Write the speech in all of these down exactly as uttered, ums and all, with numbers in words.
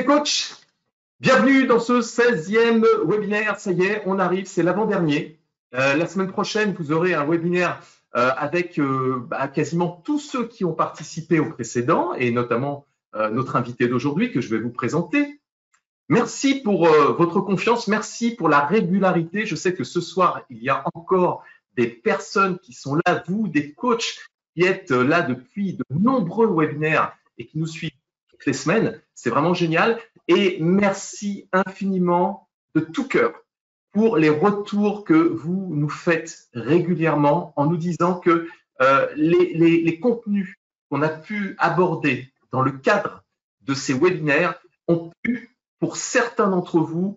les coachs, bienvenue dans ce seizième webinaire. Ça y est, on arrive, c'est l'avant-dernier. Euh, la semaine prochaine, vous aurez un webinaire euh, avec euh, bah, quasiment tous ceux qui ont participé au précédent et notamment euh, notre invité d'aujourd'hui que je vais vous présenter. Merci pour euh, votre confiance, merci pour la régularité. Je sais que ce soir, il y a encore des personnes qui sont là, vous, des coachs qui êtes là depuis de nombreux webinaires et qui nous suivent toutes les semaines. C'est vraiment génial. Et merci infiniment de tout cœur pour les retours que vous nous faites régulièrement en nous disant que euh, les, les, les contenus qu'on a pu aborder dans le cadre de ces webinaires ont pu, pour certains d'entre vous,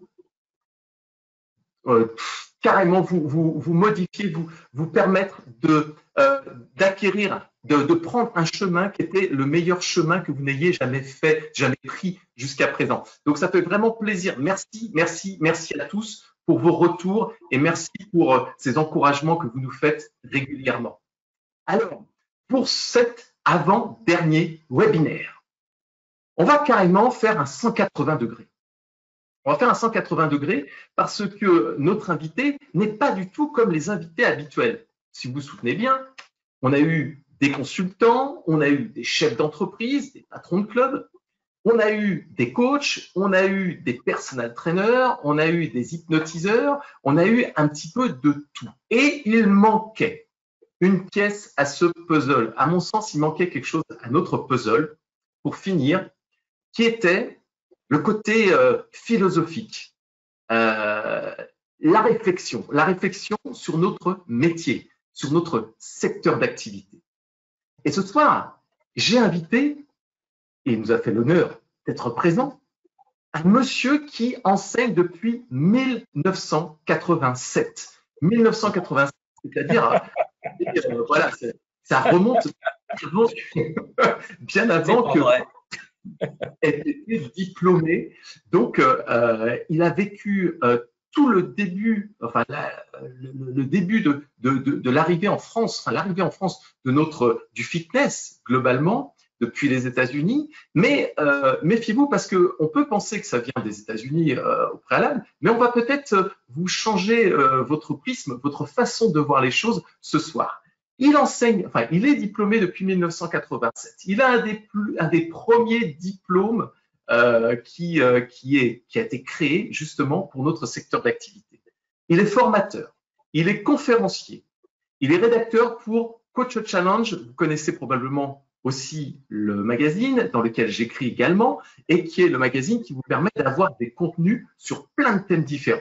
euh, carrément vous, vous, vous modifier, vous, vous permettre de, euh, d'acquérir, de, de prendre un chemin qui était le meilleur chemin que vous n'ayez jamais fait, jamais pris jusqu'à présent. Donc, ça fait vraiment plaisir. Merci, merci, merci à tous pour vos retours et merci pour euh, ces encouragements que vous nous faites régulièrement. Alors, pour cet avant-dernier webinaire, on va carrément faire un cent quatre-vingts degrés. On va faire un cent quatre-vingts degrés parce que notre invité n'est pas du tout comme les invités habituels. Si vous vous souvenez bien, on a eu des consultants, on a eu des chefs d'entreprise, des patrons de club, on a eu des coachs, on a eu des personal trainers, on a eu des hypnotiseurs, on a eu un petit peu de tout. Et il manquait une pièce à ce puzzle. À mon sens, il manquait quelque chose à notre puzzle pour finir, qui était le côté euh, philosophique, euh, la réflexion, la réflexion sur notre métier, sur notre secteur d'activité. Et ce soir, j'ai invité, et il nous a fait l'honneur d'être présent, un monsieur qui enseigne depuis mille neuf cent quatre-vingt-sept. mille neuf cent quatre-vingt-sept, c'est-à-dire, euh, voilà, ça remonte bien avant que ait été diplômé. Donc, euh, il a vécu euh, tout le début, enfin, la, le, le début de, de, de, de l'arrivée en France, enfin, l'arrivée en France de notre, du fitness globalement, depuis les États-Unis. Mais euh, méfiez-vous parce qu'on peut penser que ça vient des États-Unis euh, au préalable, mais on va peut-être vous changer euh, votre prisme, votre façon de voir les choses ce soir. Il enseigne, enfin, il est diplômé depuis mille neuf cent quatre-vingt-sept. Il a un des, plus, un des premiers diplômes euh, qui, euh, qui, est, qui a été créé justement pour notre secteur d'activité. Il est formateur, il est conférencier, il est rédacteur pour Coach Challenge. Vous connaissez probablement aussi le magazine dans lequel j'écris également et qui est le magazine qui vous permet d'avoir des contenus sur plein de thèmes différents.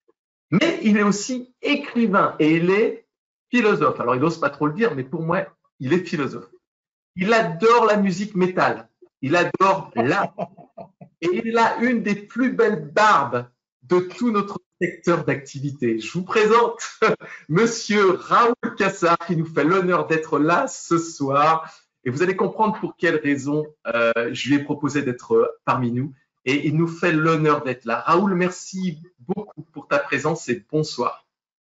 Mais il est aussi écrivain et il est philosophe. Alors, il n'ose pas trop le dire, mais pour moi, il est philosophe. Il adore la musique métal. Il adore l'art. Et il a une des plus belles barbes de tout notre secteur d'activité. Je vous présente Monsieur Raoul Cassard qui nous fait l'honneur d'être là ce soir. Et vous allez comprendre pour quelles raisons euh, je lui ai proposé d'être parmi nous. Et il nous fait l'honneur d'être là. Raoul, merci beaucoup pour ta présence et bonsoir.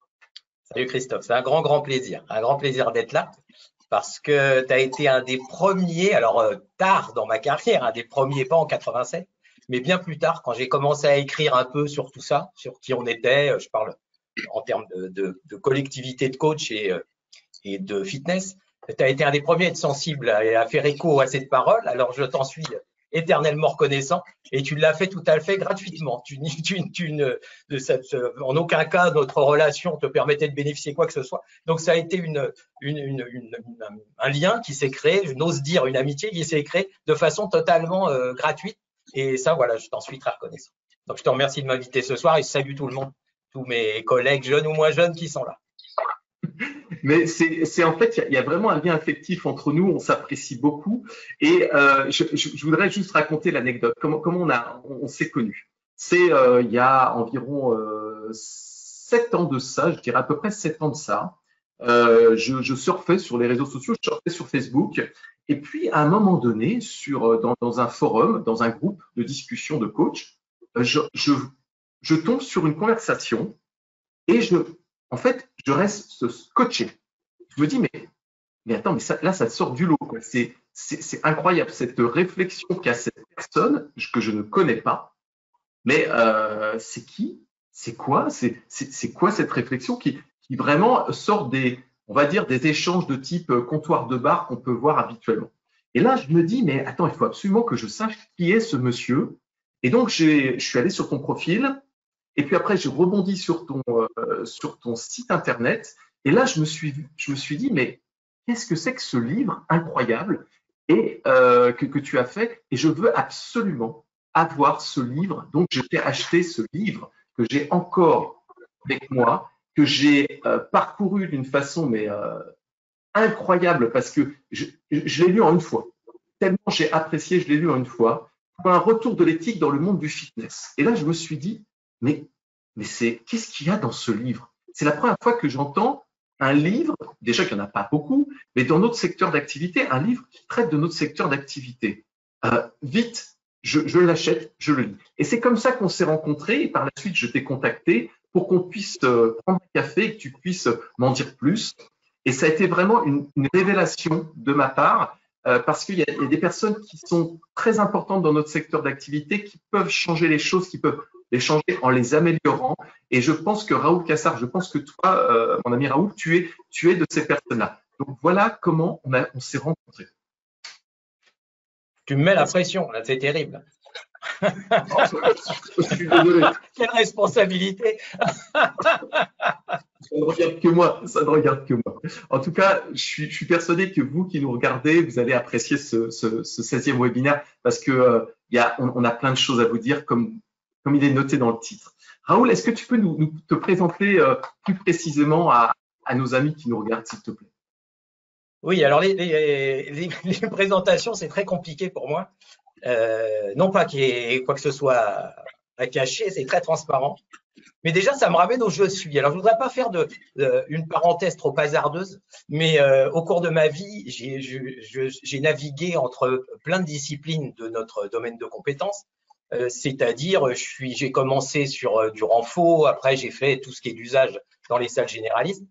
Salut Christophe, c'est un grand, grand plaisir. Un grand plaisir d'être là parce que tu as été un des premiers, alors euh, tard dans ma carrière, un des premiers pas en quatre-vingt-sept, mais bien plus tard quand j'ai commencé à écrire un peu sur tout ça, sur qui on était, je parle en termes de, de, de collectivité de coach et, et de fitness. Tu as été un des premiers à être sensible et à faire écho à cette parole, alors je t'en suis éternellement reconnaissant et tu l'as fait tout à fait gratuitement. Tu, tu, tu ne, de cette, en aucun cas, notre relation te permettait de bénéficier quoi que ce soit. Donc, ça a été une, une, une, une, un lien qui s'est créé, je n'ose dire une amitié qui s'est créée de façon totalement euh, gratuite. Et ça, voilà, je t'en suis très reconnaissant. Donc, je te remercie de m'inviter ce soir et je salue tout le monde, tous mes collègues jeunes ou moins jeunes qui sont là. Mais c'est en fait, il y, y a vraiment un lien affectif entre nous, on s'apprécie beaucoup. Et euh, je, je, je voudrais juste raconter l'anecdote, comment, comment on, a, on, on s'est connus. C'est euh, il y a environ euh, sept ans de ça, je dirais à peu près sept ans de ça. Euh, je, je surfais sur les réseaux sociaux, je surfais sur Facebook. Et puis, à un moment donné, sur, dans, dans un forum, dans un groupe de discussion de coach, je, je, je tombe sur une conversation et je… En fait, je reste scotché. Je me dis, mais, mais attends, mais ça, là, ça sort du lot. C'est c'est incroyable, cette réflexion qu'a cette personne que je ne connais pas. Mais euh, c'est qui? C'est quoi? C'est quoi cette réflexion qui, qui vraiment sort des, on va dire, des échanges de type comptoir de bar qu'on peut voir habituellement. Et là, je me dis, mais attends, il faut absolument que je sache qui est ce monsieur. Et donc, je suis allé sur ton profil. Et puis après, j'ai rebondi sur ton, euh, sur ton site internet. Et là, je me suis, je me suis dit, mais qu'est-ce que c'est que ce livre incroyable et euh, que, que tu as fait? Et je veux absolument avoir ce livre. Donc, je t'ai acheté ce livre que j'ai encore avec moi, que j'ai euh, parcouru d'une façon mais euh, incroyable parce que je, je l'ai lu en une fois. Tellement j'ai apprécié, je l'ai lu en une fois. Pour un retour de l'éthique dans le monde du fitness. Et là, je me suis dit, mais, mais c'est qu'est-ce qu'il y a dans ce livre? C'est la première fois que j'entends un livre, déjà qu'il n'y en a pas beaucoup, mais dans notre secteur d'activité, un livre qui traite de notre secteur d'activité. Euh, vite, je, je l'achète, je le lis. Et c'est comme ça qu'on s'est rencontrés. Et par la suite, je t'ai contacté pour qu'on puisse euh, prendre un café et que tu puisses m'en dire plus. Et ça a été vraiment une, une révélation de ma part. Euh, parce qu'il y, y a des personnes qui sont très importantes dans notre secteur d'activité, qui peuvent changer les choses, qui peuvent les changer en les améliorant. Et je pense que Raoul Cassard, je pense que toi, euh, mon ami Raoul, tu es, tu es de ces personnes-là. Donc voilà comment on, on s'est rencontrés. Tu me mets la pression, là, c'est terrible. Je suis désolé. Quelle responsabilité. Ça ne regarde que moi, ça ne regarde que moi. En tout cas, je suis, je suis persuadé que vous qui nous regardez, vous allez apprécier ce, ce, ce seizième webinaire parce que euh, y a, on, on a plein de choses à vous dire comme, comme il est noté dans le titre. Raoul, est-ce que tu peux nous, nous te présenter euh, plus précisément à, à nos amis qui nous regardent, s'il te plaît? Oui, alors les, les, les, les présentations, c'est très compliqué pour moi. Euh, non pas qu'il y ait quoi que ce soit à cacher, c'est très transparent. Mais déjà, ça me ramène où je suis. Alors, je ne voudrais pas faire de, de, une parenthèse trop hasardeuse, mais euh, au cours de ma vie, j'ai navigué entre plein de disciplines de notre domaine de compétences. Euh, C'est-à-dire, j'ai commencé sur euh, du renfort, après j'ai fait tout ce qui est d'usage dans les salles généralistes,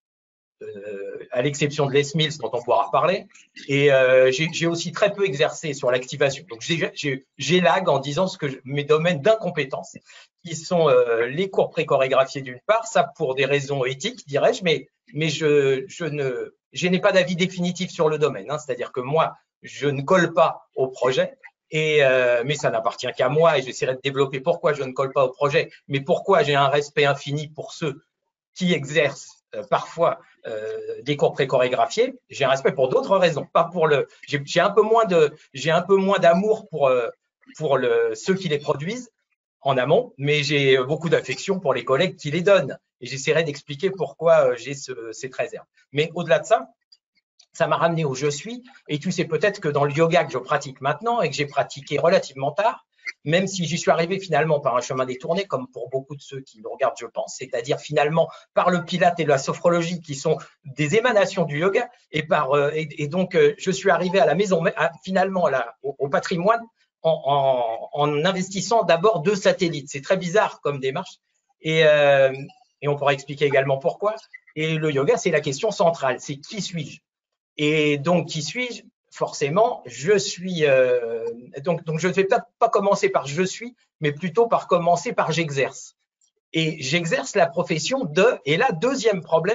euh, à l'exception de l'E S M I L S dont on pourra parler. Et euh, j'ai aussi très peu exercé sur l'activation. Donc, j'élague en disant ce que je, mes domaines d'incompétence, qui sont euh, les cours préchorégraphiés d'une part, ça pour des raisons éthiques, dirais-je, mais, mais je, je ne je n'ai pas d'avis définitif sur le domaine. Hein, c'est-à-dire que moi, je ne colle pas au projet, et, euh, mais ça n'appartient qu'à moi et j'essaierai de développer pourquoi je ne colle pas au projet, mais pourquoi j'ai un respect infini pour ceux qui exercent euh, parfois euh, des cours préchorégraphiés. J'ai un respect pour d'autres raisons, pas pour le. J'ai un peu moins de, j'ai un peu moins d'amour pour euh, pour le ceux qui les produisent en amont, mais j'ai beaucoup d'affection pour les collègues qui les donnent. Et j'essaierai d'expliquer pourquoi euh, j'ai ce, cette réserve. Mais au-delà de ça, ça m'a ramené où je suis. Et tu sais peut-être que dans le yoga que je pratique maintenant et que j'ai pratiqué relativement tard, même si j'y suis arrivé finalement par un chemin détourné, comme pour beaucoup de ceux qui nous regardent, je pense, c'est-à-dire finalement par le pilate et la sophrologie qui sont des émanations du yoga, et, par, euh, et, et donc euh, je suis arrivé à la maison, à, finalement à la, au, au patrimoine, en, en, en investissant d'abord deux satellites. C'est très bizarre comme démarche, et, euh, et on pourra expliquer également pourquoi. Et le yoga, c'est la question centrale, c'est qui suis-je? Et donc, qui suis-je? Forcément, je suis. Euh, donc, donc, je ne vais peut-être pas commencer par je suis, mais plutôt par commencer par j'exerce. Et j'exerce la profession de. Et là, deuxième problème,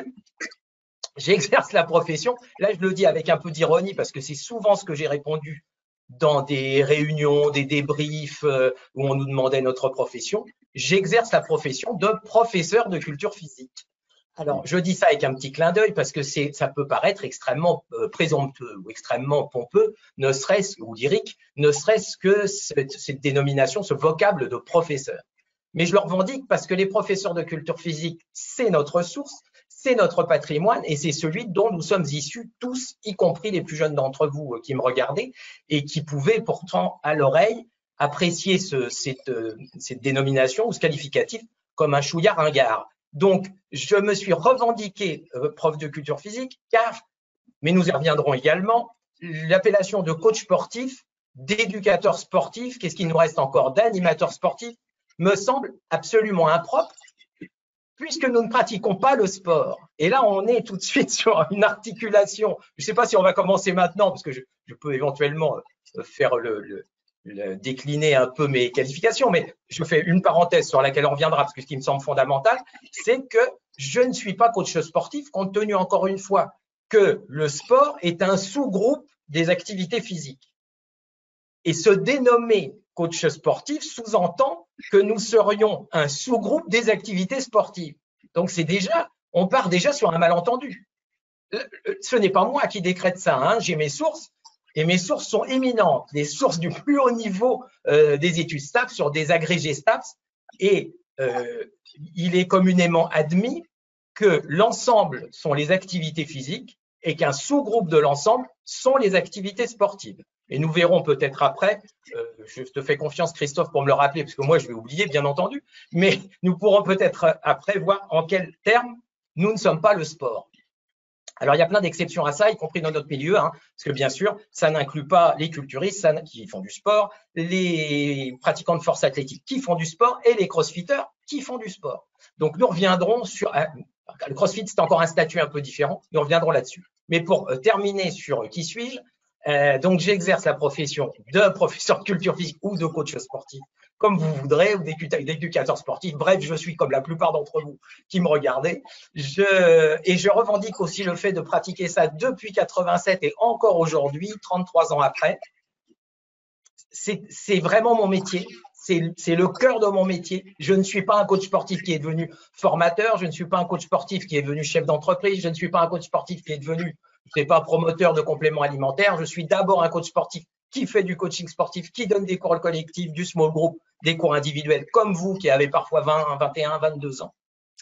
j'exerce la profession. Là, je le dis avec un peu d'ironie parce que c'est souvent ce que j'ai répondu dans des réunions, des débriefs euh, où on nous demandait notre profession. J'exerce la profession de professeur de culture physique. Alors, je dis ça avec un petit clin d'œil parce que ça peut paraître extrêmement euh, présomptueux ou extrêmement pompeux, ne serait-ce ou lyrique, ne serait-ce que cette, cette dénomination, ce vocable de professeur. Mais je le revendique parce que les professeurs de culture physique, c'est notre source, c'est notre patrimoine et c'est celui dont nous sommes issus tous, y compris les plus jeunes d'entre vous euh, qui me regardaient et qui pouvaient pourtant à l'oreille apprécier ce, cette, euh, cette dénomination ou ce qualificatif comme un chouïa ringard. Donc, je me suis revendiqué euh, prof de culture physique car, mais nous y reviendrons également, l'appellation de coach sportif, d'éducateur sportif, qu'est-ce qu'il nous reste encore, d'animateur sportif, me semble absolument impropre puisque nous ne pratiquons pas le sport, et là on est tout de suite sur une articulation, je ne sais pas si on va commencer maintenant, parce que je, je peux éventuellement faire le, le, le décliner un peu mes qualifications, mais je fais une parenthèse sur laquelle on reviendra, parce que ce qui me semble fondamental, c'est que je ne suis pas coach sportif, compte tenu encore une fois que le sport est un sous-groupe des activités physiques. Et se dénommer coach sportif sous-entend que nous serions un sous-groupe des activités sportives. Donc, c'est déjà, on part déjà sur un malentendu. Ce n'est pas moi qui décrète ça, hein. J'ai mes sources et mes sources sont éminentes, des sources du plus haut niveau euh, des études STAPS sur des agrégés STAPS et euh, il est communément admis que l'ensemble sont les activités physiques et qu'un sous-groupe de l'ensemble sont les activités sportives. Et nous verrons peut-être après, euh, je te fais confiance Christophe pour me le rappeler, parce que moi je vais oublier bien entendu, mais nous pourrons peut-être après voir en quels termes nous ne sommes pas le sport. Alors il y a plein d'exceptions à ça, y compris dans notre milieu, hein, parce que bien sûr, ça n'inclut pas les culturistes ça, qui font du sport, les pratiquants de force athlétique qui font du sport et les crossfitters qui font du sport. Donc nous reviendrons sur… Le crossfit, c'est encore un statut un peu différent, nous reviendrons là-dessus. Mais pour euh, terminer sur euh, qui suis-je, euh, donc j'exerce la profession de professeur de culture physique ou de coach sportif, comme vous voudrez, ou d'éducateur sportif. Bref, je suis comme la plupart d'entre vous qui me regardez. Je, et je revendique aussi le fait de pratiquer ça depuis quatre-vingt-sept et encore aujourd'hui, trente-trois ans après. C'est vraiment mon métier. C'est le cœur de mon métier. Je ne suis pas un coach sportif qui est devenu formateur, je ne suis pas un coach sportif qui est devenu chef d'entreprise, je ne suis pas un coach sportif qui est devenu, je ne sais pas, promoteur de compléments alimentaires. Je suis d'abord un coach sportif qui fait du coaching sportif, qui donne des cours collectifs, du small group, des cours individuels, comme vous qui avez parfois vingt, vingt et un, vingt-deux ans.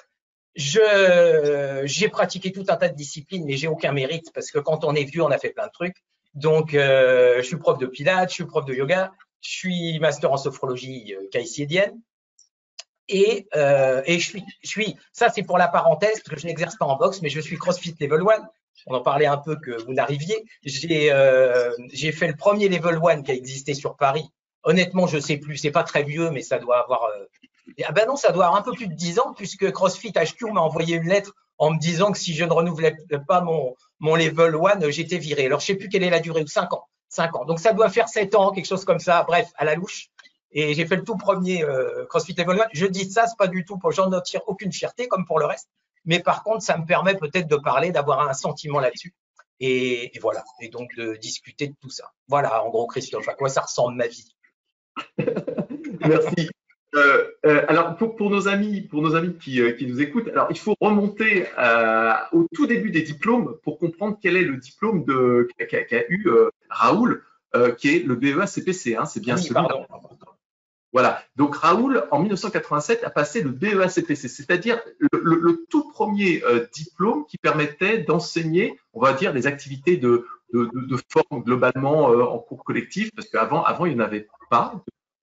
J'ai pratiqué tout un tas de disciplines, mais j'ai aucun mérite parce que quand on est vieux, on a fait plein de trucs. Donc, euh, je suis prof de pilates, je suis prof de yoga. Je suis master en sophrologie euh, caïtidienne et, euh, et je, suis, je suis, ça c'est pour la parenthèse, parce que je n'exerce pas en boxe, mais je suis CrossFit Level un. On en parlait un peu que vous n'arriviez. J'ai euh, fait le premier Level un qui a existé sur Paris. Honnêtement, je ne sais plus, c'est pas très vieux, mais ça doit avoir… Euh, ah ben non, ça doit avoir un peu plus de dix ans, puisque CrossFit H Q m'a envoyé une lettre en me disant que si je ne renouvelais pas mon, mon Level un, j'étais viré. Alors, je ne sais plus quelle est la durée, ou cinq ans. cinq ans. Donc, ça doit faire sept ans, quelque chose comme ça. Bref, à la louche. Et j'ai fait le tout premier euh, CrossFit Level un. Je dis ça, c'est pas du tout pour… J'en tire aucune fierté, comme pour le reste. Mais par contre, ça me permet peut-être de parler, d'avoir un sentiment là-dessus. Et, et voilà. Et donc, de discuter de tout ça. Voilà, en gros, Christophe, à quoi ça ressemble ma vie. Merci. Euh, euh, alors pour, pour nos amis, pour nos amis qui, euh, qui nous écoutent, alors il faut remonter euh, au tout début des diplômes pour comprendre quel est le diplôme de qu'a qu'a eu euh, Raoul, euh, qui est le B E A C P C. Hein, c'est bien oui, celui-là. Voilà. Donc Raoul, en mille neuf cent quatre-vingt-sept, a passé le B E A C P C, c'est-à-dire le, le, le tout premier euh, diplôme qui permettait d'enseigner, on va dire, les activités de, de, de, de forme globalement euh, en cours collectif, parce qu'avant, avant, il n'y en avait pas.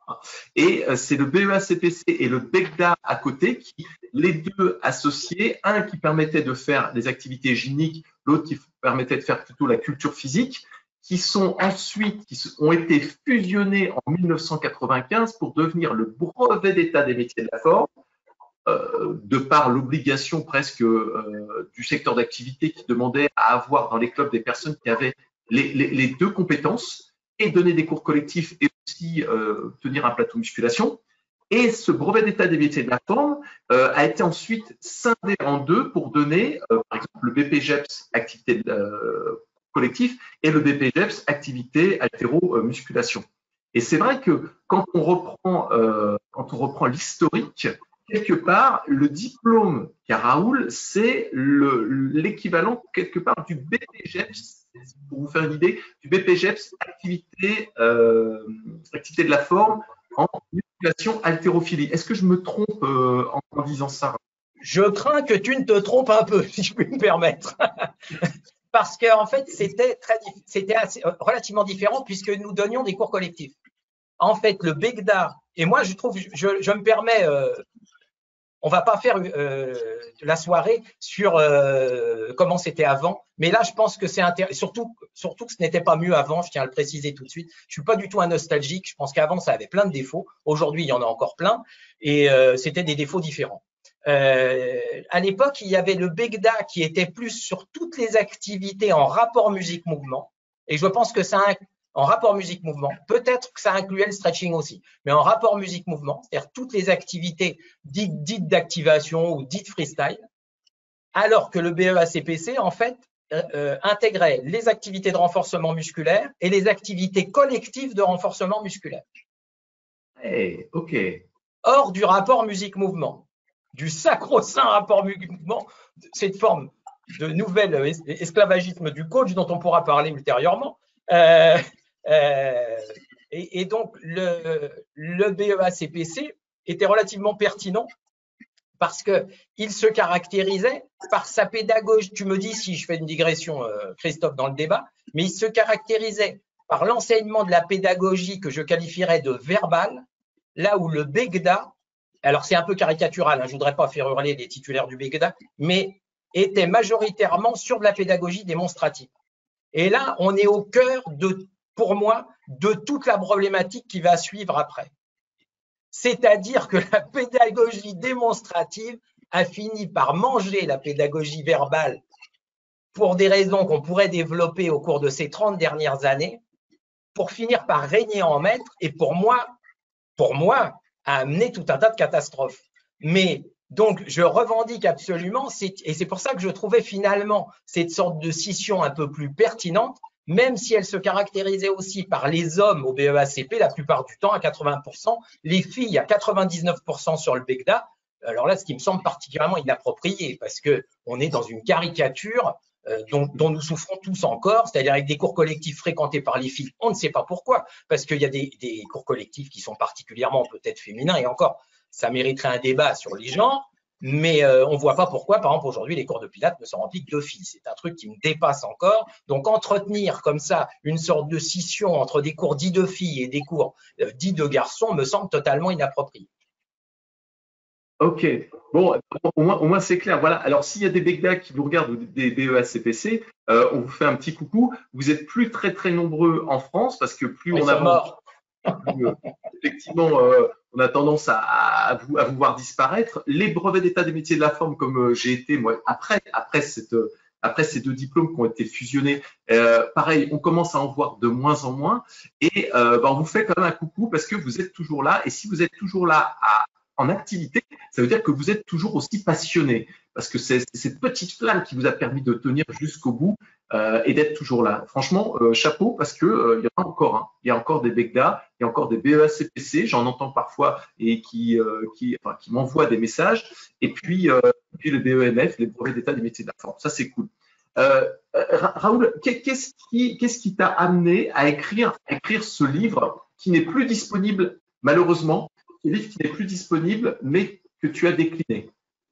Et c'est le B E A C P C et le BECDA à côté qui, les deux associés, un qui permettait de faire des activités gyniques, l'autre qui permettait de faire plutôt la culture physique, qui sont ensuite, qui ont été fusionnés en mille neuf cent quatre-vingt-quinze pour devenir le brevet d'état des métiers de la forme, euh, de par l'obligation presque euh, du secteur d'activité qui demandait à avoir dans les clubs des personnes qui avaient les, les, les deux compétences, et donner des cours collectifs et aussi euh, tenir un plateau musculation. Et ce brevet d'état des métiers de la forme euh, a été ensuite scindé en deux pour donner, euh, par exemple, le B P G E P S, activité euh, collectif, et le B P G E P S, activité haltéro-musculation. Et c'est vrai que quand on reprend, euh, quand on reprend l'historique, quelque part, le diplôme qu'a Raoul, c'est l'équivalent quelque part du B P G E P S, pour vous faire une idée, du B P G E P S, activité, euh, activité de la forme en musculation haltérophilie. Est-ce que je me trompe euh, en, en disant ça? Je crains que tu ne te trompes un peu, si je puis me permettre. Parce qu'en fait, c'était très, c'était relativement différent puisque nous donnions des cours collectifs. En fait, le BECDA, et moi, je trouve, je, je me permets, euh, on va pas faire euh, la soirée sur euh, comment c'était avant, mais là, je pense que c'est intéressant, surtout, surtout que ce n'était pas mieux avant, je tiens à le préciser tout de suite. Je suis pas du tout un nostalgique, je pense qu'avant, ça avait plein de défauts. Aujourd'hui, il y en a encore plein, et euh, c'était des défauts différents. Euh, à l'époque, il y avait le Begda qui était plus sur toutes les activités en rapport musique-mouvement. Et je pense que ça, en rapport musique-mouvement, peut-être que ça incluait le stretching aussi, mais en rapport musique-mouvement, c'est-à-dire toutes les activités dites, dites d'activation ou dites freestyle, alors que le B E A C P C, en fait, euh, intégrait les activités de renforcement musculaire et les activités collectives de renforcement musculaire. Hey, ok. Hors du rapport musique-mouvement, du sacro-saint rapport musique-mouvement, cette forme de nouvel esclavagisme du coach dont on pourra parler ultérieurement. Euh, euh, et, et donc, le, le B E A C P C était relativement pertinent parce qu'il se caractérisait par sa pédagogie. Tu me dis si je fais une digression, euh, Christophe, dans le débat, mais il se caractérisait par l'enseignement de la pédagogie que je qualifierais de verbale, là où le Begda, alors c'est un peu caricatural, hein, je ne voudrais pas faire hurler les titulaires du Begda, mais était majoritairement sur de la pédagogie démonstrative. Et là, on est au cœur, de, pour moi, de toute la problématique qui va suivre après. C'est-à-dire que la pédagogie démonstrative a fini par manger la pédagogie verbale pour des raisons qu'on pourrait développer au cours de ces trente dernières années, pour finir par régner en maître et pour moi, pour moi, a amené tout un tas de catastrophes. Mais donc, je revendique absolument, et c'est pour ça que je trouvais finalement cette sorte de scission un peu plus pertinente, même si elle se caractérisait aussi par les hommes au B E A C P la plupart du temps à quatre-vingts pour cent, les filles à quatre-vingt-dix-neuf pour cent sur le Begda. Alors là, ce qui me semble particulièrement inapproprié, parce qu'on est dans une caricature euh, dont, dont nous souffrons tous encore, c'est-à-dire avec des cours collectifs fréquentés par les filles. On ne sait pas pourquoi, parce qu'il y a des, des cours collectifs qui sont particulièrement peut-être féminins, et encore, ça mériterait un débat sur les genres, mais euh, on ne voit pas pourquoi, par exemple, aujourd'hui, les cours de pilates ne sont remplis que de filles. C'est un truc qui me dépasse encore. Donc, entretenir comme ça une sorte de scission entre des cours dits de filles et des cours euh, dits de garçons me semble totalement inapproprié. Ok, bon, au moins, au moins c'est clair. Voilà. Alors, s'il y a des Begda qui vous regardent ou des B E A C P C, euh, on vous fait un petit coucou. Vous êtes plus très très nombreux en France parce que plus Ils on sont avance, morts. plus, euh, effectivement, euh, on a tendance à, à, vous, à vous voir disparaître. Les brevets d'état des métiers de la forme, comme euh, j'ai été moi après après cette euh, après ces deux diplômes qui ont été fusionnés, euh, pareil, on commence à en voir de moins en moins. Et euh, ben, on vous fait quand même un coucou parce que vous êtes toujours là. Et si vous êtes toujours là à en activité, ça veut dire que vous êtes toujours aussi passionné, parce que c'est cette petite flamme qui vous a permis de tenir jusqu'au bout euh, et d'être toujours là. Franchement, euh, chapeau, parce que euh, il y en a encore, hein. Il y a encore des Begda, il y a encore des B E A C P C, j'en entends parfois et qui euh, qui, enfin, qui m'envoient des messages. Et puis, euh, puis le B E M F, les brevets d'état des métiers de la forme. Ça, c'est cool. Euh, Raoul, qu'est-ce qui qu'est-ce qui t'a amené à écrire à écrire ce livre qui n'est plus disponible malheureusement? Ce livre qui n'est plus disponible, mais que tu as décliné.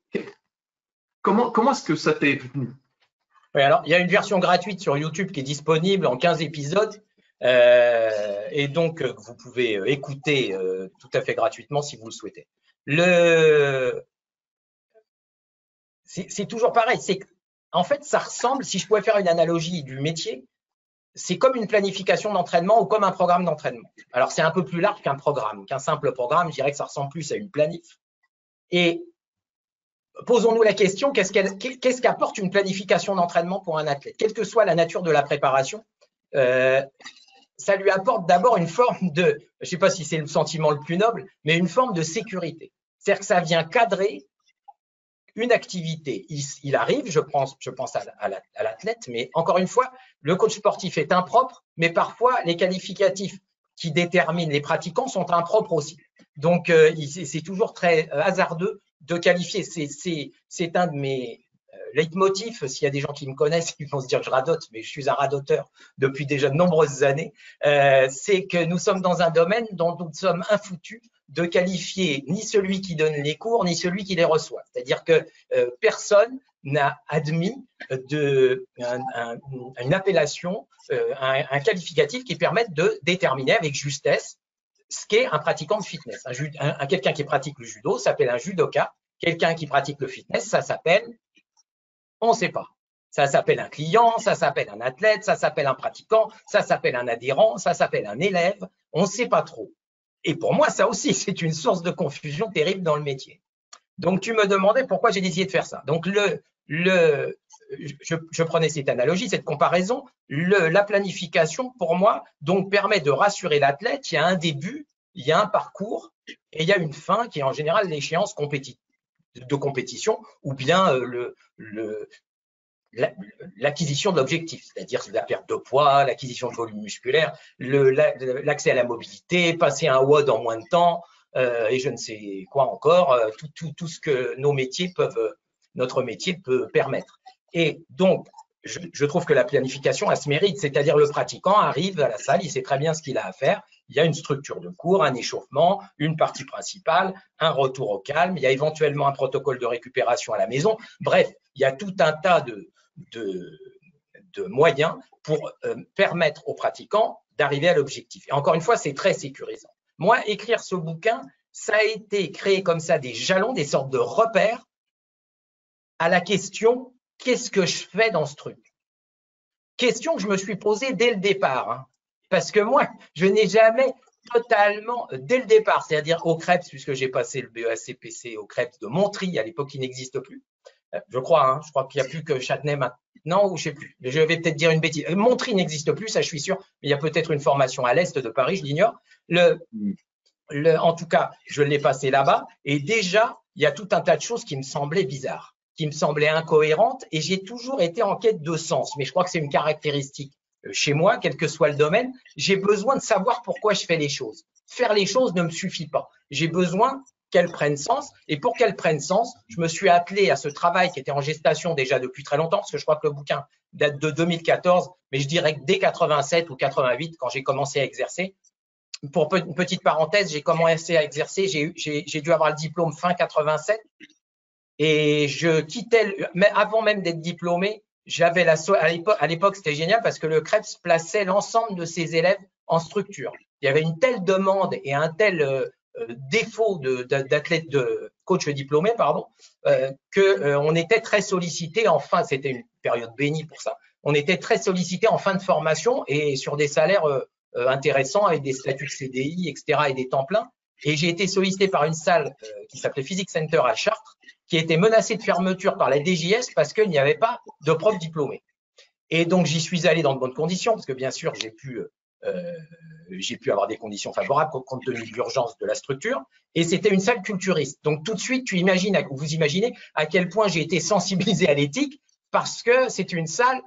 Comment, comment est-ce que ça t'est venu? Oui, alors, il y a une version gratuite sur YouTube qui est disponible en quinze épisodes. Euh, et donc, euh, vous pouvez euh, écouter euh, tout à fait gratuitement si vous le souhaitez. Le... C'est toujours pareil. C'est en fait, ça ressemble, si je pouvais faire une analogie du métier, c'est comme une planification d'entraînement ou comme un programme d'entraînement. Alors, c'est un peu plus large qu'un programme, qu'un simple programme. Je dirais que ça ressemble plus à une planif. Et posons-nous la question, qu'est-ce qu'elle, qu'est-ce qu'apporte une planification d'entraînement pour un athlète? Quelle que soit la nature de la préparation, euh, ça lui apporte d'abord une forme de, je ne sais pas si c'est le sentiment le plus noble, mais une forme de sécurité. C'est-à-dire que ça vient cadrer une activité. Il, il arrive, je pense, je pense à, à l'athlète, mais encore une fois, le coach sportif est impropre, mais parfois les qualificatifs qui déterminent les pratiquants sont impropres aussi. Donc, euh, c'est toujours très euh, hasardeux de qualifier. C'est un de mes euh, leitmotifs. S'il y a des gens qui me connaissent, ils vont se dire que je radote, mais je suis un radoteur depuis déjà de nombreuses années. Euh, c'est que nous sommes dans un domaine dont nous sommes infoutus de qualifier ni celui qui donne les cours, ni celui qui les reçoit. C'est-à-dire que euh, personne n'a admis de, un, un, une appellation, euh, un, un qualificatif qui permette de déterminer avec justesse ce qu'est un pratiquant de fitness. Un, un, un, quelqu'un qui pratique le judo s'appelle un judoka. Quelqu'un qui pratique le fitness, ça s'appelle, on ne sait pas. Ça s'appelle un client, ça s'appelle un athlète, ça s'appelle un pratiquant, ça s'appelle un adhérent, ça s'appelle un élève. On ne sait pas trop. Et pour moi, ça aussi, c'est une source de confusion terrible dans le métier. Donc, tu me demandais pourquoi j'ai décidé de faire ça. Donc, le, le, je, je prenais cette analogie, cette comparaison. Le, la planification, pour moi, donc permet de rassurer l'athlète. Il y a un début, il y a un parcours et il y a une fin qui est en général l'échéance compéti de compétition ou bien euh, le, le, l'acquisition de l'objectif, c'est-à-dire la perte de poids, l'acquisition de volume musculaire, l'accès à la mobilité, passer un W O D en moins de temps, euh, et je ne sais quoi encore, euh, tout, tout, tout ce que nos métiers peuvent, notre métier peut permettre. Et donc, je, je trouve que la planification, elle se mérite, c'est-à-dire le pratiquant arrive à la salle, il sait très bien ce qu'il a à faire, il y a une structure de cours, un échauffement, une partie principale, un retour au calme, il y a éventuellement un protocole de récupération à la maison, bref, il y a tout un tas de De, de moyens pour euh, permettre aux pratiquants d'arriver à l'objectif. Et encore une fois, c'est très sécurisant. Moi, écrire ce bouquin, ça a été créé comme ça des jalons, des sortes de repères à la question « qu'est-ce que je fais dans ce truc ?» Question que je me suis posée dès le départ. Hein, parce que moi, je n'ai jamais totalement, dès le départ, c'est-à-dire au CREPS, puisque j'ai passé le B E A C P C au CREPS de Montry, à l'époque, il n'existe plus. Je crois, hein, je crois qu'il n'y a plus que Châtenay maintenant, ou je ne sais plus. Je vais peut-être dire une bêtise. Montry n'existe plus, ça je suis sûr, mais il y a peut-être une formation à l'est de Paris, je l'ignore. Le, le, en tout cas, je l'ai passé là-bas, et déjà, il y a tout un tas de choses qui me semblaient bizarres, qui me semblaient incohérentes, et j'ai toujours été en quête de sens. Mais je crois que c'est une caractéristique chez moi, quel que soit le domaine. J'ai besoin de savoir pourquoi je fais les choses. Faire les choses ne me suffit pas. J'ai besoin qu'elles prennent sens. Et pour qu'elles prennent sens, je me suis attelé à ce travail qui était en gestation déjà depuis très longtemps, parce que je crois que le bouquin date de deux mille quatorze, mais je dirais que dès quatre-vingt-sept ou quatre-vingt-huit, quand j'ai commencé à exercer, pour une petite parenthèse, j'ai commencé à exercer, j'ai dû avoir le diplôme fin quatre-vingt-sept, et je quittais, le, mais avant même d'être diplômé, j'avais la, à l'époque, c'était génial parce que le CREPS plaçait l'ensemble de ses élèves en structure. Il y avait une telle demande et un tel euh, défaut d'athlètes, de, de coach diplômé, pardon, euh, que euh, on était très sollicité en fin, c'était une période bénie pour ça, on était très sollicité en fin de formation et sur des salaires euh, euh, intéressants avec des statuts de C D I, et cetera et des temps pleins. Et j'ai été sollicité par une salle euh, qui s'appelait Physics Center à Chartres, qui était menacée de fermeture par la D J S parce qu'il n'y avait pas de prof diplômé. Et donc, j'y suis allé dans de bonnes conditions parce que, bien sûr, j'ai pu, euh, j'ai pu avoir des conditions favorables compte tenu de l'urgence de la structure. Et c'était une salle culturiste. Donc, tout de suite, tu imagines, vous imaginez à quel point j'ai été sensibilisé à l'éthique parce que c'est une salle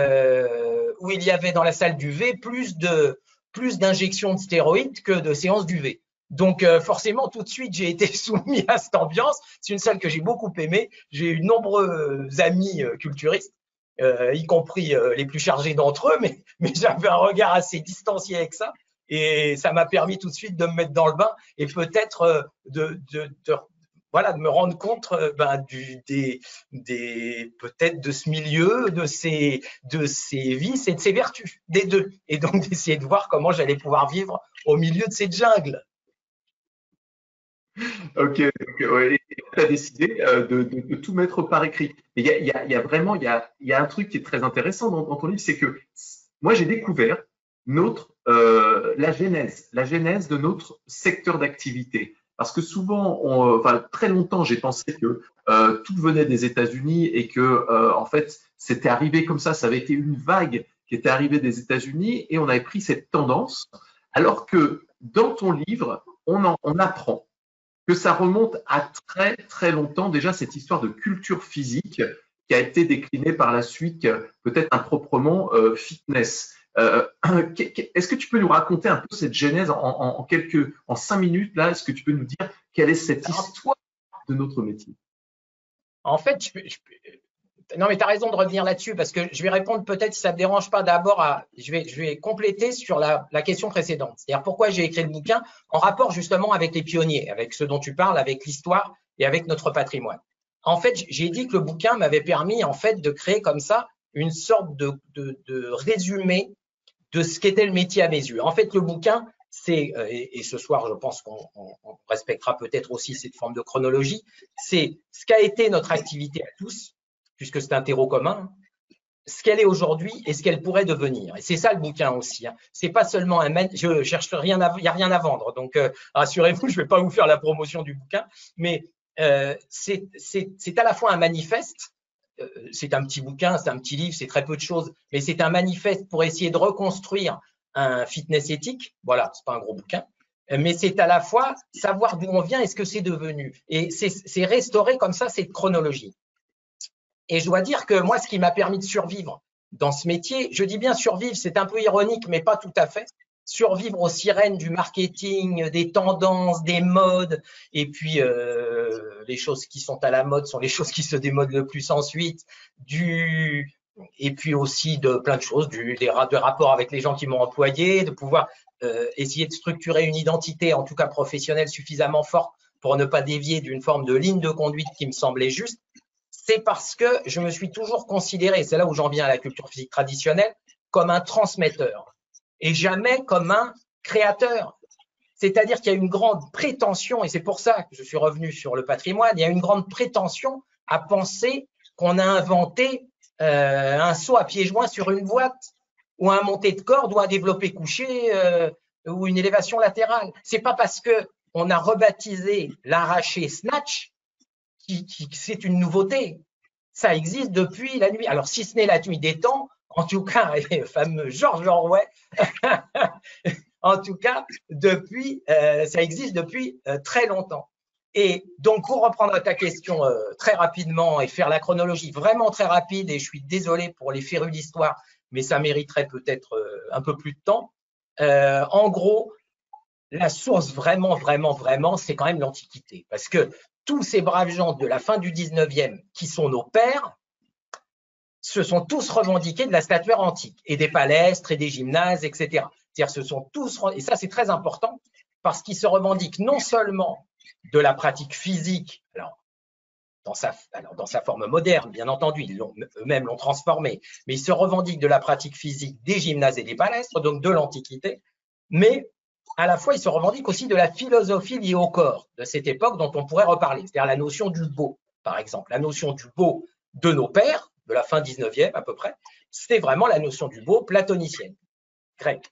euh, où il y avait dans la salle d'U V plus de plus d'injections de stéroïdes que de séances d'U V. Donc, euh, forcément, tout de suite, j'ai été soumis à cette ambiance. C'est une salle que j'ai beaucoup aimée. J'ai eu de nombreux amis euh, culturistes, euh, y compris euh, les plus chargés d'entre eux, mais, mais j'avais un regard assez distancié avec ça. Et ça m'a permis tout de suite de me mettre dans le bain et peut-être euh, de, de, de, voilà, de me rendre compte euh, ben, du, des, des, peut-être de ce milieu, de ses, de ses vices et de ses vertus, des deux. Et donc, d'essayer de voir comment j'allais pouvoir vivre au milieu de cette jungle. Ok, donc, ouais, tu as décidé euh, de, de, de tout mettre par écrit. Il y a, y, a, y a vraiment, il y a, y a un truc qui est très intéressant dans, dans ton livre, c'est que moi j'ai découvert notre, euh, la genèse, la genèse de notre secteur d'activité. Parce que souvent, on, enfin très longtemps, j'ai pensé que euh, tout venait des États-Unis et que euh, en fait c'était arrivé comme ça, ça avait été une vague qui était arrivée des États-Unis et on avait pris cette tendance. Alors que dans ton livre, on, en, on apprend que ça remonte à très très longtemps déjà cette histoire de culture physique qui a été déclinée par la suite peut-être improprement euh, fitness. Euh, est-ce que tu peux nous raconter un peu cette genèse en, en, en quelques en cinq minutes là? Est-ce que tu peux nous dire quelle est cette histoire de notre métier? En fait, je, je, non mais tu as raison de revenir là-dessus parce que je vais répondre peut-être si ça ne te dérange pas d'abord à, je vais, je vais compléter sur la, la question précédente. C'est-à-dire pourquoi j'ai écrit le bouquin en rapport justement avec les pionniers, avec ce dont tu parles, avec l'histoire et avec notre patrimoine. En fait, j'ai dit que le bouquin m'avait permis en fait de créer comme ça une sorte de, de, de résumé de ce qu'était le métier à mes yeux. En fait, le bouquin, c'est, et, et ce soir, je pense qu'on on respectera peut-être aussi cette forme de chronologie, c'est ce qu'a été notre activité à tous, puisque c'est un terreau commun, ce qu'elle est aujourd'hui et ce qu'elle pourrait devenir. Et c'est ça le bouquin aussi. Hein. C'est pas seulement un, je cherche rien à, il y a rien à vendre. Donc euh, rassurez-vous, je vais pas vous faire la promotion du bouquin, mais euh, c'est à la fois un manifeste, euh, c'est un petit bouquin, c'est un petit livre, c'est très peu de choses, mais c'est un manifeste pour essayer de reconstruire un fitness éthique. Voilà, c'est pas un gros bouquin, mais c'est à la fois savoir d'où on vient et ce que c'est devenu. Et c'est restaurer comme ça cette chronologie. Et je dois dire que moi, ce qui m'a permis de survivre dans ce métier, je dis bien survivre, c'est un peu ironique, mais pas tout à fait. Survivre aux sirènes du marketing, des tendances, des modes, et puis euh, les choses qui sont à la mode sont les choses qui se démodent le plus ensuite, du, et puis aussi de plein de choses, du, des, de rapports avec les gens qui m'ont employé, de pouvoir euh, essayer de structurer une identité, en tout cas professionnelle, suffisamment forte pour ne pas dévier d'une forme de ligne de conduite qui me semblait juste. C'est parce que je me suis toujours considéré, c'est là où j'en viens à la culture physique traditionnelle, comme un transmetteur et jamais comme un créateur. C'est-à-dire qu'il y a une grande prétention, et c'est pour ça que je suis revenu sur le patrimoine, il y a une grande prétention à penser qu'on a inventé euh, un saut à pieds joints sur une boîte, ou un monté de corde, ou un développé couché, euh, ou une élévation latérale. C'est pas parce qu'on a rebaptisé l'arraché snatch qui, qui c'est une nouveauté. Ça existe depuis la nuit. Alors, si ce n'est la nuit des temps, en tout cas, le fameux George Orwell, en tout cas, depuis, euh, ça existe depuis euh, très longtemps. Et donc, pour reprendre ta question euh, très rapidement et faire la chronologie vraiment très rapide, et je suis désolé pour les férus d'histoire, mais ça mériterait peut-être euh, un peu plus de temps. Euh, en gros, la source vraiment, vraiment, vraiment, c'est quand même l'Antiquité. Parce que tous ces braves gens de la fin du dix-neuvième qui sont nos pères, se sont tous revendiqués de la statuaire antique et des palestres et des gymnases, et cetera. C'est-à-dire, ce sont tous, et ça c'est très important, parce qu'ils se revendiquent non seulement de la pratique physique, alors dans sa, alors dans sa forme moderne, bien entendu, eux-mêmes l'ont transformé, mais ils se revendiquent de la pratique physique des gymnases et des palestres, donc de l'Antiquité, mais à la fois ils se revendiquent aussi de la philosophie liée au corps de cette époque dont on pourrait reparler, c'est-à-dire la notion du beau, par exemple, la notion du beau de nos pères, de la fin dix-neuvième à peu près, c'était vraiment la notion du beau platonicienne, grecque.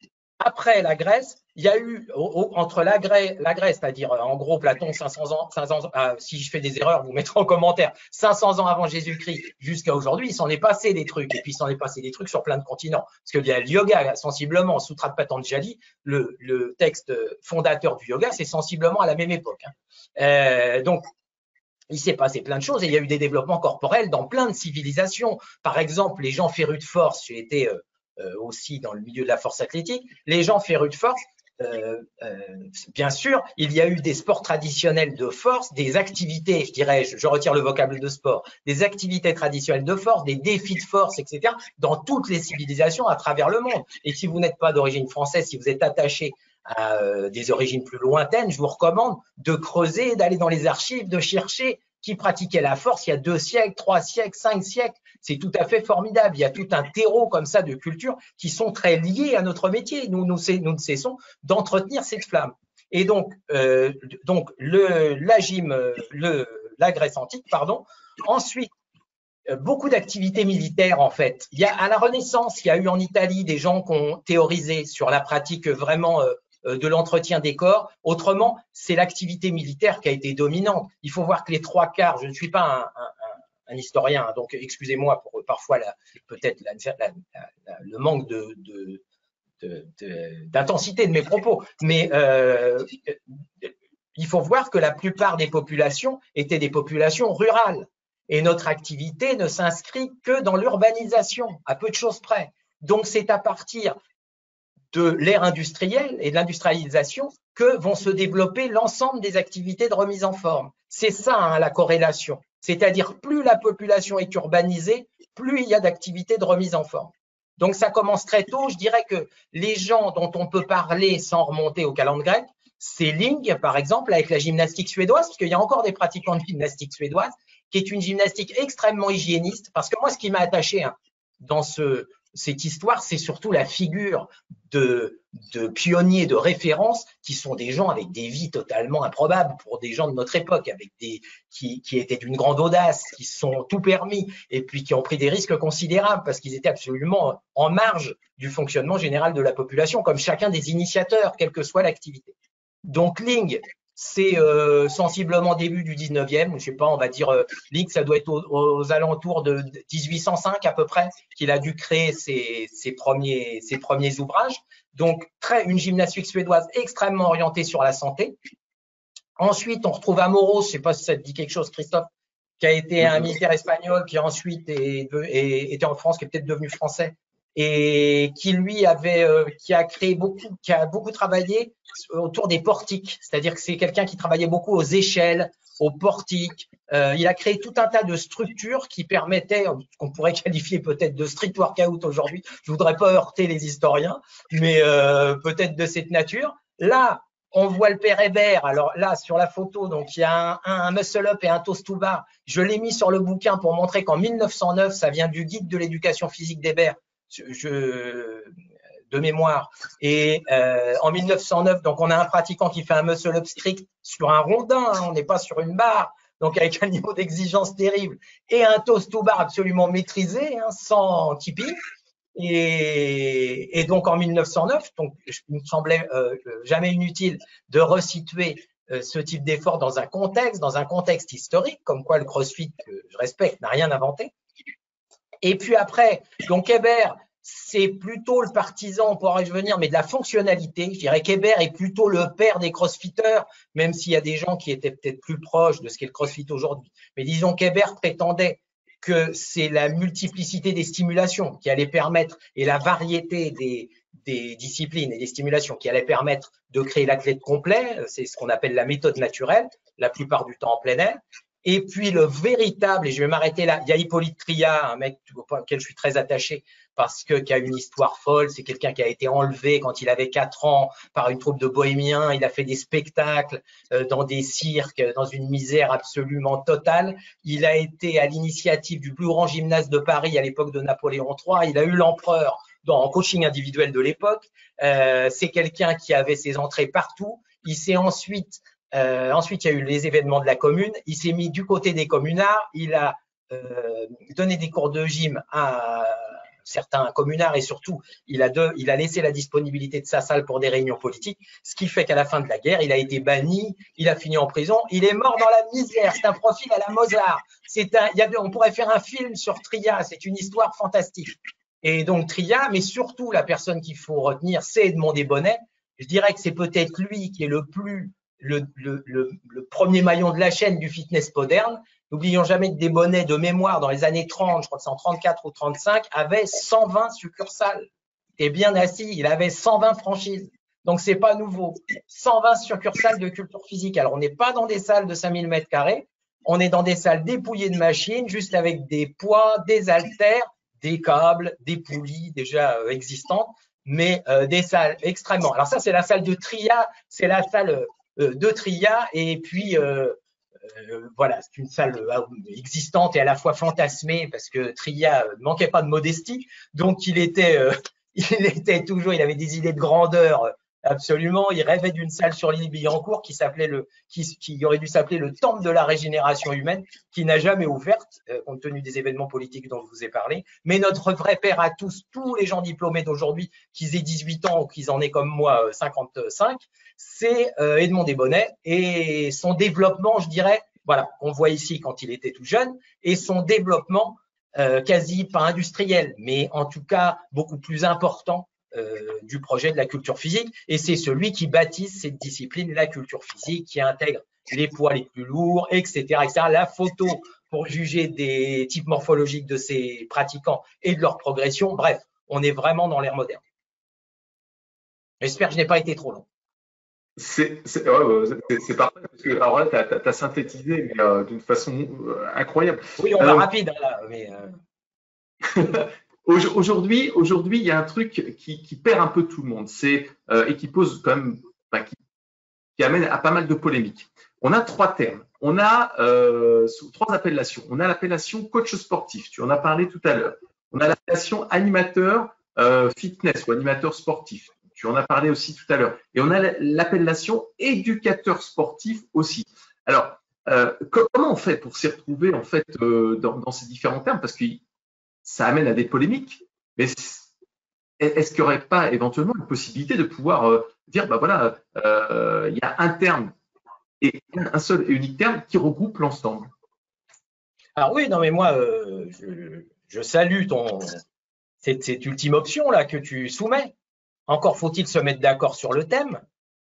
Après la Grèce, il y a eu, entre la Grèce, la Grèce c'est-à-dire en gros Platon, cinq cents ans, cinq cents ans euh, si je fais des erreurs, vous mettrez en commentaire, cinq cents ans avant Jésus-Christ jusqu'à aujourd'hui, il s'en est passé des trucs, et puis il s'en est passé des trucs sur plein de continents. Parce qu'il y a le yoga, sensiblement, Sutra de Patanjali, le, le texte fondateur du yoga, c'est sensiblement à la même époque. Hein. Euh, donc, il s'est passé plein de choses et il y a eu des développements corporels dans plein de civilisations. Par exemple, les gens férus de force, j'ai été euh, euh, aussi dans le milieu de la force athlétique, les gens férus de force, euh, euh, bien sûr, il y a eu des sports traditionnels de force, des activités, je dirais, je, je retire le vocable de sport, des activités traditionnelles de force, des défis de force, et cetera, dans toutes les civilisations à travers le monde. Et si vous n'êtes pas d'origine française, si vous êtes attaché à euh, des origines plus lointaines, je vous recommande de creuser, d'aller dans les archives, de chercher qui pratiquait la force il y a deux siècles, trois siècles, cinq siècles. C'est tout à fait formidable. Il y a tout un terreau comme ça de cultures qui sont très liées à notre métier. Nous, nous, nous ne cessons d'entretenir cette flamme. Et donc, euh, donc le, la gym, le, la Grèce antique, pardon. Ensuite, beaucoup d'activités militaires en fait. Il y a à la Renaissance, il y a eu en Italie des gens qui ont théorisé sur la pratique vraiment euh, de l'entretien des corps. Autrement, c'est l'activité militaire qui a été dominante. Il faut voir que les trois quarts, je ne suis pas un, un, un historien, donc excusez-moi pour parfois peut-être le manque de, de, de, de, d'intensité de mes propos, mais euh, il faut voir que la plupart des populations étaient des populations rurales. Et notre activité ne s'inscrit que dans l'urbanisation, à peu de choses près. Donc, c'est à partir de l'ère industrielle et de l'industrialisation que vont se développer l'ensemble des activités de remise en forme. C'est ça, hein, la corrélation. C'est-à-dire, plus la population est urbanisée, plus il y a d'activités de remise en forme. Donc, ça commence très tôt. Je dirais que les gens dont on peut parler sans remonter au calendrier grec, c'est Ling, par exemple, avec la gymnastique suédoise, parce qu'il y a encore des pratiquants de gymnastique suédoise, qui est une gymnastique extrêmement hygiéniste. Parce que moi, ce qui m'a attaché hein, dans ce, cette histoire, c'est surtout la figure de, de pionniers, de références, qui sont des gens avec des vies totalement improbables pour des gens de notre époque, avec des qui, qui étaient d'une grande audace, qui se sont tout permis, et puis qui ont pris des risques considérables, parce qu'ils étaient absolument en marge du fonctionnement général de la population, comme chacun des initiateurs, quelle que soit l'activité. Donc, Ling, c'est euh, sensiblement début du dix-neuvième, je sais pas, on va dire, euh, Lick, ça doit être aux, aux alentours de dix-huit cent cinq à peu près, qu'il a dû créer ses, ses, premiers, ses premiers ouvrages. Donc, très, une gymnastique suédoise extrêmement orientée sur la santé. Ensuite, on retrouve Amoros, je ne sais pas si ça te dit quelque chose, Christophe, qui a été un militaire espagnol, qui ensuite est, est, était en France, qui est peut-être devenu français, et qui lui avait, euh, qui a créé beaucoup, qui a beaucoup travaillé autour des portiques. C'est-à-dire que c'est quelqu'un qui travaillait beaucoup aux échelles, aux portiques. Euh, il a créé tout un tas de structures qui permettaient, qu'on pourrait qualifier peut-être de street workout aujourd'hui. Je voudrais pas heurter les historiens, mais euh, peut-être de cette nature. Là, on voit le père Hébert. Alors là, sur la photo, donc il y a un, un, un muscle-up et un toast to bar. Je l'ai mis sur le bouquin pour montrer qu'en mille neuf cent neuf, ça vient du guide de l'éducation physique d'Hébert, je, de mémoire. Et euh, en mille neuf cent neuf, donc on a un pratiquant qui fait un muscle-up strict sur un rondin, hein, on n'est pas sur une barre, donc avec un niveau d'exigence terrible, et un toast to bar absolument maîtrisé, hein, sans tipping. Et, et donc en mille neuf cent neuf, donc, il me semblait euh, jamais inutile de resituer euh, ce type d'effort dans un contexte, dans un contexte historique, comme quoi le CrossFit, que je respecte, n'a rien inventé. Et puis après, donc Hébert, c'est plutôt le partisan, on pourrait revenir, mais de la fonctionnalité. Je dirais qu'Hébert est plutôt le père des crossfitters, même s'il y a des gens qui étaient peut-être plus proches de ce qu'est le crossfit aujourd'hui. Mais disons qu'Hébert prétendait que c'est la multiplicité des stimulations qui allait permettre, et la variété des, des disciplines et des stimulations qui allait permettre de créer l'athlète complet. C'est ce qu'on appelle la méthode naturelle, la plupart du temps en plein air. Et puis le véritable, et je vais m'arrêter là, il y a Hippolyte Tria, un mec auquel je suis très attaché parce que qui a une histoire folle. C'est quelqu'un qui a été enlevé quand il avait quatre ans par une troupe de bohémiens. Il a fait des spectacles euh, dans des cirques, dans une misère absolument totale. Il a été à l'initiative du plus grand gymnase de Paris à l'époque de Napoléon trois. Il a eu l'empereur dans en coaching individuel de l'époque. Euh, c'est quelqu'un qui avait ses entrées partout. Il s'est ensuite Euh, ensuite, il y a eu les événements de la commune. Il s'est mis du côté des communards. Il a euh, donné des cours de gym à certains communards et surtout, il a, de, il a laissé la disponibilité de sa salle pour des réunions politiques, ce qui fait qu'à la fin de la guerre, il a été banni, il a fini en prison, il est mort dans la misère. C'est un profil à la Mozart. C'est un, il y a, on pourrait faire un film sur Tria. C'est une histoire fantastique. Et donc Tria, mais surtout la personne qu'il faut retenir, c'est Edmond Desbonnets. Je dirais que c'est peut-être lui qui est le plus Le, le, le, le premier maillon de la chaîne du fitness moderne. N'oublions jamais que Desbonnets, de mémoire, dans les années trente, je crois que c'est en trente-quatre ou trente-cinq, avait cent vingt succursales. Il est bien assis, il avait cent vingt franchises. Donc, c'est pas nouveau. cent vingt succursales de culture physique. Alors, on n'est pas dans des salles de cinq mille mètres carrés. On est dans des salles dépouillées de machines, juste avec des poids, des haltères, des câbles, des poulies déjà euh, existantes, mais euh, des salles extrêmement. Alors, ça, c'est la salle de Tria, c'est la salle euh, de Tria, et puis euh, euh, voilà, c'est une salle euh, existante et à la fois fantasmée parce que Tria ne manquait pas de modestie, donc il était, euh, il était toujours, il avait des idées de grandeur euh, absolument. Il rêvait d'une salle sur l'île Billancourt qui s'appelait le, qui, qui aurait dû s'appeler le Temple de la Régénération humaine, qui n'a jamais ouverte euh, compte tenu des événements politiques dont je vous ai parlé. Mais notre vrai père à tous, tous les gens diplômés d'aujourd'hui, qu'ils aient dix-huit ans ou qu'ils en aient comme moi euh, cinquante-cinq, c'est euh, Edmond Desbonnets et son développement, je dirais, voilà, on voit ici quand il était tout jeune, et son développement euh, quasi pas industriel, mais en tout cas beaucoup plus important euh, du projet de la culture physique. Et c'est celui qui baptise cette discipline, la culture physique, qui intègre les poids les plus lourds, et cetera, et cetera. La photo pour juger des types morphologiques de ces pratiquants et de leur progression. Bref, on est vraiment dans l'ère moderne. J'espère que je n'ai pas été trop long. C'est ouais, parfait, parce que alors là, tu as, as synthétisé mais euh, d'une façon euh, incroyable. Oui, on va euh, rapide là, mais euh... Aujourd'hui, aujourd'hui, il y a un truc qui, qui perd un peu tout le monde, c'est euh, et qui pose quand même, enfin, qui, qui amène à pas mal de polémiques. On a trois termes, on a euh, trois appellations. On a l'appellation coach sportif, tu en as parlé tout à l'heure. On a l'appellation animateur euh, fitness ou animateur sportif. Tu en as parlé aussi tout à l'heure. Et on a l'appellation éducateur sportif aussi. Alors, euh, comment on fait pour s'y retrouver en fait euh, dans, dans ces différents termes? Parce que ça amène à des polémiques. Mais est-ce qu'il n'y aurait pas éventuellement une possibilité de pouvoir euh, dire, bah voilà, euh, il y a un terme et un seul et unique terme qui regroupe l'ensemble. Alors oui, non mais moi, euh, je, je salue ton cette, cette ultime option là que tu soumets. Encore faut-il se mettre d'accord sur le thème.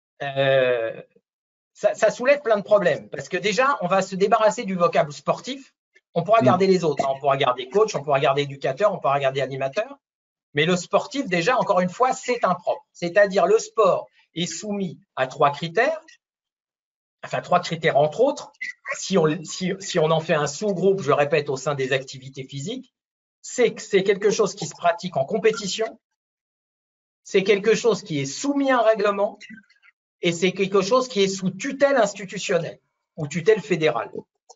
Euh, ça, ça soulève plein de problèmes parce que déjà, on va se débarrasser du vocable sportif. On pourra Mm. garder les autres. Hein. On pourra garder coach, on pourra garder éducateur, on pourra garder animateur. Mais le sportif, déjà, encore une fois, c'est impropre. C'est-à-dire le sport est soumis à trois critères. Enfin, trois critères entre autres. Si on, si, si on en fait un sous-groupe, je répète, au sein des activités physiques, c'est que c'est quelque chose qui se pratique en compétition, c'est quelque chose qui est soumis à un règlement et c'est quelque chose qui est sous tutelle institutionnelle ou tutelle fédérale.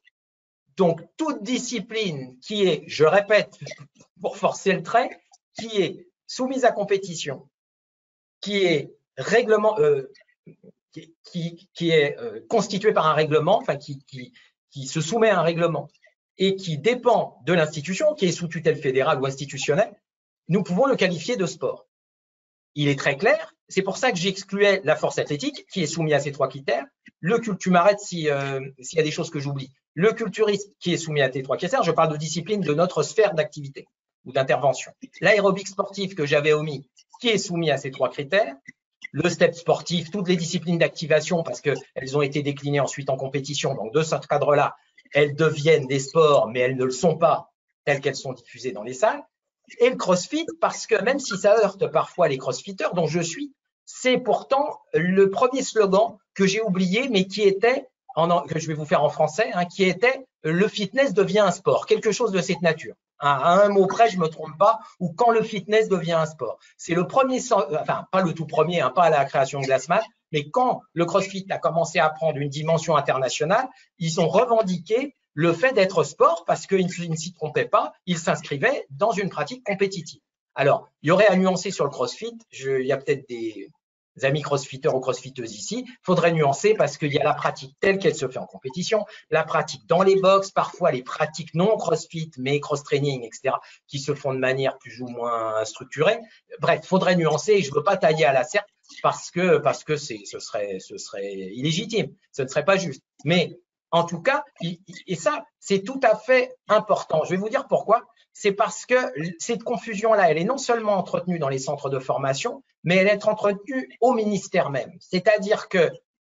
Donc, toute discipline qui est, je répète, pour forcer le trait, qui est soumise à compétition, qui est règlement, euh, qui, qui, qui est euh, constituée par un règlement, enfin qui, qui, qui se soumet à un règlement et qui dépend de l'institution, qui est sous tutelle fédérale ou institutionnelle, nous pouvons le qualifier de sport. Il est très clair, c'est pour ça que j'excluais la force athlétique, qui est soumise à ces trois critères. Le tu m'arrêtes si, euh, s'il y a des choses que j'oublie. Le culturisme, qui est soumis à ces trois critères, je parle de discipline de notre sphère d'activité ou d'intervention. L'aérobic sportif que j'avais omis, qui est soumis à ces trois critères. Le step sportif, toutes les disciplines d'activation, parce qu'elles ont été déclinées ensuite en compétition. Donc, de ce cadre-là, elles deviennent des sports, mais elles ne le sont pas telles qu'elles sont diffusées dans les salles. Et le crossfit, parce que même si ça heurte parfois les crossfitters, dont je suis, c'est pourtant le premier slogan que j'ai oublié, mais qui était, en, que je vais vous faire en français, hein, qui était « le fitness devient un sport », quelque chose de cette nature. À un mot près, je ne me trompe pas, ou quand le fitness devient un sport. C'est le premier, enfin, pas le tout premier, hein, pas à la création de Glassman, mais quand le CrossFit a commencé à prendre une dimension internationale, ils ont revendiqué le fait d'être sport parce qu'ils ne s'y trompaient pas, ils s'inscrivaient dans une pratique compétitive. Alors, il y aurait à nuancer sur le CrossFit, je, il y a peut-être des amis crossfitters ou crossfitteuses ici, il faudrait nuancer parce qu'il y a la pratique telle qu'elle se fait en compétition, la pratique dans les box, parfois les pratiques non crossfit, mais cross-training, et cetera, qui se font de manière plus ou moins structurée. Bref, il faudrait nuancer et je ne veux pas tailler à la serpe parce que, parce que c'est, ce, serait, ce serait illégitime, ce ne serait pas juste. Mais en tout cas, et ça, c'est tout à fait important. Je vais vous dire pourquoi. C'est parce que cette confusion-là, elle est non seulement entretenue dans les centres de formation, mais elle est entretenue au ministère même. C'est-à-dire que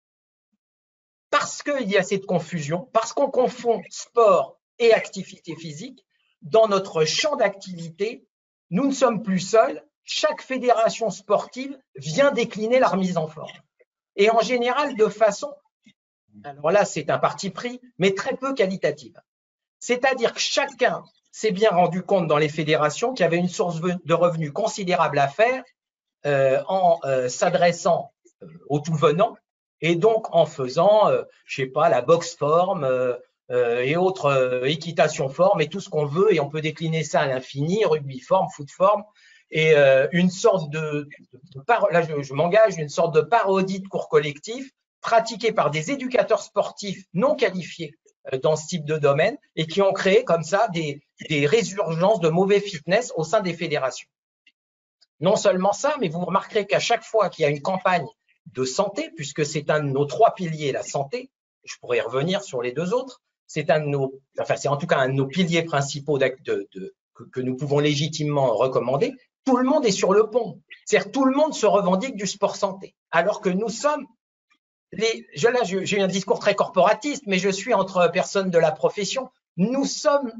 parce qu'il y a cette confusion, parce qu'on confond sport et activité physique, dans notre champ d'activité, nous ne sommes plus seuls. Chaque fédération sportive vient décliner la remise en forme. Et en général, de façon, alors là, c'est un parti pris, mais très peu qualitative. C'est-à-dire que chacun s'est bien rendu compte dans les fédérations qu'il y avait une source de revenus considérable à faire euh, en euh, s'adressant euh, aux tout venants et donc en faisant, euh, je sais pas, la boxe forme euh, euh, et autres euh, équitation forme et tout ce qu'on veut et on peut décliner ça à l'infini, rugby forme, foot forme et euh, une sorte de, de, de par, là je, je m'engage, une sorte de parodie de cours collectif pratiquée par des éducateurs sportifs non qualifiés dans ce type de domaine et qui ont créé comme ça des, des résurgences de mauvais fitness au sein des fédérations. Non seulement ça, mais vous remarquerez qu'à chaque fois qu'il y a une campagne de santé, puisque c'est un de nos trois piliers, la santé, je pourrais revenir sur les deux autres, c'est un de nos, enfin c'est en tout cas un de nos piliers principaux de, de, de, que, que nous pouvons légitimement recommander, tout le monde est sur le pont. C'est-à-dire tout le monde se revendique du sport santé, alors que nous sommes Les, je, là, j'ai un discours très corporatiste, mais je suis entre personnes de la profession. Nous sommes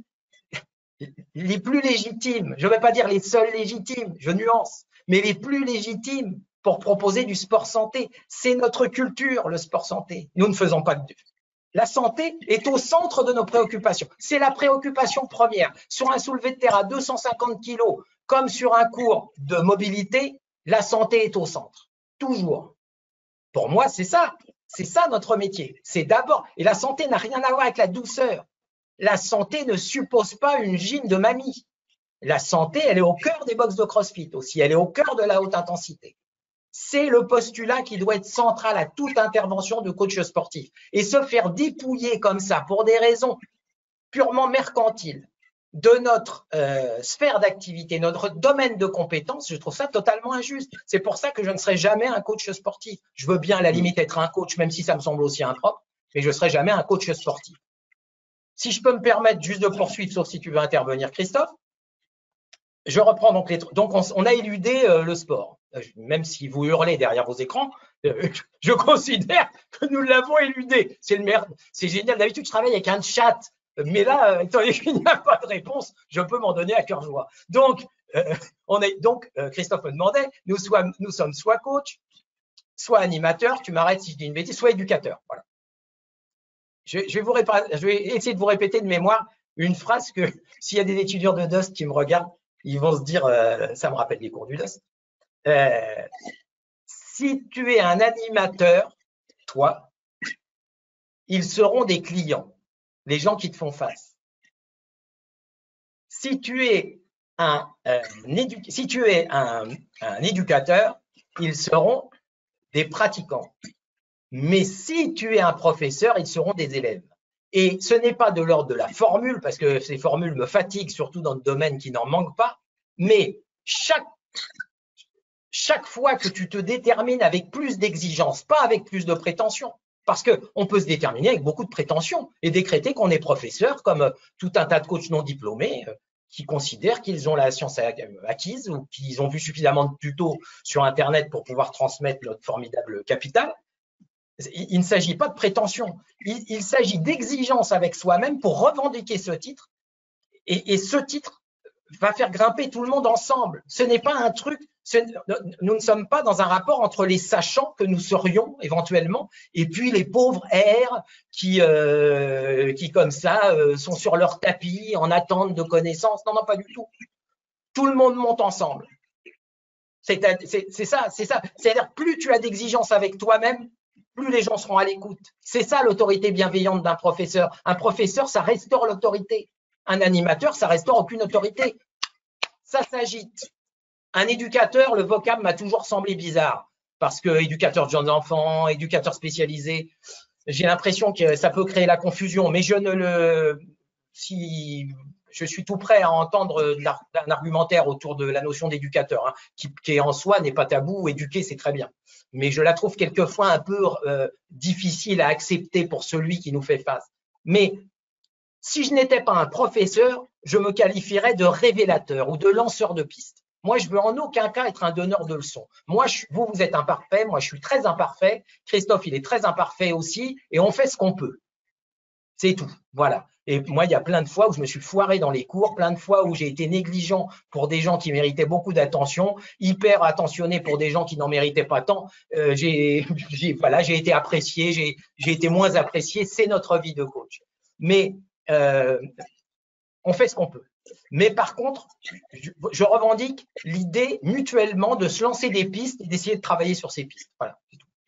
les plus légitimes, je ne vais pas dire les seuls légitimes, je nuance, mais les plus légitimes pour proposer du sport santé. C'est notre culture, le sport santé. Nous ne faisons pas de... La santé est au centre de nos préoccupations. C'est la préoccupation première. Sur un soulevé de terre à deux cent cinquante kilos, comme sur un cours de mobilité, la santé est au centre. Toujours. Pour moi, c'est ça. C'est ça notre métier. C'est d'abord, et la santé n'a rien à voir avec la douceur. La santé ne suppose pas une gym de mamie. La santé, elle est au cœur des box de CrossFit aussi. Elle est au cœur de la haute intensité. C'est le postulat qui doit être central à toute intervention de coach sportif. Et se faire dépouiller comme ça pour des raisons purement mercantiles de notre euh, sphère d'activité, notre domaine de compétences, je trouve ça totalement injuste. C'est pour ça que je ne serai jamais un coach sportif. Je veux bien à la limite être un coach, même si ça me semble aussi impropre, mais je ne serai jamais un coach sportif. Si je peux me permettre juste de poursuivre, sauf si tu veux intervenir, Christophe, je reprends donc les. Donc, on, on a éludé euh, le sport. Même si vous hurlez derrière vos écrans, euh, je considère que nous l'avons éludé. C'est le merde. C'est génial. D'habitude, je travaille avec un chat. Mais là, étant donné qu'il n'y a pas de réponse, je peux m'en donner à cœur joie. Donc, euh, on est, donc euh, Christophe me demandait, nous, soit, nous sommes soit coach, soit animateur, tu m'arrêtes si je dis une bêtise, soit éducateur. Voilà. Je, je, vais vous je vais essayer de vous répéter de mémoire une phrase que s'il y a des étudiants de Dust qui me regardent, ils vont se dire, euh, ça me rappelle les cours du Dust. Euh, si tu es un animateur, toi, ils seront des clients, les gens qui te font face. Si tu es un, euh, édu si tu es un, un éducateur, ils seront des pratiquants. Mais si tu es un professeur, ils seront des élèves. Et ce n'est pas de l'ordre de la formule, parce que ces formules me fatiguent, surtout dans le domaine qui n'en manque pas, mais chaque, chaque fois que tu te détermines avec plus d'exigence, pas avec plus de prétention, parce qu'on peut se déterminer avec beaucoup de prétention et décréter qu'on est professeur, comme tout un tas de coachs non diplômés qui considèrent qu'ils ont la science acquise ou qu'ils ont vu suffisamment de tutos sur Internet pour pouvoir transmettre notre formidable capital. Il ne s'agit pas de prétention, il, il s'agit d'exigence avec soi-même pour revendiquer ce titre. Et, et ce titre va faire grimper tout le monde ensemble. Ce n'est pas un truc, ce, nous ne sommes pas dans un rapport entre les sachants que nous serions éventuellement et puis les pauvres airs qui, euh, qui comme ça, euh, sont sur leur tapis en attente de connaissances. Non, non, pas du tout. Tout le monde monte ensemble. C'est ça, c'est ça. C'est-à-dire, plus tu as d'exigences avec toi-même, plus les gens seront à l'écoute. C'est ça l'autorité bienveillante d'un professeur. Un professeur, ça restaure l'autorité. Un animateur, ça restaure aucune autorité. Ça s'agite. Un éducateur, le vocable m'a toujours semblé bizarre parce que éducateur de jeunes enfants, éducateur spécialisé, j'ai l'impression que ça peut créer la confusion, mais je ne le… Si je suis tout prêt à entendre un argumentaire autour de la notion d'éducateur, hein, qui, qui en soi n'est pas tabou, éduquer c'est très bien. Mais je la trouve quelquefois un peu euh, difficile à accepter pour celui qui nous fait face. Mais si je n'étais pas un professeur, je me qualifierais de révélateur ou de lanceur de piste. Moi, je veux en aucun cas être un donneur de leçons. Moi, je, vous, vous êtes imparfait, moi, je suis très imparfait. Christophe, il est très imparfait aussi, et on fait ce qu'on peut. C'est tout, voilà. Et moi, il y a plein de fois où je me suis foiré dans les cours, plein de fois où j'ai été négligent pour des gens qui méritaient beaucoup d'attention, hyper attentionné pour des gens qui n'en méritaient pas tant. Euh, j'ai voilà, j'ai été apprécié, j'ai été moins apprécié. C'est notre vie de coach. Mais euh, on fait ce qu'on peut. Mais par contre, je, je revendique l'idée mutuellement de se lancer des pistes et d'essayer de travailler sur ces pistes. Voilà.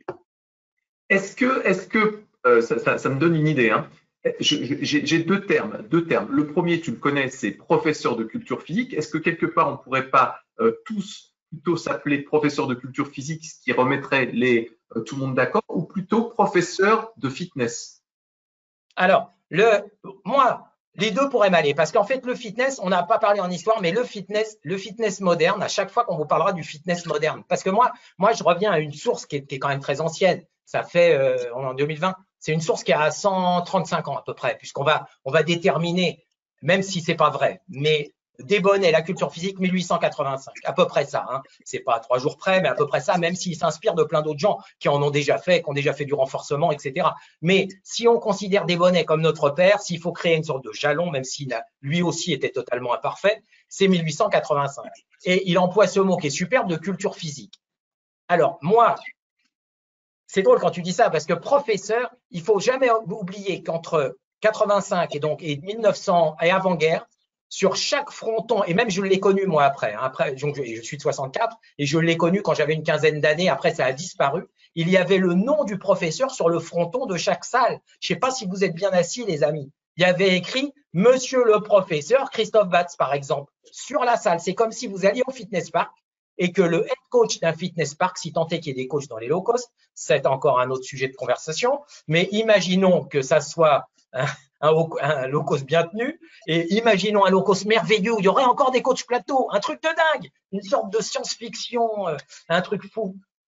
Est-ce que, est-ce que euh, ça, ça, ça me donne une idée, hein. J'ai deux termes, deux termes. Le premier, tu le connais, c'est professeur de culture physique. Est-ce que quelque part, on ne pourrait pas euh, tous plutôt s'appeler professeur de culture physique, ce qui remettrait les, euh, tout le monde d'accord, ou plutôt professeur de fitness? Alors, le, moi, les deux pourraient m'aller parce qu'en fait, le fitness, on n'a pas parlé en histoire, mais le fitness, le fitness moderne, à chaque fois qu'on vous parlera du fitness moderne, parce que moi, moi, je reviens à une source qui est, qui est quand même très ancienne. Ça fait, euh, on est en deux mille vingt. C'est une source qui a cent trente-cinq ans à peu près, puisqu'on va, on va déterminer, même si c'est pas vrai, mais Desbonnets, la culture physique, mille huit cent quatre-vingt-cinq, à peu près ça. Hein. C'est pas à trois jours près, mais à peu près ça, même s'il s'inspire de plein d'autres gens qui en ont déjà fait, qui ont déjà fait du renforcement, et cetera. Mais si on considère Desbonnets comme notre père, s'il faut créer une sorte de jalon, même s'il a lui aussi était totalement imparfait, c'est mille huit cent quatre-vingt-cinq. Et il emploie ce mot qui est superbe de culture physique. Alors, moi, c'est drôle quand tu dis ça, parce que professeur, il faut jamais oublier qu'entre quatre-vingt-cinq et donc et mille neuf cents et avant-guerre, sur chaque fronton, et même je l'ai connu moi après, hein, après donc je, je suis de soixante-quatre et je l'ai connu quand j'avais une quinzaine d'années, après ça a disparu, il y avait le nom du professeur sur le fronton de chaque salle. Je ne sais pas si vous êtes bien assis les amis. Il y avait écrit « Monsieur le professeur Christophe Batz » par exemple, sur la salle. C'est comme si vous alliez au fitness park et que le head coach d'un fitness park, si tant est qu'il y ait des coachs dans les low cost, c'est encore un autre sujet de conversation, mais imaginons que ça soit un, un, un low cost bien tenu, et imaginons un low cost merveilleux où il y aurait encore des coachs plateaux, un truc de dingue, une sorte de science-fiction, un truc fou.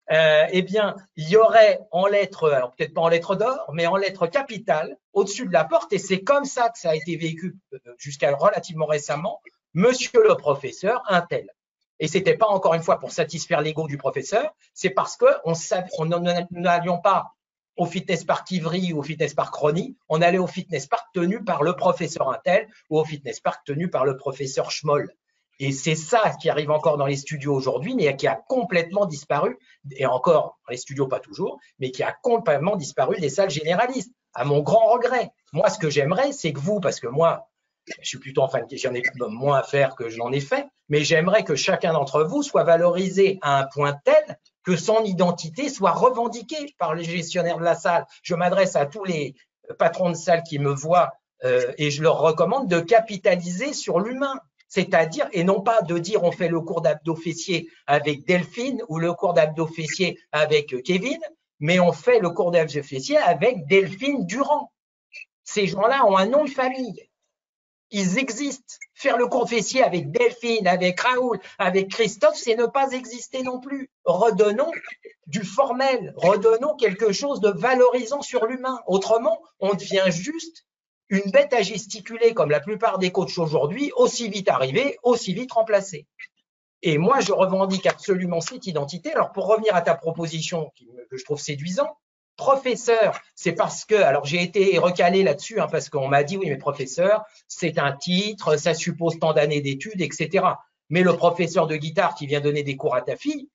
euh, eh bien, il y aurait en lettres, alors peut-être pas en lettres d'or, mais en lettres capitales, au-dessus de la porte, et c'est comme ça que ça a été vécu jusqu'à relativement récemment, monsieur le professeur, un tel. Et c'était pas encore une fois pour satisfaire l'ego du professeur, c'est parce que on savait, on n'allions pas au fitness park Ivry ou au fitness park Rony, on allait au fitness park tenu par le professeur Intel ou au fitness park tenu par le professeur Schmoll. Et c'est ça qui arrive encore dans les studios aujourd'hui, mais qui a complètement disparu, et encore dans les studios pas toujours, mais qui a complètement disparu des salles généralistes, à mon grand regret. Moi, ce que j'aimerais, c'est que vous, parce que moi, je suis plutôt en fan, j'en ai moins à faire que je n'en ai fait, mais j'aimerais que chacun d'entre vous soit valorisé à un point tel que son identité soit revendiquée par les gestionnaires de la salle. Je m'adresse à tous les patrons de salle qui me voient euh, et je leur recommande de capitaliser sur l'humain. C'est-à-dire, et non pas de dire on fait le cours d'abdos fessiers avec Delphine ou le cours d'abdos fessiers avec Kevin, mais on fait le cours d'abdos fessiers avec Delphine Durand. Ces gens-là ont un nom de famille. Ils existent. Faire le cours fessier avec Delphine, avec Raoul, avec Christophe, c'est ne pas exister non plus. Redonnons du formel, redonnons quelque chose de valorisant sur l'humain. Autrement, on devient juste une bête à gesticuler, comme la plupart des coachs aujourd'hui, aussi vite arrivés, aussi vite remplacés. Et moi, je revendique absolument cette identité. Alors, pour revenir à ta proposition, que je trouve séduisant, professeur, c'est parce que, alors j'ai été recalé là-dessus, hein, parce qu'on m'a dit, oui, mais professeur, c'est un titre, ça suppose tant d'années d'études, et cetera. Mais le professeur de guitare qui vient donner des cours à ta fille,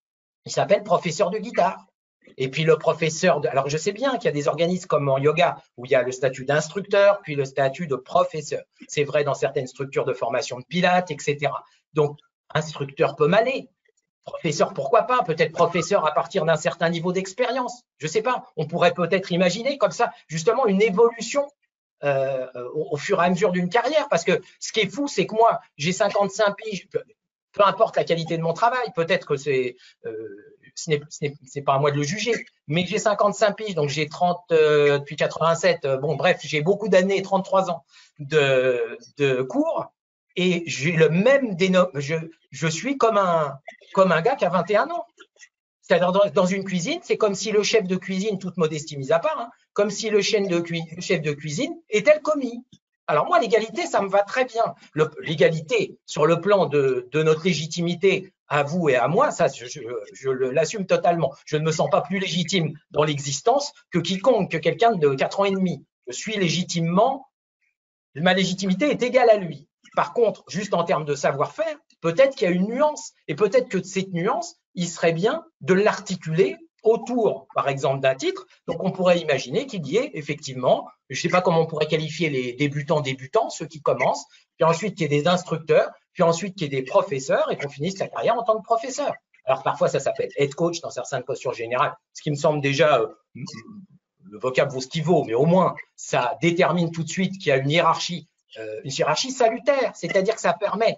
il s'appelle professeur de guitare. Et puis le professeur, de, alors je sais bien qu'il y a des organismes comme en yoga où il y a le statut d'instructeur, puis le statut de professeur. C'est vrai dans certaines structures de formation de pilates, et cetera. Donc, instructeur peut m'aller. Professeur, pourquoi pas? Peut-être professeur à partir d'un certain niveau d'expérience. Je ne sais pas. On pourrait peut-être imaginer comme ça, justement, une évolution euh, au, au fur et à mesure d'une carrière. Parce que ce qui est fou, c'est que moi, j'ai cinquante-cinq piges, peu, peu importe la qualité de mon travail, peut-être que c'est, euh, ce n'est pas à moi de le juger, mais j'ai cinquante-cinq piges, donc j'ai trente euh, depuis quatre-vingt-sept. Euh, bon, bref, j'ai beaucoup d'années, trente-trois ans de, de cours. Et j'ai le même dénom, je, je suis comme un, comme un gars qui a vingt et un ans. C'est-à-dire dans, dans une cuisine, c'est comme si le chef de cuisine, toute modestie mise à part, hein, comme si le, chef de, le chef de cuisine était le commis. Alors moi, l'égalité, ça me va très bien. L'égalité sur le plan de, de notre légitimité à vous et à moi, ça, je, je, je l'assume totalement. Je ne me sens pas plus légitime dans l'existence que quiconque, que quelqu'un de quatre ans et demi. Je suis légitimement, ma légitimité est égale à lui. Par contre, juste en termes de savoir-faire, peut-être qu'il y a une nuance. Et peut-être que cette nuance, il serait bien de l'articuler autour, par exemple, d'un titre. Donc, on pourrait imaginer qu'il y ait effectivement, je ne sais pas comment on pourrait qualifier les débutants débutants, ceux qui commencent, puis ensuite qu'il y ait des instructeurs, puis ensuite qu'il y ait des professeurs et qu'on finisse sa carrière en tant que professeur. Alors, parfois, ça s'appelle head coach dans certaines postures générales, ce qui me semble déjà, euh, le vocable vaut ce qu'il vaut, mais au moins, ça détermine tout de suite qu'il y a une hiérarchie Euh, une hiérarchie salutaire, c'est-à-dire que ça permet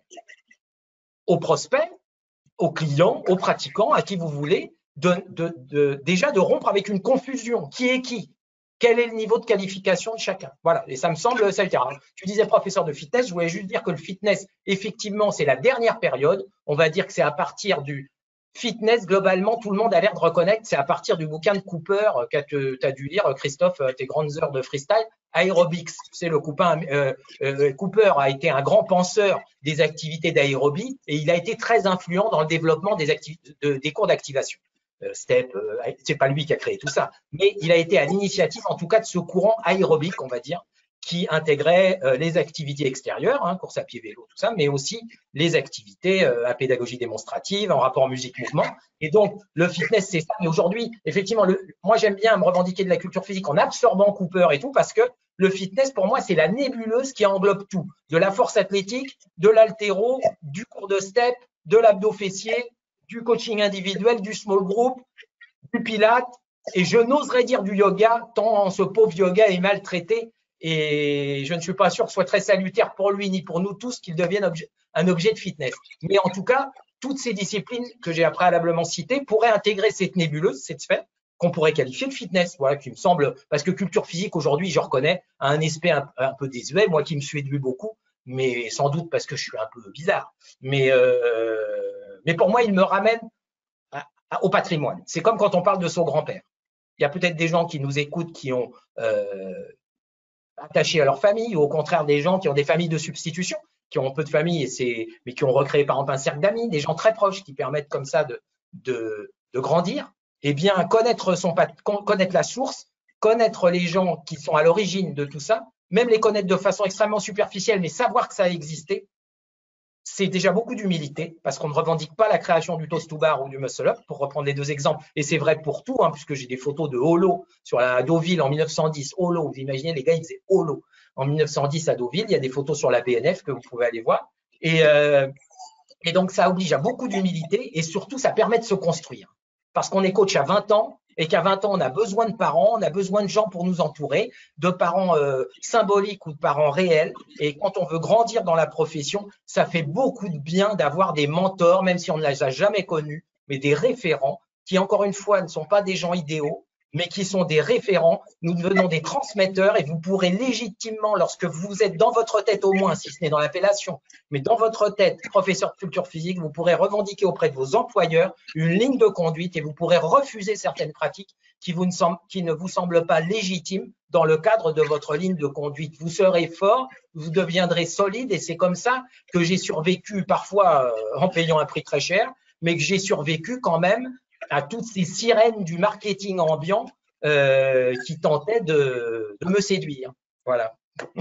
aux prospects, aux clients, aux pratiquants, à qui vous voulez, de, de, de, déjà de rompre avec une confusion. Qui est qui? Quel est le niveau de qualification de chacun? Voilà, et ça me semble salutaire. Alors, tu disais professeur de fitness, je voulais juste dire que le fitness, effectivement, c'est la dernière période. On va dire que c'est à partir du fitness, globalement, tout le monde a l'air de reconnaître, c'est à partir du bouquin de Cooper que tu as dû lire, Christophe, tes grandes heures de freestyle, Aerobics. C'est le copain, euh, euh, Cooper a été un grand penseur des activités d'aérobie et il a été très influent dans le développement des, de, des cours d'activation. Euh, Step, euh, c'est pas lui qui a créé tout ça, mais il a été à l'initiative, en tout cas, de ce courant aérobique, on va dire, qui intégrait euh, les activités extérieures, hein, course à pied, vélo, tout ça, mais aussi les activités euh, à pédagogie démonstrative, en rapport musique-mouvement. Et donc, le fitness, c'est ça. Mais aujourd'hui, effectivement, le, moi, j'aime bien me revendiquer de la culture physique en absorbant Cooper et tout, parce que le fitness, pour moi, c'est la nébuleuse qui englobe tout. De la force athlétique, de l'haltéro, du cours de step, de l'abdo fessier, du coaching individuel, du small group, du pilate, et je n'oserais dire du yoga, tant ce pauvre yoga est maltraité. Et je ne suis pas sûr que ce soit très salutaire pour lui ni pour nous tous qu'il devienne objet, un objet de fitness. Mais en tout cas, toutes ces disciplines que j'ai préalablement citées pourraient intégrer cette nébuleuse, cette sphère, qu'on pourrait qualifier de fitness. Voilà, qui me semble, parce que culture physique aujourd'hui, je reconnais, a un aspect un, un peu désuet, moi qui me suis élevé beaucoup, mais sans doute parce que je suis un peu bizarre. Mais, euh, mais pour moi, il me ramène à, au patrimoine. C'est comme quand on parle de son grand-père. Il y a peut-être des gens qui nous écoutent qui ont euh, attaché à leur famille, ou au contraire des gens qui ont des familles de substitution, qui ont peu de famille, et c'est, mais qui ont recréé par exemple un cercle d'amis, des gens très proches qui permettent comme ça de, de, de grandir. Eh bien, connaître, son, connaître la source, connaître les gens qui sont à l'origine de tout ça, même les connaître de façon extrêmement superficielle, mais savoir que ça a existé, c'est déjà beaucoup d'humilité, parce qu'on ne revendique pas la création du toast to bar ou du muscle up, pour reprendre les deux exemples. Et c'est vrai pour tout, hein, puisque j'ai des photos de holo sur la Deauville en mille neuf cent dix. Holo, vous imaginez, les gars, ils faisaient holo en mille neuf cent dix à Deauville. Il y a des photos sur la B N F que vous pouvez aller voir. Et, euh, et donc, ça oblige à beaucoup d'humilité, et surtout, ça permet de se construire. Parce qu'on est coach à vingt ans, et qu'à vingt ans, on a besoin de parents, on a besoin de gens pour nous entourer, de parents euh, symboliques ou de parents réels. Et quand on veut grandir dans la profession, ça fait beaucoup de bien d'avoir des mentors, même si on ne les a jamais connus, mais des référents qui, encore une fois, ne sont pas des gens idéaux, mais qui sont des référents. Nous devenons des transmetteurs, et vous pourrez légitimement, lorsque vous êtes dans votre tête au moins, si ce n'est dans l'appellation, mais dans votre tête, professeur de culture physique, vous pourrez revendiquer auprès de vos employeurs une ligne de conduite, et vous pourrez refuser certaines pratiques qui, vous ne, semblent, qui ne vous semblent pas légitimes dans le cadre de votre ligne de conduite. Vous serez fort, vous deviendrez solide, et c'est comme ça que j'ai survécu, parfois euh, en payant un prix très cher, mais que j'ai survécu quand même à toutes ces sirènes du marketing ambiant euh, qui tentaient de, de me séduire. Voilà.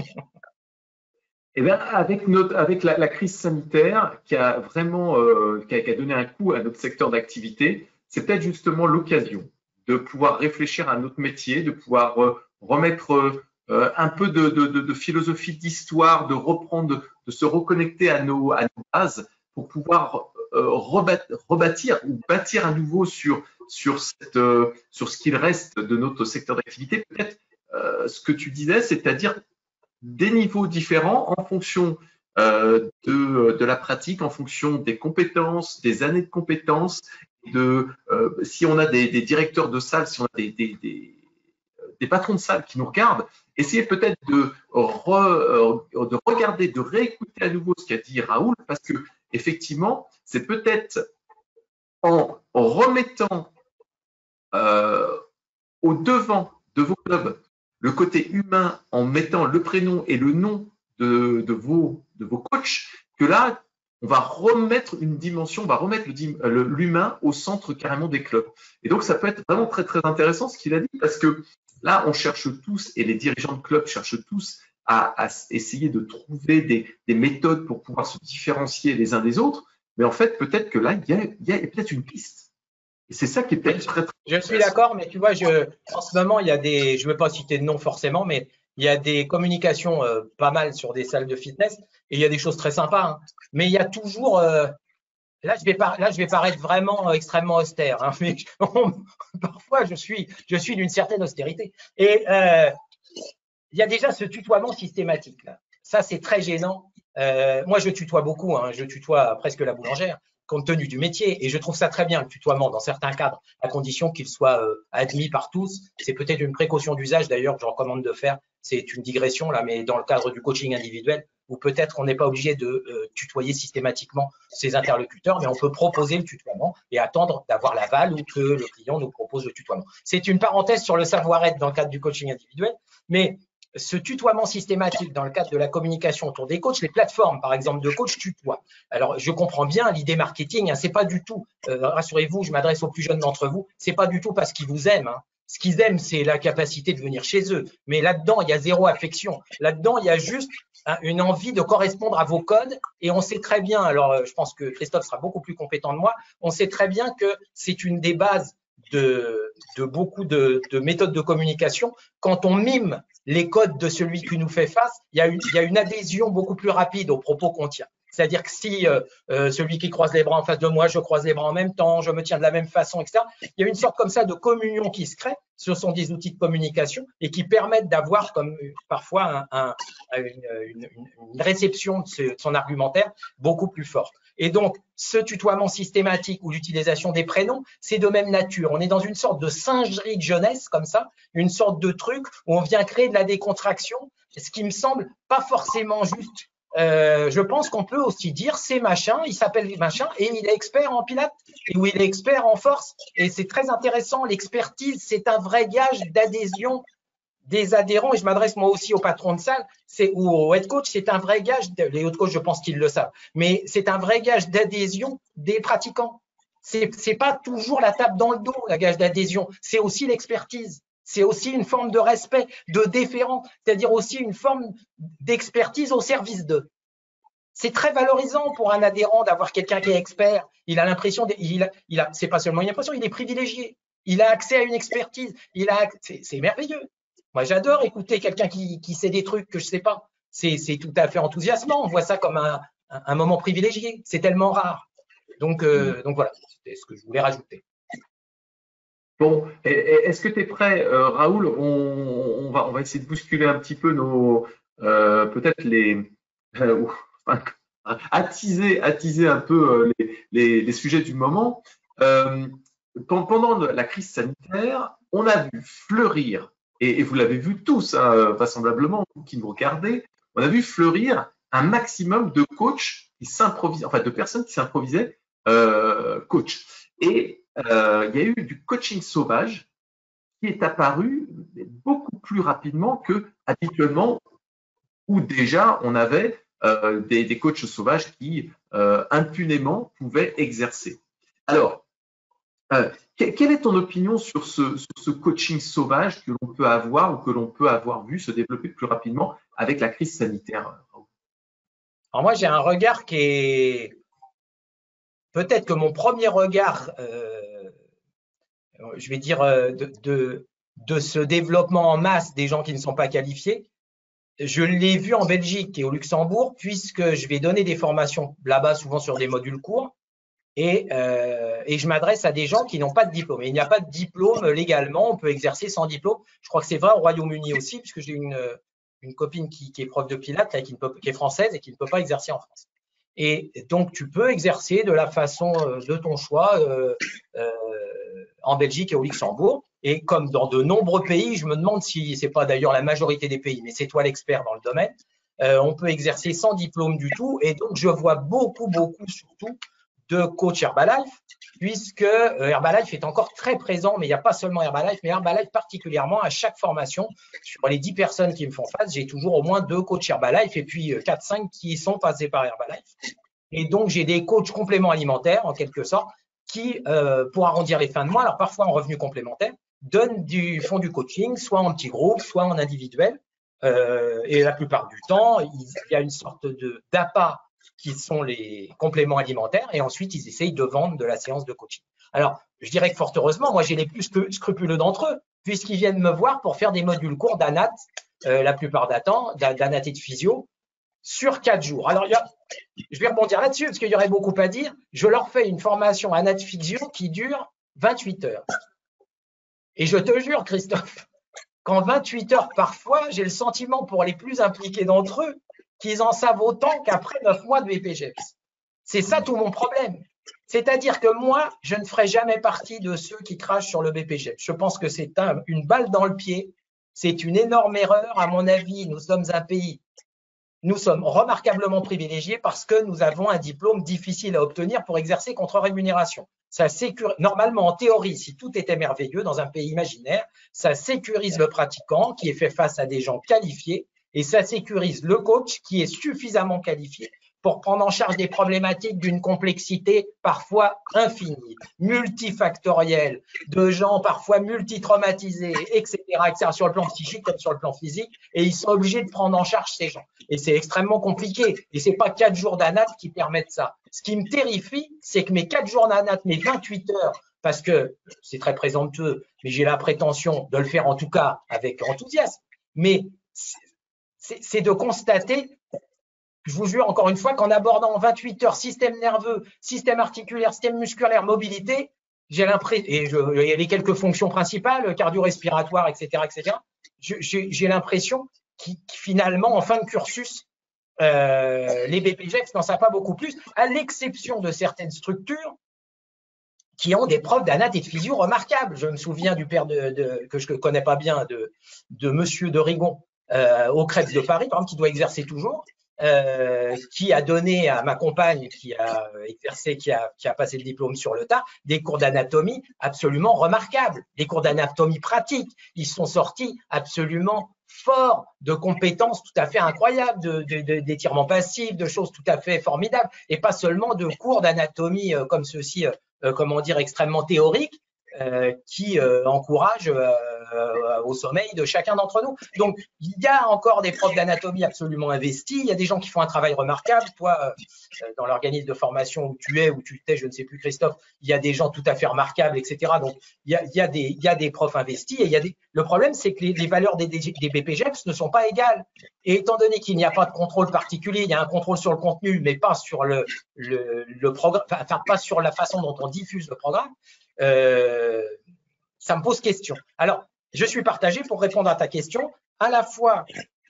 Eh bien, avec, notre, avec la, la crise sanitaire qui a vraiment euh, qui a, qui a donné un coup à notre secteur d'activité, c'est peut-être justement l'occasion de pouvoir réfléchir à notre métier, de pouvoir euh, remettre euh, un peu de, de, de, de philosophie d'histoire, de reprendre, de, de se reconnecter à nos, à nos bases pour pouvoir euh, rebâtir, rebâtir ou bâtir à nouveau sur, sur, cette, euh, sur ce qu'il reste de notre secteur d'activité. Peut-être euh, ce que tu disais, c'est-à-dire des niveaux différents en fonction euh, de, de la pratique, en fonction des compétences, des années de compétences, de euh, si on a des, des directeurs de salle, si on a des, des, des, des patrons de salle qui nous regardent, essayez peut-être de, re, de regarder, de réécouter à nouveau ce qu'a dit Raoul, parce que effectivement, c'est peut-être en, en remettant euh, au devant de vos clubs le côté humain, en mettant le prénom et le nom de, de, vos, de vos coachs, que là, on va remettre une dimension, on va remettre l'humain au centre carrément des clubs. Et donc, ça peut être vraiment très, très intéressant ce qu'il a dit, parce que là, on cherche tous, et les dirigeants de clubs cherchent tous à, à essayer de trouver des, des méthodes pour pouvoir se différencier les uns des autres. Mais en fait, peut-être que là, il y a, il y a peut-être une piste. Et c'est ça qui est peut-être très, très Je suis d'accord, mais tu vois, je, en ce moment, il y a des, je ne veux pas citer de nom forcément, mais il y a des communications euh, pas mal sur des salles de fitness, et il y a des choses très sympas. Hein. Mais il y a toujours, euh, là, je vais par, là, je vais paraître vraiment euh, extrêmement austère. Hein, mais on, parfois, je suis, je suis d'une certaine austérité. Et euh, il y a déjà ce tutoiement systématique. Là. Ça, c'est très gênant. Euh, moi, je tutoie beaucoup. Hein, je tutoie presque la boulangère, compte tenu du métier. Et je trouve ça très bien, le tutoiement, dans certains cadres, à condition qu'il soit euh, admis par tous. C'est peut-être une précaution d'usage, d'ailleurs, que je recommande de faire. C'est une digression, là, mais dans le cadre du coaching individuel, où peut-être on n'est pas obligé de euh, tutoyer systématiquement ses interlocuteurs, mais on peut proposer le tutoiement et attendre d'avoir l'aval ou que le client nous propose le tutoiement. C'est une parenthèse sur le savoir-être dans le cadre du coaching individuel, mais ce tutoiement systématique dans le cadre de la communication autour des coachs, les plateformes, par exemple, de coach tutoient. Alors, je comprends bien l'idée marketing, hein, c'est pas du tout, euh, rassurez-vous, je m'adresse aux plus jeunes d'entre vous, c'est pas du tout parce qu'ils vous aiment. Hein. Ce qu'ils aiment, c'est la capacité de venir chez eux. Mais là-dedans, il y a zéro affection. Là-dedans, il y a juste hein, une envie de correspondre à vos codes. Et on sait très bien, alors je pense que Christophe sera beaucoup plus compétent de moi, on sait très bien que c'est une des bases de, de beaucoup de, de méthodes de communication. Quand on mime les codes de celui qui nous fait face, il y a une, il y a une adhésion beaucoup plus rapide aux propos qu'on tient. C'est-à-dire que si euh, euh, celui qui croise les bras en face de moi, je croise les bras en même temps, je me tiens de la même façon, et cetera. Il y a une sorte comme ça de communion qui se crée. Ce sont des outils de communication et qui permettent d'avoir comme parfois un, un, une, une, une réception de, ce, de son argumentaire beaucoup plus forte. Et donc, ce tutoiement systématique ou l'utilisation des prénoms, c'est de même nature. On est dans une sorte de singerie de jeunesse comme ça, une sorte de truc où on vient créer de la décontraction, ce qui me semble pas forcément juste euh, je pense qu'on peut aussi dire c'est machin, il s'appelle machin et il est expert en pilates ou il est expert en force. Et c'est très intéressant, l'expertise, c'est un vrai gage d'adhésion des adhérents, et je m'adresse moi aussi au patron de salle ou au head coach, c'est un vrai gage, les head coachs je pense qu'ils le savent, mais c'est un vrai gage d'adhésion des pratiquants. C'est c'est pas toujours la tape dans le dos, la gage d'adhésion, c'est aussi l'expertise, c'est aussi une forme de respect, de déférence, c'est-à-dire aussi une forme d'expertise au service d'eux. C'est très valorisant pour un adhérent d'avoir quelqu'un qui est expert, il a l'impression, il a, il a, c'est pas seulement une impression, il est privilégié, il a accès à une expertise, il a, c'est merveilleux. Moi, j'adore écouter quelqu'un qui, qui sait des trucs que je ne sais pas. C'est tout à fait enthousiasmant. On voit ça comme un, un, un moment privilégié. C'est tellement rare. Donc, euh, donc voilà, c'était ce que je voulais rajouter. Bon, est-ce que tu es prêt, euh, Raoul? on, on, va, on va essayer de bousculer un petit peu nos, euh, peut-être les, euh, enfin, attiser, attiser un peu les, les, les sujets du moment. Euh, pendant la crise sanitaire, on a vu fleurir, et, et vous l'avez vu tous, hein, vraisemblablement, vous qui nous regardez, on a vu fleurir un maximum de coachs qui s'improvisaient, enfin de personnes qui s'improvisaient euh, coach. Et euh, il y a eu du coaching sauvage qui est apparu beaucoup plus rapidement que habituellement, où déjà on avait euh, des, des coachs sauvages qui euh, impunément pouvaient exercer. Alors, euh, quelle est ton opinion sur ce, sur ce coaching sauvage que l'on peut avoir ou que l'on peut avoir vu se développer plus rapidement avec la crise sanitaire? Alors moi, j'ai un regard qui est… Peut-être que mon premier regard, euh, je vais dire, de, de, de ce développement en masse des gens qui ne sont pas qualifiés, je l'ai vu en Belgique et au Luxembourg, puisque je vais donner des formations là-bas, souvent sur des modules courts, et, euh, et je m'adresse à des gens qui n'ont pas de diplôme. Et il n'y a pas de diplôme légalement, on peut exercer sans diplôme. Je crois que c'est vrai au Royaume-Uni aussi, puisque j'ai une, une copine qui, qui est prof de pilates, là, qui, ne peut, qui est française et qui ne peut pas exercer en France. Et donc, tu peux exercer de la façon de ton choix euh, euh, en Belgique et au Luxembourg. Et comme dans de nombreux pays, je me demande si c'est pas d'ailleurs la majorité des pays, mais c'est toi l'expert dans le domaine, euh, on peut exercer sans diplôme du tout. Et donc, je vois beaucoup, beaucoup surtout de coach Herbalife, puisque Herbalife est encore très présent, mais il n'y a pas seulement Herbalife, mais Herbalife particulièrement, à chaque formation, sur les dix personnes qui me font face, j'ai toujours au moins deux coachs Herbalife et puis quatre cinq qui sont passés par Herbalife. Et donc, j'ai des coachs compléments alimentaires, en quelque sorte, qui, euh, pour arrondir les fins de mois, alors parfois en revenu complémentaire, donnent du, font du coaching, soit en petit groupe, soit en individuel. Euh, et la plupart du temps, il y a une sorte de d'appât qui sont les compléments alimentaires, et ensuite ils essayent de vendre de la séance de coaching. Alors, je dirais que fort heureusement, moi j'ai les plus scrupuleux d'entre eux, puisqu'ils viennent me voir pour faire des modules courts d'anat, euh, la plupart du temps, d'anat et de physio, sur quatre jours. Alors, il y a, je vais rebondir là-dessus, parce qu'il y aurait beaucoup à dire. Je leur fais une formation anat physio qui dure vingt-huit heures. Et je te jure, Christophe, qu'en vingt-huit heures, parfois, j'ai le sentiment pour les plus impliqués d'entre eux qu'ils en savent autant qu'après neuf mois de B P G E P S. C'est ça tout mon problème. C'est-à-dire que moi, je ne ferai jamais partie de ceux qui crachent sur le B P G E P S. Je pense que c'est un, une balle dans le pied. C'est une énorme erreur. À mon avis, nous sommes un pays, nous sommes remarquablement privilégiés parce que nous avons un diplôme difficile à obtenir pour exercer contre rémunération. Ça sécurise, normalement, en théorie, si tout était merveilleux dans un pays imaginaire, ça sécurise le pratiquant qui est fait face à des gens qualifiés, et ça sécurise le coach qui est suffisamment qualifié pour prendre en charge des problématiques d'une complexité parfois infinie, multifactorielle, de gens parfois multitraumatisés, et cetera, et cetera, sur le plan psychique comme sur le plan physique, et ils sont obligés de prendre en charge ces gens. Et c'est extrêmement compliqué, et c'est pas quatre jours d'anat qui permettent ça. Ce qui me terrifie, c'est que mes quatre jours d'anat, mes vingt-huit heures, parce que c'est très présomptueux, mais j'ai la prétention de le faire en tout cas avec enthousiasme, mais c'est de constater, je vous jure encore une fois, qu'en abordant en vingt-huit heures système nerveux, système articulaire, système musculaire, mobilité, j'ai l'impression, et je, il y a les quelques fonctions principales, cardio-respiratoire, et cetera, et cetera, j'ai l'impression que finalement, en fin de cursus, euh, les B P G E P S n'en savent pas beaucoup plus, à l'exception de certaines structures qui ont des profs d'anat et de physio remarquables. Je me souviens du père de, de, que je ne connais pas bien, de, de Monsieur de Rigon, Euh, au Krebs de Paris, par exemple, qui doit exercer toujours, euh, qui a donné à ma compagne qui a exercé, qui a, qui a passé le diplôme sur le tas, des cours d'anatomie absolument remarquables, des cours d'anatomie pratique. Ils sont sortis absolument forts de compétences tout à fait incroyables, de, de, de, d'étirements passifs, de choses tout à fait formidables, et pas seulement de cours d'anatomie euh, comme ceux-ci, euh, comment dire, extrêmement théoriques, Euh, qui euh, encourage euh, euh, au sommeil de chacun d'entre nous. Donc, il y a encore des profs d'anatomie absolument investis, il y a des gens qui font un travail remarquable. Toi, euh, dans l'organisme de formation où tu es, où tu étais, je ne sais plus, Christophe, il y a des gens tout à fait remarquables, et cetera. Donc, il y a, il y a, des, il y a des profs investis. Et il y a des... Le problème, c'est que les, les valeurs des, des B P G E P S ne sont pas égales. Et étant donné qu'il n'y a pas de contrôle particulier, il y a un contrôle sur le contenu, mais pas sur le, le, le programme, enfin, pas sur la façon dont on diffuse le programme, Euh, ça me pose question. Alors, je suis partagé pour répondre à ta question. À la fois,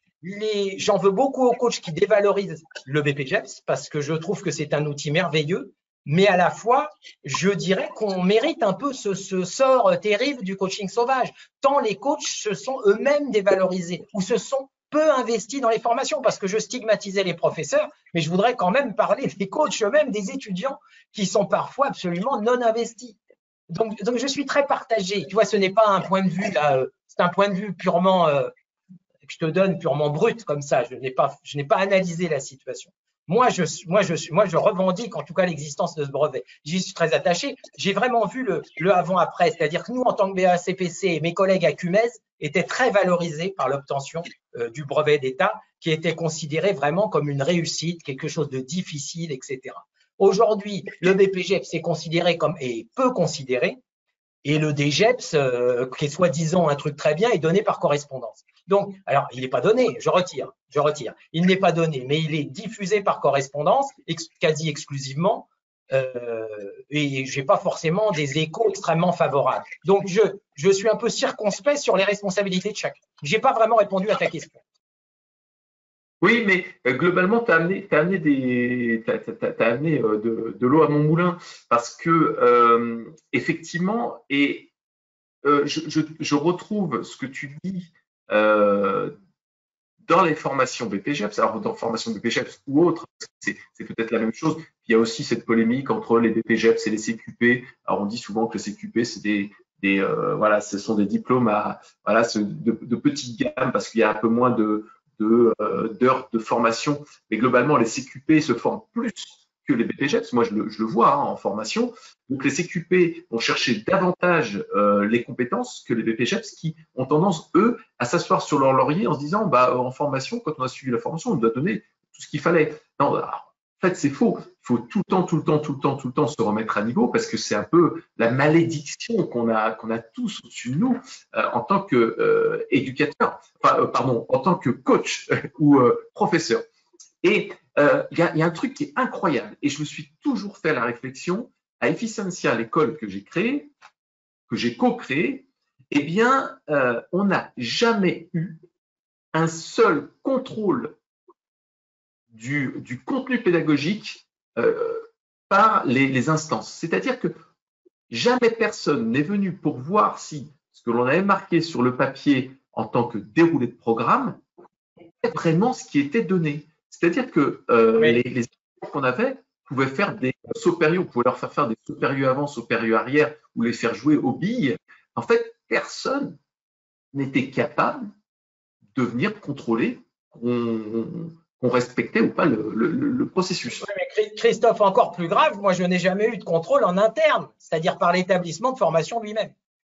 les, j'en veux beaucoup aux coachs qui dévalorisent le B P G E P S parce que je trouve que c'est un outil merveilleux, mais à la fois, je dirais qu'on mérite un peu ce, ce sort terrible du coaching sauvage, tant les coachs se sont eux-mêmes dévalorisés ou se sont peu investis dans les formations, parce que je stigmatisais les professeurs, mais je voudrais quand même parler des coachs eux-mêmes, des étudiants qui sont parfois absolument non investis. Donc, donc, je suis très partagé. Tu vois, ce n'est pas un point de vue là, euh, c'est un point de vue purement euh, que je te donne, purement brut comme ça. Je n'ai pas, je n'ai pas analysé la situation. Moi, je, moi, je, moi, je revendique en tout cas l'existence de ce brevet. J'y suis très attaché. J'ai vraiment vu le, le avant-après, c'est-à-dire que nous, en tant que B A C P C, et mes collègues à CUMES étaient très valorisés par l'obtention euh, du brevet d'État, qui était considéré vraiment comme une réussite, quelque chose de difficile, et cetera. Aujourd'hui, le B P G E P S est considéré comme, et peu considéré, et le D G E P S, euh, qui est soi-disant un truc très bien, est donné par correspondance. Donc, alors, il n'est pas donné, je retire, je retire. Il n'est pas donné, mais il est diffusé par correspondance, ex quasi exclusivement, euh, et je n'ai pas forcément des échos extrêmement favorables. Donc, je, je suis un peu circonspect sur les responsabilités de chacun. Je n'ai pas vraiment répondu à ta question. Oui, mais euh, globalement, tu as amené, t'as amené, des, t'as, t'as, t'as amené euh, de, de l'eau à mon moulin parce que, euh, effectivement, et euh, je, je, je retrouve ce que tu dis euh, dans les formations B P G E P S, alors dans formation B P G E P S ou autre, c'est, c'est peut-être la même chose. Il y a aussi cette polémique entre les B P G E P S et les C Q P. Alors, on dit souvent que les C Q P, c'est des, des euh, voilà, ce sont des diplômes à, voilà, de, de petite gamme parce qu'il y a un peu moins de De, euh, d'heures de formation, mais globalement, les C Q P se forment plus que les B P G E P S. Moi, je le, je le vois hein, en formation. Donc, les C Q P vont chercher davantage euh, les compétences que les B P G E P S qui ont tendance, eux, à s'asseoir sur leur laurier en se disant, bah, en formation, quand on a suivi la formation, on nous a donné tout ce qu'il fallait. Non, alors, en fait, c'est faux. Il faut tout le temps, tout le temps, tout le temps, tout le temps se remettre à niveau parce que c'est un peu la malédiction qu'on a, qu'on a tous au-dessus de nous euh, en tant qu'éducateur, euh, enfin, euh, pardon, en tant que coach euh, ou euh, professeur. Et il euh, y, y a un truc qui est incroyable et je me suis toujours fait la réflexion à Efficientia, l'école que j'ai créée, que j'ai co-créée, eh bien, euh, on n'a jamais eu un seul contrôle Du, du contenu pédagogique euh, par les, les instances. C'est-à-dire que jamais personne n'est venu pour voir si ce que l'on avait marqué sur le papier en tant que déroulé de programme était vraiment ce qui était donné. C'est-à-dire que euh, oui. les, les élèves qu'on avait pouvaient faire des sauts périlleux, on pouvait leur faire faire des sauts périlleux avant, sauts périlleux arrière, ou les faire jouer aux billes. En fait, personne n'était capable de venir contrôler qu'on qu'on respectait ou pas le, le, le processus. Oui, mais Christophe, encore plus grave, moi je n'ai jamais eu de contrôle en interne, c'est-à-dire par l'établissement de formation lui-même.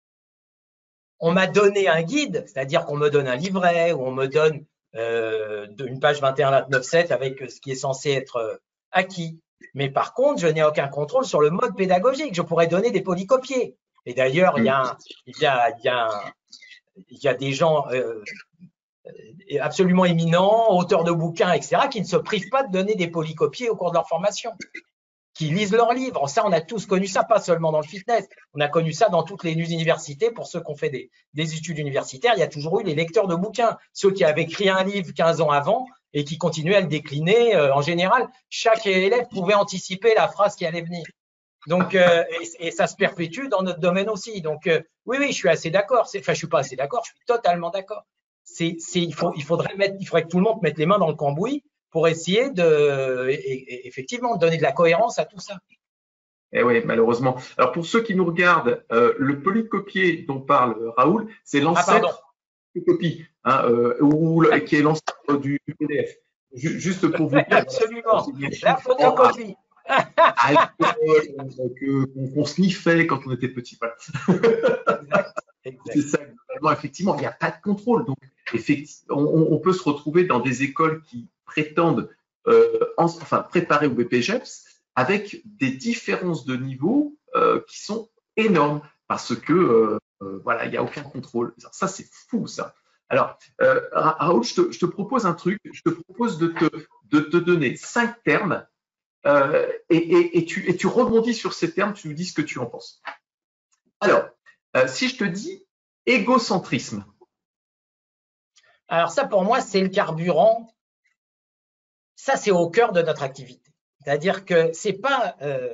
On m'a donné un guide, c'est-à-dire qu'on me donne un livret ou on me donne euh, une page vingt et un vingt-neuf sept avec ce qui est censé être acquis. Mais par contre, je n'ai aucun contrôle sur le mode pédagogique. Je pourrais donner des polycopiés. Et d'ailleurs, il y a, il y a, il y a, il y a des gens euh, absolument éminents, auteurs de bouquins, et cetera, qui ne se privent pas de donner des polycopiés au cours de leur formation, qui lisent leurs livres. Ça, on a tous connu ça, pas seulement dans le fitness. On a connu ça dans toutes les universités. Pour ceux qui ont fait des, des études universitaires, il y a toujours eu les lecteurs de bouquins, ceux qui avaient écrit un livre quinze ans avant et qui continuaient à le décliner. Euh, en général, chaque élève pouvait anticiper la phrase qui allait venir. Donc, euh, et, et ça se perpétue dans notre domaine aussi. Donc, euh, oui, oui, je suis assez d'accord. Enfin, je suis pas assez d'accord, je suis totalement d'accord. C'est, c'est, il, faut, il, faudrait mettre, il faudrait que tout le monde mette les mains dans le cambouis pour essayer de, et, et, effectivement, de donner de la cohérence à tout ça. Eh oui, malheureusement. Alors, pour ceux qui nous regardent, euh, le polycopier dont parle Raoul, c'est l'ancêtre de copie, hein, euh, ou, ah. qui est l'ancêtre du P D F. Juste pour vous dire. Absolument. La photocopie. Qu'on sniffait quand on était petit. Voilà. Exact. Exact. C'est ça, globalement, effectivement, il n'y a pas de contrôle. Donc, effectivement, on, on peut se retrouver dans des écoles qui prétendent euh, en, enfin, préparer au B P G E P S avec des différences de niveau euh, qui sont énormes parce que euh, euh, voilà, il n'y a aucun contrôle. Ça, c'est fou, ça. Alors, euh, Raoul, je te, je te propose un truc. Je te propose de te, de te donner cinq termes euh, et, et, et, tu, et tu rebondis sur ces termes, tu nous dis ce que tu en penses. Alors, euh, si je te dis égocentrisme. Alors ça, pour moi, c'est le carburant. Ça, c'est au cœur de notre activité. C'est-à-dire que c'est pas… Euh,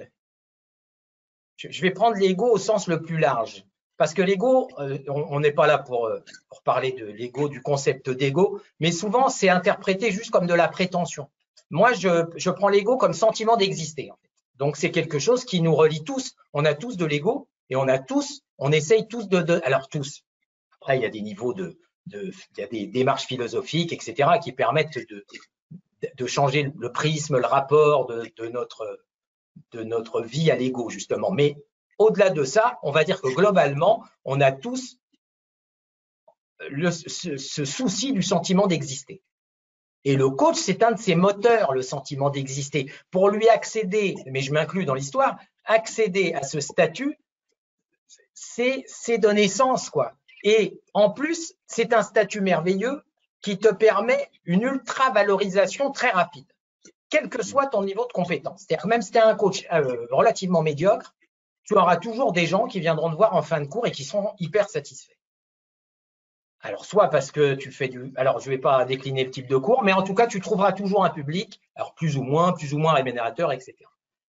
je vais prendre l'ego au sens le plus large. Parce que l'ego, euh, on n'est pas là pour, euh, pour parler de l'ego, du concept d'ego, mais souvent, c'est interprété juste comme de la prétention. Moi, je, je prends l'ego comme sentiment d'exister. En fait. Donc, c'est quelque chose qui nous relie tous. On a tous de l'ego et on a tous, on essaye tous de… de alors, tous. Après, il y a des niveaux de… de il y a des démarches philosophiques, et cetera, qui permettent de… de changer le prisme, le rapport de, de, notre, de notre vie à l'ego, justement. Mais au-delà de ça, on va dire que globalement, on a tous le, ce, ce souci du sentiment d'exister. Et le coach, c'est un de ses moteurs, le sentiment d'exister. Pour lui accéder, mais je m'inclus dans l'histoire, accéder à ce statut, c'est donner sens, quoi. Et en plus, c'est un statut merveilleux qui te permet une ultra-valorisation très rapide, quel que soit ton niveau de compétence. C'est-à-dire que même si tu es un coach euh, relativement médiocre, tu auras toujours des gens qui viendront te voir en fin de cours et qui seront hyper satisfaits. Alors, soit parce que tu fais du… Alors, je ne vais pas décliner le type de cours, mais en tout cas, tu trouveras toujours un public, alors plus ou moins, plus ou moins rémunérateur, et cetera.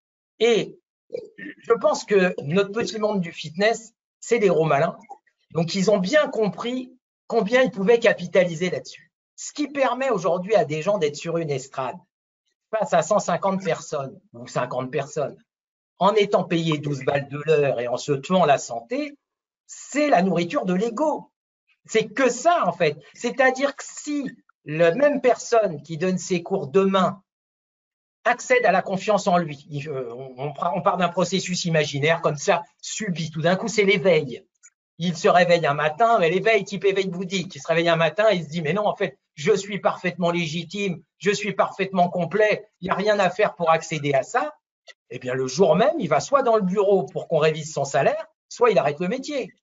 Et je pense que notre petit monde du fitness, c'est des gros malins. Donc, ils ont bien compris combien ils pouvaient capitaliser là-dessus. Ce qui permet aujourd'hui à des gens d'être sur une estrade face à cent cinquante personnes ou cinquante personnes en étant payés douze balles de l'heure et en se tuant la santé, c'est la nourriture de l'ego. C'est que ça, en fait. C'est-à-dire que si la même personne qui donne ses cours demain accède à la confiance en lui, on part d'un processus imaginaire comme ça, subit, tout d'un coup, c'est l'éveil. Il se réveille un matin, mais l'éveil type éveil bouddhique, il se réveille un matin et il se dit mais non, en fait, je suis parfaitement légitime, je suis parfaitement complet, il n'y a rien à faire pour accéder à ça. Eh bien, le jour même, il va soit dans le bureau pour qu'on révise son salaire, soit il arrête le métier.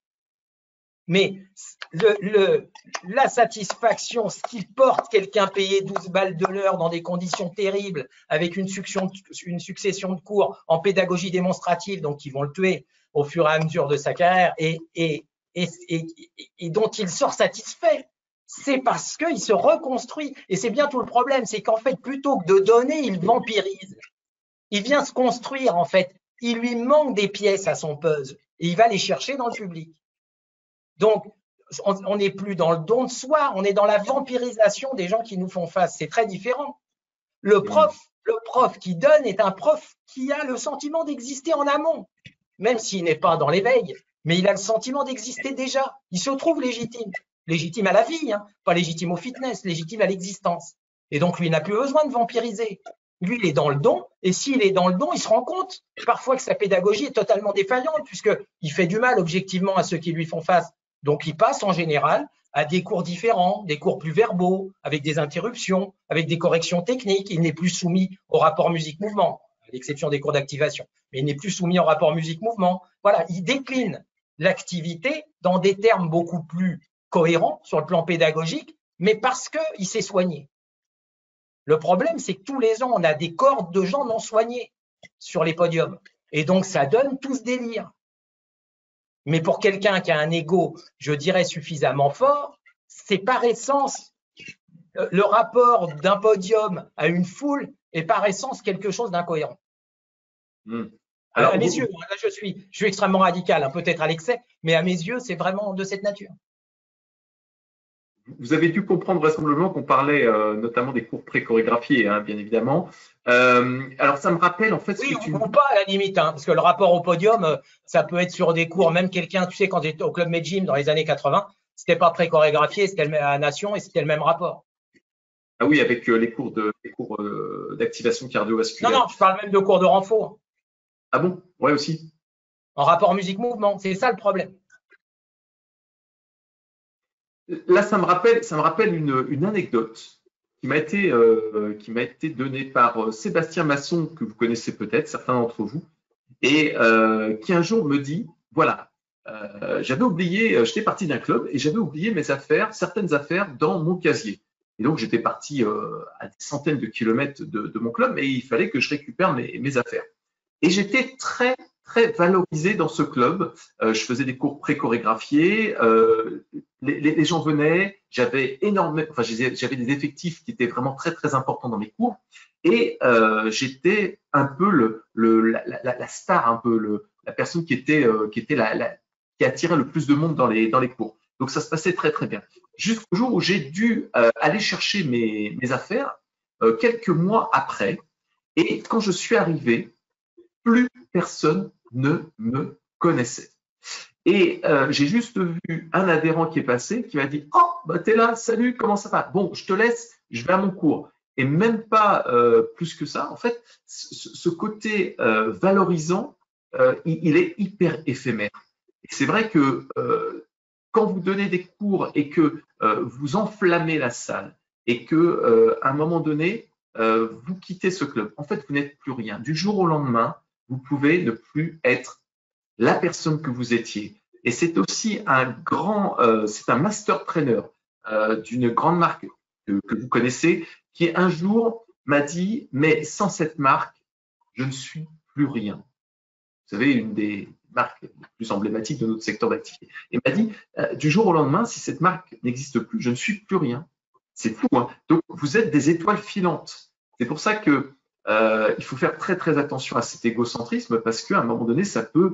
Mais le, le, la satisfaction, ce qui porte quelqu'un payé douze balles de l'heure dans des conditions terribles, avec une succession, une succession de cours en pédagogie démonstrative, donc qui vont le tuer au fur et à mesure de sa carrière, et, et, et, et, et dont il sort satisfait, c'est parce qu'il se reconstruit. Et c'est bien tout le problème, c'est qu'en fait, plutôt que de donner, il vampirise. Il vient se construire, en fait. Il lui manque des pièces à son puzzle, et il va les chercher dans le public. Donc, on n'est plus dans le don de soi, on est dans la vampirisation des gens qui nous font face. C'est très différent. Le prof, le prof qui donne est un prof qui a le sentiment d'exister en amont, même s'il n'est pas dans l'éveil, mais il a le sentiment d'exister déjà. Il se trouve légitime, légitime à la vie, hein, pas légitime au fitness, légitime à l'existence. Et donc, lui, il n'a plus besoin de vampiriser. Lui, il est dans le don, et s'il est dans le don, il se rend compte parfois que sa pédagogie est totalement défaillante, puisqu'il fait du mal objectivement à ceux qui lui font face. Donc, il passe en général à des cours différents, des cours plus verbaux, avec des interruptions, avec des corrections techniques. Il n'est plus soumis au rapport musique-mouvement, à l'exception des cours d'activation, mais il n'est plus soumis au rapport musique-mouvement. Voilà, il décline l'activité dans des termes beaucoup plus cohérents sur le plan pédagogique, mais parce qu'il s'est soigné. Le problème, c'est que tous les ans, on a des cordes de gens non soignés sur les podiums. Et donc, ça donne tout ce délire. Mais pour quelqu'un qui a un ego, je dirais, suffisamment fort, c'est par essence, le rapport d'un podium à une foule est par essence quelque chose d'incohérent. Mmh. À mes yeux, là je suis, je suis extrêmement radical, hein, peut-être à l'excès, mais à mes yeux, c'est vraiment de cette nature. vous avez dû comprendre vraisemblablement qu'on parlait euh, notamment des cours pré-chorégraphiés, hein, bien évidemment. Euh, alors, ça me rappelle en fait ce Oui, que tu… ou pas à la limite, hein, parce que le rapport au podium, euh, ça peut être sur des cours, même quelqu'un, tu sais, quand j'étais au Club Med Gym dans les années quatre-vingts, c'était pas pré-chorégraphié, c'était le même à Nation et c'était le même rapport. Ah oui, avec euh, les cours de les cours euh, d'activation Non, cardiovasculaire. non, je parle même de cours de renfort, Ah bon? Ouais, aussi. en rapport musique-mouvement, c'est ça le problème. Là, ça me rappelle, ça me rappelle une, une anecdote qui m'a été, euh, qui m'a été donnée par euh, Sébastien Masson, que vous connaissez peut-être, certains d'entre vous, et euh, qui un jour me dit, voilà, euh, j'avais oublié, euh, j'étais parti d'un club et j'avais oublié mes affaires, certaines affaires dans mon casier. Et donc, j'étais parti euh, à des centaines de kilomètres de, de mon club, mais il fallait que je récupère mes, mes affaires. Et j'étais très, très valorisé dans ce club. Euh, je faisais des cours pré-chorégraphiés. Euh, les, les, les, gens venaient. J'avais énormément, enfin, j'avais des effectifs qui étaient vraiment très, très importants dans mes cours. Et euh, j'étais un peu le, le, la, la, la star, un peu le, la personne qui était, euh, qui était la, la, qui attirait le plus de monde dans les, dans les cours. Donc, ça se passait très, très bien. Jusqu'au jour où j'ai dû euh, aller chercher mes, mes affaires euh, quelques mois après. Et quand je suis arrivé, plus personne ne me connaissait. Et euh, j'ai juste vu un adhérent qui est passé, qui m'a dit « Oh, bah, t'es là, salut, comment ça va? Bon, je te laisse, je vais à mon cours. » Et même pas euh, plus que ça. En fait, ce, ce côté euh, valorisant, euh, il, il est hyper éphémère. Et c'est vrai que euh, quand vous donnez des cours et que euh, vous enflammez la salle et que euh, à un moment donné, euh, vous quittez ce club, en fait, vous n'êtes plus rien. Du jour au lendemain, vous pouvez ne plus être la personne que vous étiez. Et c'est aussi un grand, euh, c'est un master trainer euh, d'une grande marque que, que vous connaissez, qui un jour m'a dit, mais sans cette marque, je ne suis plus rien. Vous savez, une des marques les plus emblématiques de notre secteur d'activité. Et m'a dit, euh, du jour au lendemain, si cette marque n'existe plus, je ne suis plus rien. C'est fou, hein? Donc, vous êtes des étoiles filantes. C'est pour ça que euh, il faut faire très très attention à cet égocentrisme parce qu'à un moment donné, ça peut,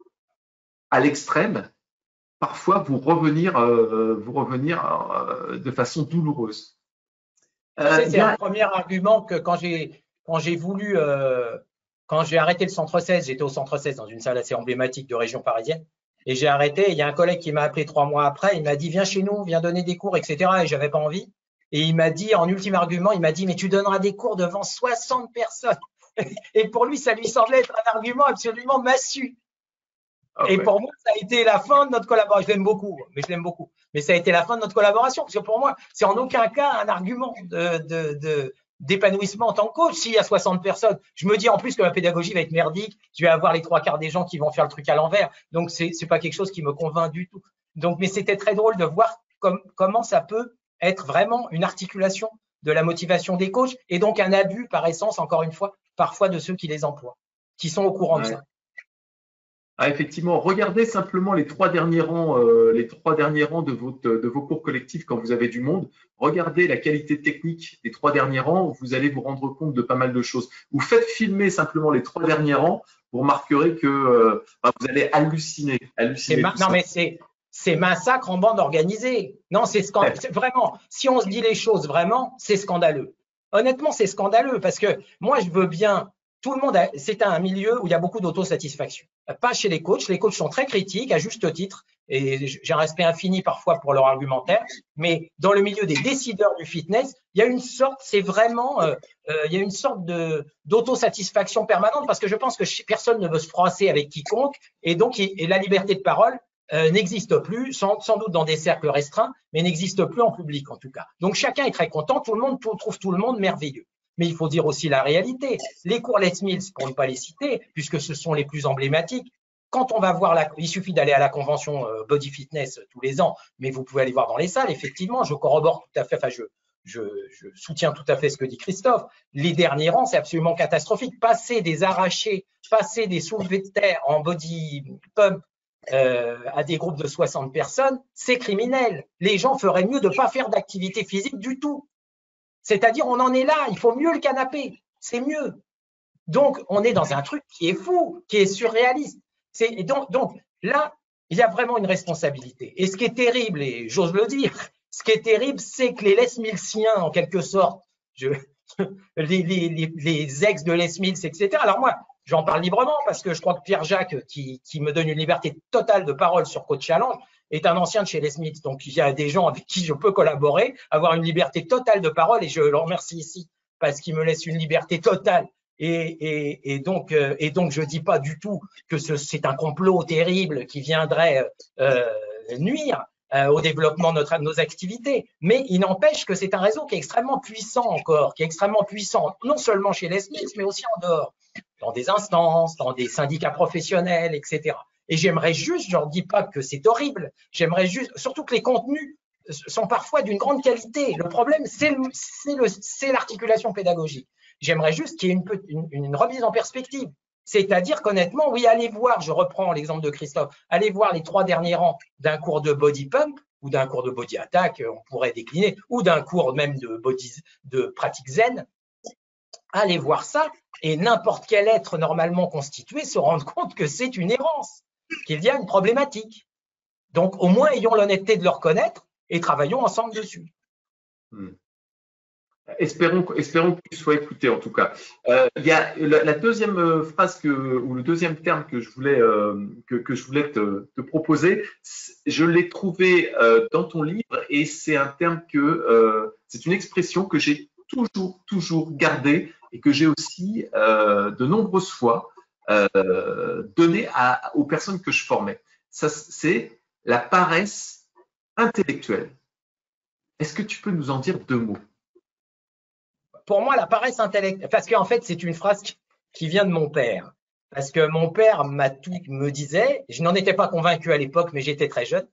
à l'extrême, parfois vous revenir, euh, vous revenir euh, de façon douloureuse. Tu sais, c'est un premier argument que quand j'ai quand j'ai voulu, euh, quand j'ai arrêté le centre seize, j'étais au centre seize dans une salle assez emblématique de région parisienne, et j'ai arrêté. Il y a un collègue qui m'a appelé trois mois après, il m'a dit viens chez nous, viens donner des cours, et cetera. Et j'avais pas envie. Et il m'a dit, en ultime argument, il m'a dit mais tu donneras des cours devant soixante personnes. Et pour lui, ça lui semblait être un argument absolument massu. Okay. Et pour moi, ça a été la fin de notre collaboration. Je l'aime beaucoup, mais je l'aime beaucoup. Mais ça a été la fin de notre collaboration, parce que pour moi, c'est en aucun cas un argument de, de, de, d'épanouissement en tant que coach. S'il y a soixante personnes, je me dis en plus que ma pédagogie va être merdique, je vais avoir les trois quarts des gens qui vont faire le truc à l'envers. Donc, c'est c'est pas quelque chose qui me convainc du tout. Donc, mais c'était très drôle de voir comme, comment ça peut être vraiment une articulation de la motivation des coachs et donc un abus par essence, encore une fois, parfois de ceux qui les emploient, qui sont au courant ouais. de ça. Ah, effectivement, regardez simplement les trois derniers rangs, euh, les trois derniers rangs de, votre, de vos cours collectifs quand vous avez du monde. Regardez la qualité technique des trois derniers rangs, vous allez vous rendre compte de pas mal de choses. Vous faites filmer simplement les trois derniers rangs, vous remarquerez que euh, vous allez halluciner. halluciner non, mais c'est c'est massacre en bande organisée. Non, c'est scandaleux. Ouais. Vraiment, si on se dit les choses vraiment, c'est scandaleux. Honnêtement, c'est scandaleux parce que moi, je veux bien. Tout le monde, c'est un milieu où il y a beaucoup d'autosatisfaction. Pas chez les coachs. Les coachs sont très critiques, à juste titre, et j'ai un respect infini parfois pour leur argumentaire. Mais dans le milieu des décideurs du fitness, il y a une sorte, c'est vraiment, euh, euh, il y a une sorte de d'autosatisfaction permanente parce que je pense que personne ne veut se froisser avec quiconque, et donc et la liberté de parole euh, n'existe plus, sans, sans doute dans des cercles restreints, mais n'existe plus en public en tout cas. Donc chacun est très content, tout le monde tout, trouve tout le monde merveilleux. Mais il faut dire aussi la réalité. Les cours Les Mills, pour ne pas les citer, puisque ce sont les plus emblématiques, quand on va voir, la, il suffit d'aller à la convention euh, Body Fitness tous les ans, mais vous pouvez aller voir dans les salles, effectivement, je corrobore tout à fait, enfin je, je, je soutiens tout à fait ce que dit Christophe. Les derniers rangs, c'est absolument catastrophique. Passer des arrachés, passer des soulevés de terre en body pump euh, à des groupes de soixante personnes, c'est criminel. Les gens feraient mieux de ne pas faire d'activité physique du tout. C'est-à-dire, on en est là, il faut mieux le canapé, c'est mieux. Donc, on est dans un truc qui est fou, qui est surréaliste. Et donc, donc, là, il y a vraiment une responsabilité. Et ce qui est terrible, et j'ose le dire, Ce qui est terrible, c'est que les Les Millsiens, en quelque sorte, je, les, les, les, les ex de Les Mills, et cetera. Alors moi, j'en parle librement parce que je crois que Pierre Jacques, qui, qui me donne une liberté totale de parole sur Coach Challenge, est un ancien de chez Les Mills. Donc, il y a des gens avec qui je peux collaborer, avoir une liberté totale de parole, et je le remercie ici parce qu'il me laisse une liberté totale. Et, et, et, donc, euh, et donc, je dis pas du tout que c'est un complot terrible qui viendrait euh, nuire euh, au développement de, notre, de nos activités. Mais il n'empêche que c'est un réseau qui est extrêmement puissant encore, qui est extrêmement puissant, non seulement chez Les Mills, mais aussi en dehors, dans des instances, dans des syndicats professionnels, et cetera. Et j'aimerais juste, je leur dis pas que c'est horrible, j'aimerais juste, surtout que les contenus sont parfois d'une grande qualité. Le problème, c'est l'articulation pédagogique. J'aimerais juste qu'il y ait une, une, une remise en perspective. C'est-à-dire qu'honnêtement, oui, allez voir, je reprends l'exemple de Christophe, allez voir les trois derniers rangs d'un cours de body pump ou d'un cours de body attack, on pourrait décliner, ou d'un cours même de, body, de pratique zen. Allez voir ça et n'importe quel être normalement constitué se rende compte que c'est une errance, qu'il y a une problématique. Donc, au moins, ayons l'honnêteté de le reconnaître et travaillons ensemble dessus. Hmm. Espérons, espérons que tu sois écouté en tout cas. Euh, il y a la, la deuxième phrase que, ou le deuxième terme que je voulais, euh, que, que je voulais te, te proposer, je l'ai trouvé euh, dans ton livre et c'est un terme que, euh, c'est une expression que j'ai toujours, toujours gardée et que j'ai aussi euh, de nombreuses fois euh, donnée à, aux personnes que je formais. Ça, c'est la paresse intellectuelle. Est-ce que tu peux nous en dire deux mots? Pour moi, la paresse intellectuelle, parce qu'en fait, c'est une phrase qui vient de mon père. Parce que mon père m'a tout, me disait, je n'en étais pas convaincu à l'époque, mais j'étais très jeune,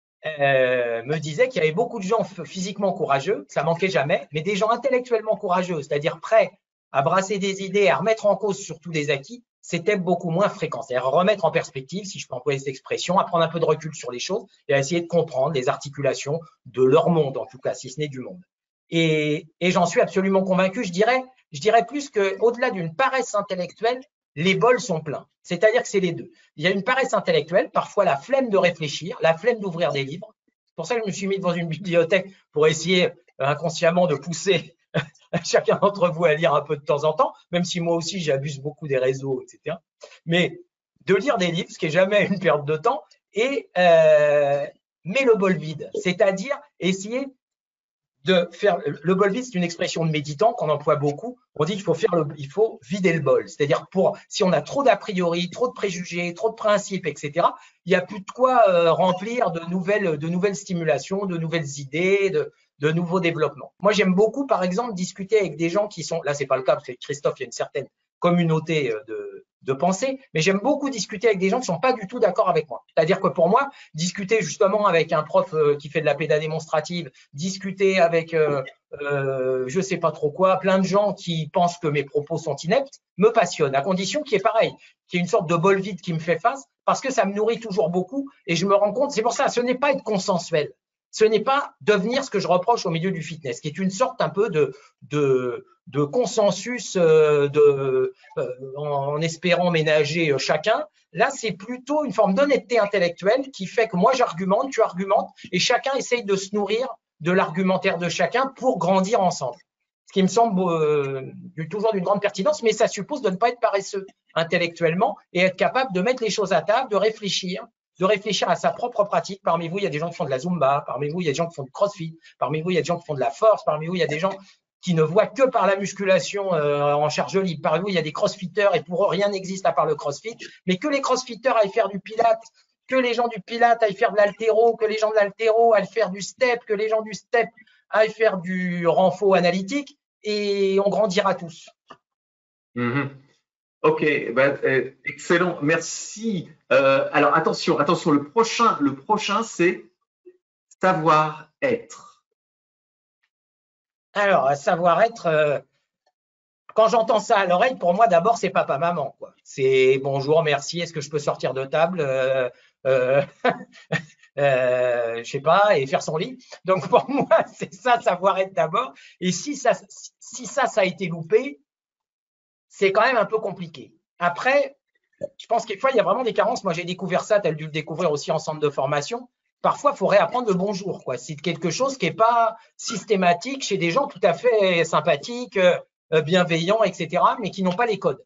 euh, me disait qu'il y avait beaucoup de gens physiquement courageux, ça manquait jamais, mais des gens intellectuellement courageux, c'est-à-dire prêts à brasser des idées, à remettre en cause surtout des acquis, c'était beaucoup moins fréquent. C'est-à-dire remettre en perspective, si je peux employer cette expression, à prendre un peu de recul sur les choses et à essayer de comprendre les articulations de leur monde, en tout cas, si ce n'est du monde. Et, et j'en suis absolument convaincu. Je dirais, je dirais plus qu'au-delà d'une paresse intellectuelle, les bols sont pleins. C'est-à-dire que c'est les deux. Il y a une paresse intellectuelle, parfois la flemme de réfléchir, la flemme d'ouvrir des livres. C'est pour ça que je me suis mis devant une bibliothèque pour essayer inconsciemment de pousser chacun d'entre vous à lire un peu de temps en temps, même si moi aussi j'abuse beaucoup des réseaux, et cetera. Mais de lire des livres, ce qui n'est jamais une perte de temps, et euh, mais le bol vide, c'est-à-dire essayer de faire le bol vide, c'est une expression de méditant qu'on emploie beaucoup. On dit qu'il faut faire le, il faut vider le bol. C'est-à-dire pour si on a trop d'a priori, trop de préjugés, trop de principes, et cetera. Il n'y a plus de quoi euh, remplir de nouvelles, de nouvelles stimulations, de nouvelles idées, de, de nouveaux développements. Moi, j'aime beaucoup, par exemple, discuter avec des gens qui sont là, c'est pas le cas parce que Christophe, il y a une certaine communauté de, de pensée, mais j'aime beaucoup discuter avec des gens qui ne sont pas du tout d'accord avec moi. C'est-à-dire que pour moi, discuter justement avec un prof euh, qui fait de la péda démonstrative, discuter avec euh, euh, je ne sais pas trop quoi, plein de gens qui pensent que mes propos sont ineptes, me passionne, à condition qu'il y ait pareil, qu'il y ait une sorte de bol vide qui me fait face, parce que ça me nourrit toujours beaucoup et je me rends compte, c'est pour ça, ce n'est pas être consensuel. Ce n'est pas devenir ce que je reproche au milieu du fitness, qui est une sorte un peu de, de, de consensus euh, de, euh, en, en espérant ménager euh, chacun. Là, c'est plutôt une forme d'honnêteté intellectuelle qui fait que moi, j'argumente, tu argumentes, et chacun essaye de se nourrir de l'argumentaire de chacun pour grandir ensemble. Ce qui me semble euh, toujours d'une grande pertinence, mais ça suppose de ne pas être paresseux intellectuellement et être capable de mettre les choses à table, de réfléchir, de réfléchir à sa propre pratique. Parmi vous, il y a des gens qui font de la Zumba, parmi vous, il y a des gens qui font du crossfit, parmi vous, il y a des gens qui font de la force, parmi vous, il y a des gens qui ne voient que par la musculation euh, en charge libre. Parmi vous, il y a des crossfitters et pour eux, rien n'existe à part le crossfit, mais que les crossfitters aillent faire du pilate, que les gens du pilate aillent faire de l'haltéro, que les gens de l'haltéro aillent faire du step, que les gens du step aillent faire du renfort analytique et on grandira tous. Mm-hmm. Ok, ben, euh, excellent, merci. Euh, alors attention, attention, le prochain, le prochain, c'est savoir-être. Alors, savoir-être, euh, quand j'entends ça à l'oreille, pour moi, d'abord, c'est papa-maman, quoi. C'est bonjour, merci, est-ce que je peux sortir de table, euh, euh, euh, je sais pas, et faire son lit. Donc pour moi, c'est ça, savoir-être d'abord. Et si ça, si ça, ça a été loupé, c'est quand même un peu compliqué. Après, je pense qu'il y a vraiment des carences. Moi, j'ai découvert ça, tu as dû le découvrir aussi en centre de formation. parfois, il faut réapprendre le bonjour, quoi. C'est quelque chose qui n'est pas systématique chez des gens tout à fait sympathiques, euh, bienveillants, et cetera, mais qui n'ont pas les codes.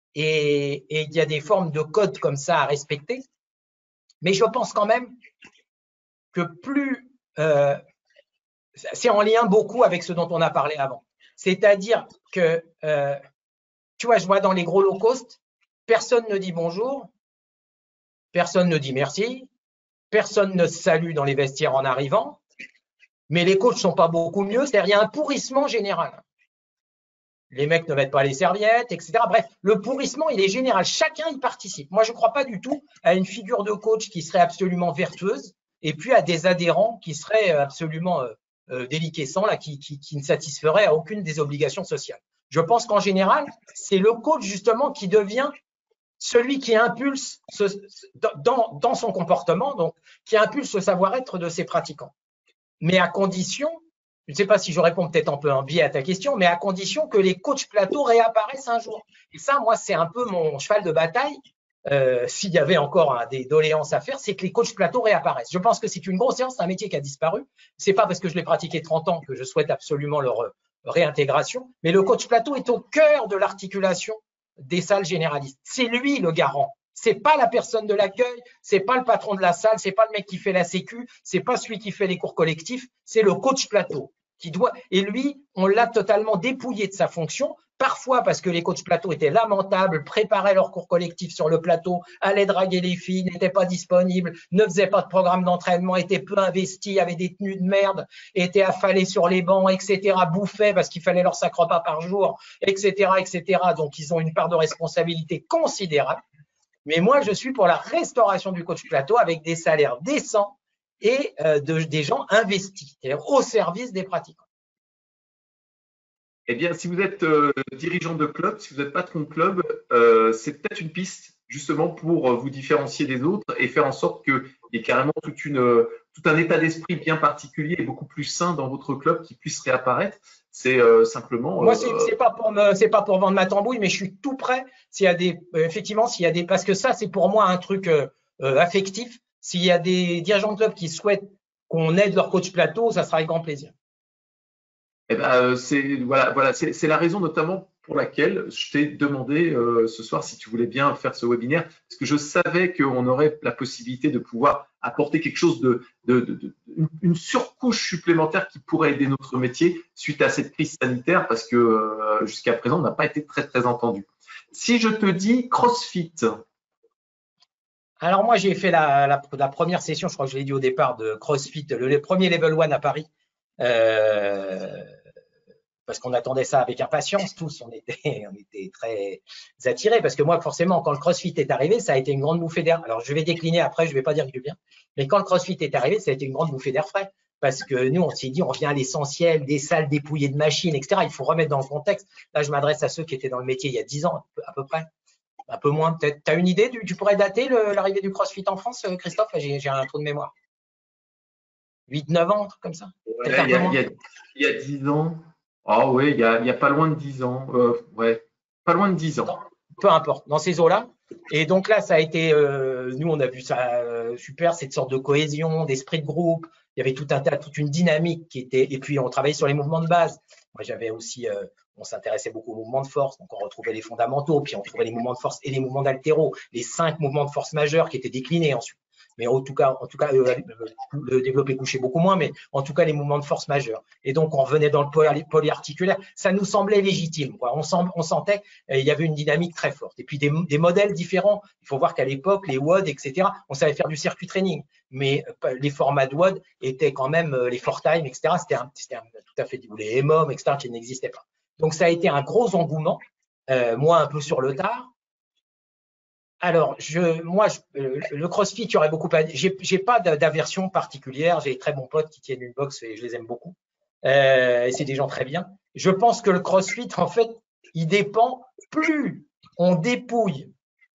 Et il y a des formes de codes comme ça à respecter. Mais je pense quand même que plus… Euh, c'est en lien beaucoup avec ce dont on a parlé avant. C'est-à-dire que, euh, tu vois, je vois dans les gros low cost, personne ne dit bonjour, personne ne dit merci, personne ne se salue dans les vestiaires en arrivant, mais les coachs ne sont pas beaucoup mieux, c'est-à-dire il y a un pourrissement général. Les mecs ne mettent pas les serviettes, et cetera. Bref, le pourrissement, il est général. Chacun y participe. Moi, je ne crois pas du tout à une figure de coach qui serait absolument vertueuse et puis à des adhérents qui seraient absolument euh, euh, déliquescents, là, qui, qui, qui ne satisferaient à aucune des obligations sociales. Je pense qu'en général, c'est le coach justement qui devient celui qui impulse ce, dans, dans son comportement, donc qui impulse le savoir-être de ses pratiquants. Mais à condition… Je ne sais pas si je réponds peut-être un peu en biais à ta question, mais à condition que les coachs plateaux réapparaissent un jour. Et ça, moi, c'est un peu mon cheval de bataille. Euh, s'il y avait encore hein, des doléances à faire, c'est que les coachs plateaux réapparaissent. Je pense que c'est une grosse séance, c'est un métier qui a disparu. C'est pas parce que je l'ai pratiqué trente ans que je souhaite absolument leur euh, réintégration, mais le coach plateau est au cœur de l'articulation des salles généralistes. C'est lui le garant. C'est pas la personne de l'accueil, c'est pas le patron de la salle, c'est pas le mec qui fait la sécu, c'est pas celui qui fait les cours collectifs, c'est le coach plateau qui doit. Et lui, on l'a totalement dépouillé de sa fonction, parfois parce que les coachs plateau étaient lamentables, préparaient leurs cours collectifs sur le plateau, allaient draguer les filles, n'étaient pas disponibles, ne faisaient pas de programme d'entraînement, étaient peu investis, avaient des tenues de merde, étaient affalés sur les bancs, et cetera, bouffaient parce qu'il fallait leur cinq repas par jour, et cetera, et cetera. Donc, ils ont une part de responsabilité considérable. Mais moi, je suis pour la restauration du coach plateau avec des salaires décents et euh, de, des gens investis, c'est-à-dire au service des pratiquants. Eh bien, si vous êtes euh, dirigeant de club, si vous êtes patron de club, euh, c'est peut-être une piste justement pour vous différencier des autres et faire en sorte qu'il y ait carrément toute une, tout un état d'esprit bien particulier et beaucoup plus sain dans votre club qui puisse réapparaître. C'est euh, simplement… Moi, c'est euh, pas pour me, c'est pas pour vendre ma tambouille, mais je suis tout prêt s'il y a des… Euh, effectivement, s'il y a des… Parce que ça, c'est pour moi un truc euh, euh, affectif. S'il y a des dirigeants de club qui souhaitent qu'on aide leur coach plateau, ça sera avec grand plaisir. Eh ben, c'est voilà, voilà, c'est la raison notamment pour laquelle je t'ai demandé euh, ce soir si tu voulais bien faire ce webinaire, parce que je savais qu'on aurait la possibilité de pouvoir apporter quelque chose de, de, de, de une surcouche supplémentaire qui pourrait aider notre métier suite à cette crise sanitaire, parce que euh, jusqu'à présent on n'a pas été très très entendu. Si je te dis CrossFit. Alors moi j'ai fait la, la, la première session, je crois que je l'ai dit au départ, de CrossFit, le, le premier Level un à Paris. Euh, parce qu'on attendait ça avec impatience, tous, on était, on était très attirés, parce que moi, forcément, quand le CrossFit est arrivé, ça a été une grande bouffée d'air. Alors, je vais décliner après, je ne vais pas dire du bien, mais quand le CrossFit est arrivé, ça a été une grande bouffée d'air frais, parce que nous, on s'est dit, on revient à l'essentiel, des salles dépouillées de machines, et cetera. Il faut remettre dans le contexte. Là, je m'adresse à ceux qui étaient dans le métier il y a dix ans, à peu près, un peu moins peut-être. Tu as une idée, du, tu pourrais dater l'arrivée du CrossFit en France, Christophe? J'ai un trou de mémoire. huit neuf ans, un truc comme ça. Ouais, il, y a, il, y a, il y a dix ans. Ah oh, oui, il y, a, il y a pas loin de dix ans. Euh, ouais, pas loin de dix ans. Peu importe, dans ces eaux-là. Et donc là, ça a été, euh, nous, on a vu ça euh, super, cette sorte de cohésion, d'esprit de groupe. Il y avait tout un tas, toute une dynamique qui était. Et puis, on travaillait sur les mouvements de base. Moi, j'avais aussi, euh, on s'intéressait beaucoup aux mouvements de force. Donc, on retrouvait les fondamentaux, puis on trouvait les mouvements de force et les mouvements d'haltéro, les cinq mouvements de force majeurs qui étaient déclinés ensuite. Mais en tout cas, en tout cas, euh, le développé couché beaucoup moins, mais en tout cas, les mouvements de force majeurs. Et donc, on revenait dans le poly, polyarticulaire. Ça nous semblait légitime, quoi. On, sent, on sentait qu'il y avait une dynamique très forte. Et puis, des, des modèles différents. Il faut voir qu'à l'époque, les W O D, et cetera, on savait faire du circuit training. Mais les formats de W O D étaient quand même les ForTime, et cetera. C'était tout à fait, ou les M O M, et cetera, qui n'existaient pas. Donc, ça a été un gros engouement, euh, moi, un peu sur le tard. Alors, je, moi, je, le CrossFit, il y aurait beaucoup à dire. J'ai pas d'aversion particulière. J'ai des très bons potes qui tiennent une boxe et je les aime beaucoup. Euh, et c'est des gens très bien. Je pense que le CrossFit, en fait, il dépend. Plus on dépouille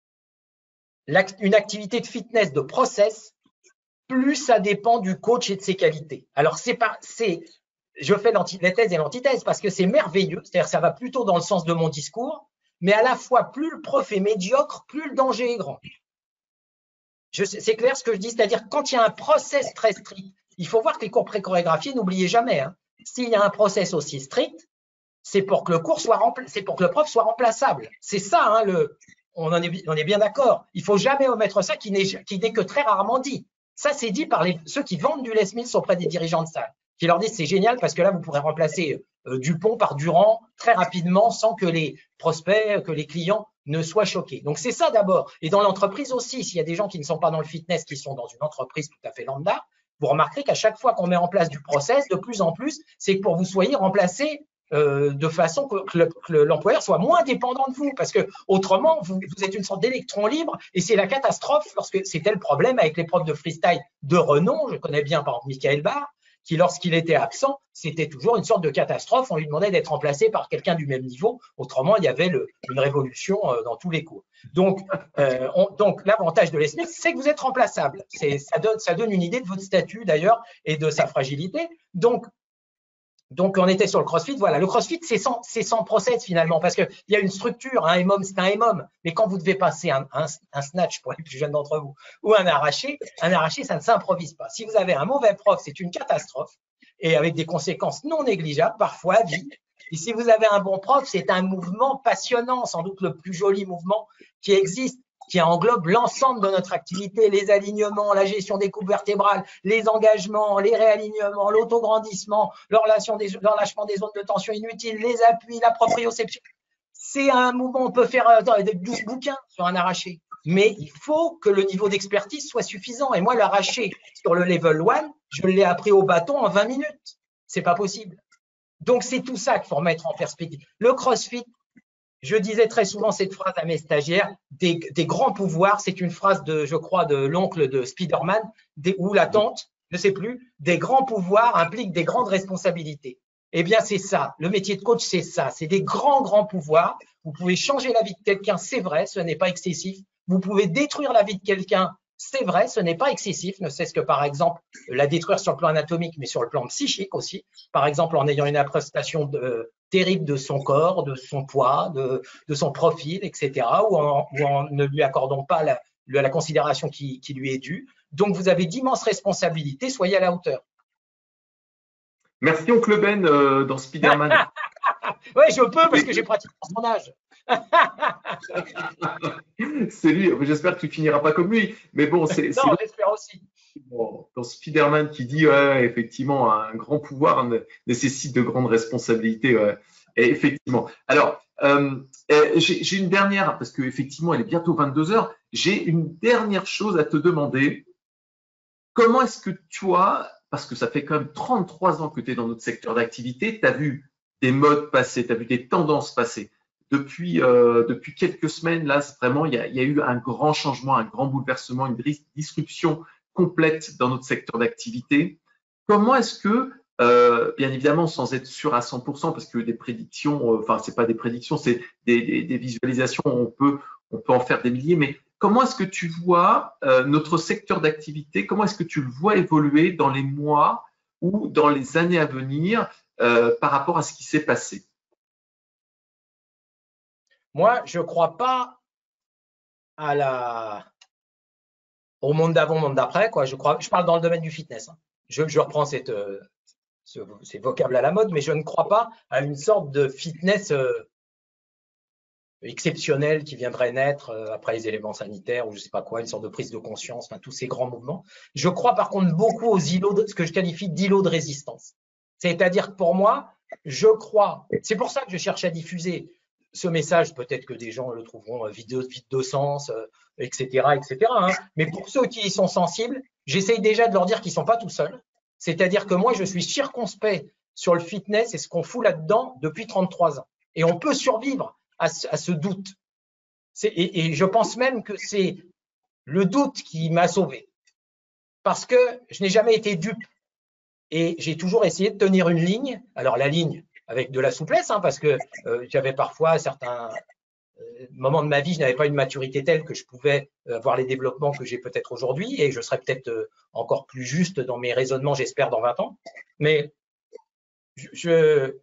une activité de fitness, de process, plus ça dépend du coach et de ses qualités. Alors, c'est pas, c'est, je fais la thèse et l'antithèse parce que c'est merveilleux. C'est-à-dire, ça va plutôt dans le sens de mon discours. Mais à la fois, plus le prof est médiocre, plus le danger est grand. c'est clair ce que je dis, c'est-à-dire quand il y a un process très strict, il faut voir que les cours préchorégraphiés, n'oubliez jamais, hein, s'il y a un process aussi strict, c'est pour que le cours soit c'est pour que le prof soit remplaçable. C'est ça, hein, le, on, en est, on est bien d'accord. Il faut jamais omettre ça qui n'est que très rarement dit. Ça, c'est dit par les, ceux qui vendent du Les Mills auprès des dirigeants de salle, qui leur disent c'est génial parce que là, vous pourrez remplacer euh, Dupont par Durand très rapidement sans que les prospects, que les clients ne soient choqués. Donc, c'est ça d'abord. Et dans l'entreprise aussi, s'il y a des gens qui ne sont pas dans le fitness, qui sont dans une entreprise tout à fait lambda, vous remarquerez qu'à chaque fois qu'on met en place du process, de plus en plus, c'est pour que vous soyez remplacés euh, de façon que, que l'employeur soit moins dépendant de vous. Parce que autrement, vous, vous êtes une sorte d'électron libre et c'est la catastrophe lorsque c'était le problème avec les profs de freestyle de renom. Je connais bien, par exemple, Michael Barr, qui, lorsqu'il était absent, c'était toujours une sorte de catastrophe. On lui demandait d'être remplacé par quelqu'un du même niveau. Autrement, il y avait le, une révolution euh, dans tous les cours. Donc, euh, on, donc l'avantage de l'E S M I C, c'est que vous êtes remplaçable. Ça donne, ça donne une idée de votre statut, d'ailleurs, et de sa fragilité. Donc, donc, on était sur le CrossFit. Voilà, le CrossFit, c'est sans, sans process finalement, parce qu'il y a une structure. Un M O M, c'est un M O M. Mais quand vous devez passer un, un, un snatch, pour les plus jeunes d'entre vous, ou un arraché, un arraché, ça ne s'improvise pas. Si vous avez un mauvais prof, c'est une catastrophe, et avec des conséquences non négligeables, parfois à vie. Et si vous avez un bon prof, c'est un mouvement passionnant, sans doute le plus joli mouvement qui existe, qui englobe l'ensemble de notre activité, les alignements, la gestion des coupes vertébrales, les engagements, les réalignements, l'autograndissement, le relâchement des zones de tension inutiles, les appuis, la proprioception. C'est un mouvement, on peut faire douze bouquins sur un arraché, mais il faut que le niveau d'expertise soit suffisant. Et moi, l'arraché sur le level one, je l'ai appris au bâton en vingt minutes. C'est pas possible. Donc, c'est tout ça qu'il faut remettre en perspective. Le CrossFit, je disais très souvent cette phrase à mes stagiaires, des, des grands pouvoirs, c'est une phrase de, je crois, de l'oncle de Spider-Man, ou la tante, je ne sais plus, des grands pouvoirs impliquent des grandes responsabilités. Eh bien, c'est ça. Le métier de coach, c'est ça. C'est des grands, grands pouvoirs. Vous pouvez changer la vie de quelqu'un, c'est vrai, ce n'est pas excessif. Vous pouvez détruire la vie de quelqu'un, c'est vrai, ce n'est pas excessif, ne serait-ce que par exemple la détruire sur le plan anatomique, mais sur le plan psychique aussi. Par exemple, en ayant une appréciation de, terrible de son corps, de son poids, de, de son profil, et cetera, ou en, ou en ne lui accordant pas la, la considération qui, qui lui est due. Donc, vous avez d'immenses responsabilités, soyez à la hauteur. Merci, oncle Ben, euh, dans Spider-Man. Oui, je peux parce que j'ai pratiqué son âge. C'est lui, j'espère que tu finiras pas comme lui. Mais bon, c'est. Non, j'espère aussi. Bon, dans Spider-Man qui dit, ouais, effectivement, un grand pouvoir nécessite de grandes responsabilités. Ouais. Et effectivement. Alors, euh, j'ai une dernière, parce qu'effectivement, elle est bientôt vingt-deux heures. J'ai une dernière chose à te demander. Comment est-ce que toi, parce que ça fait quand même trente-trois ans que tu es dans notre secteur d'activité, tu as vu des modes passer, tu as vu des tendances passer. Depuis, euh, depuis quelques semaines, là, vraiment, il y, a, il y a eu un grand changement, un grand bouleversement, une disruption complète dans notre secteur d'activité. Comment est-ce que, euh, bien évidemment, sans être sûr à cent pour cent, parce que des prédictions, euh, enfin, c'est pas des prédictions, c'est des, des, des visualisations, on peut, on peut en faire des milliers, mais comment est-ce que tu vois euh, notre secteur d'activité, comment est-ce que tu le vois évoluer dans les mois ou dans les années à venir euh, par rapport à ce qui s'est passé? Moi, je ne crois pas à la... au monde d'avant, monde d'après. Je, crois... je parle dans le domaine du fitness. Hein. Je, je reprends cette, euh, ce, ces vocables à la mode, mais je ne crois pas à une sorte de fitness euh, exceptionnel qui viendrait naître euh, après les éléments sanitaires ou je ne sais pas quoi, une sorte de prise de conscience, enfin, tous ces grands mouvements. Je crois par contre beaucoup aux îlots, de, ce que je qualifie d'îlots de résistance. C'est-à-dire que pour moi, je crois, c'est pour ça que je cherche à diffuser ce message, peut-être que des gens le trouveront vide de, vide de sens, euh, et cetera, et cetera. Hein. Mais pour ceux qui y sont sensibles, j'essaye déjà de leur dire qu'ils ne sont pas tout seuls. C'est-à-dire que moi, je suis circonspect sur le fitness et ce qu'on fout là-dedans depuis trente-trois ans. Et on peut survivre à ce, à ce doute. Et, et je pense même que c'est le doute qui m'a sauvé. Parce que je n'ai jamais été dupe. Et j'ai toujours essayé de tenir une ligne. Alors, la ligne avec de la souplesse, hein, parce que euh, j'avais parfois certains euh, moments de ma vie, je n'avais pas une maturité telle que je pouvais euh, avoir les développements que j'ai peut-être aujourd'hui, et je serais peut-être euh, encore plus juste dans mes raisonnements, j'espère, dans vingt ans. Mais je, je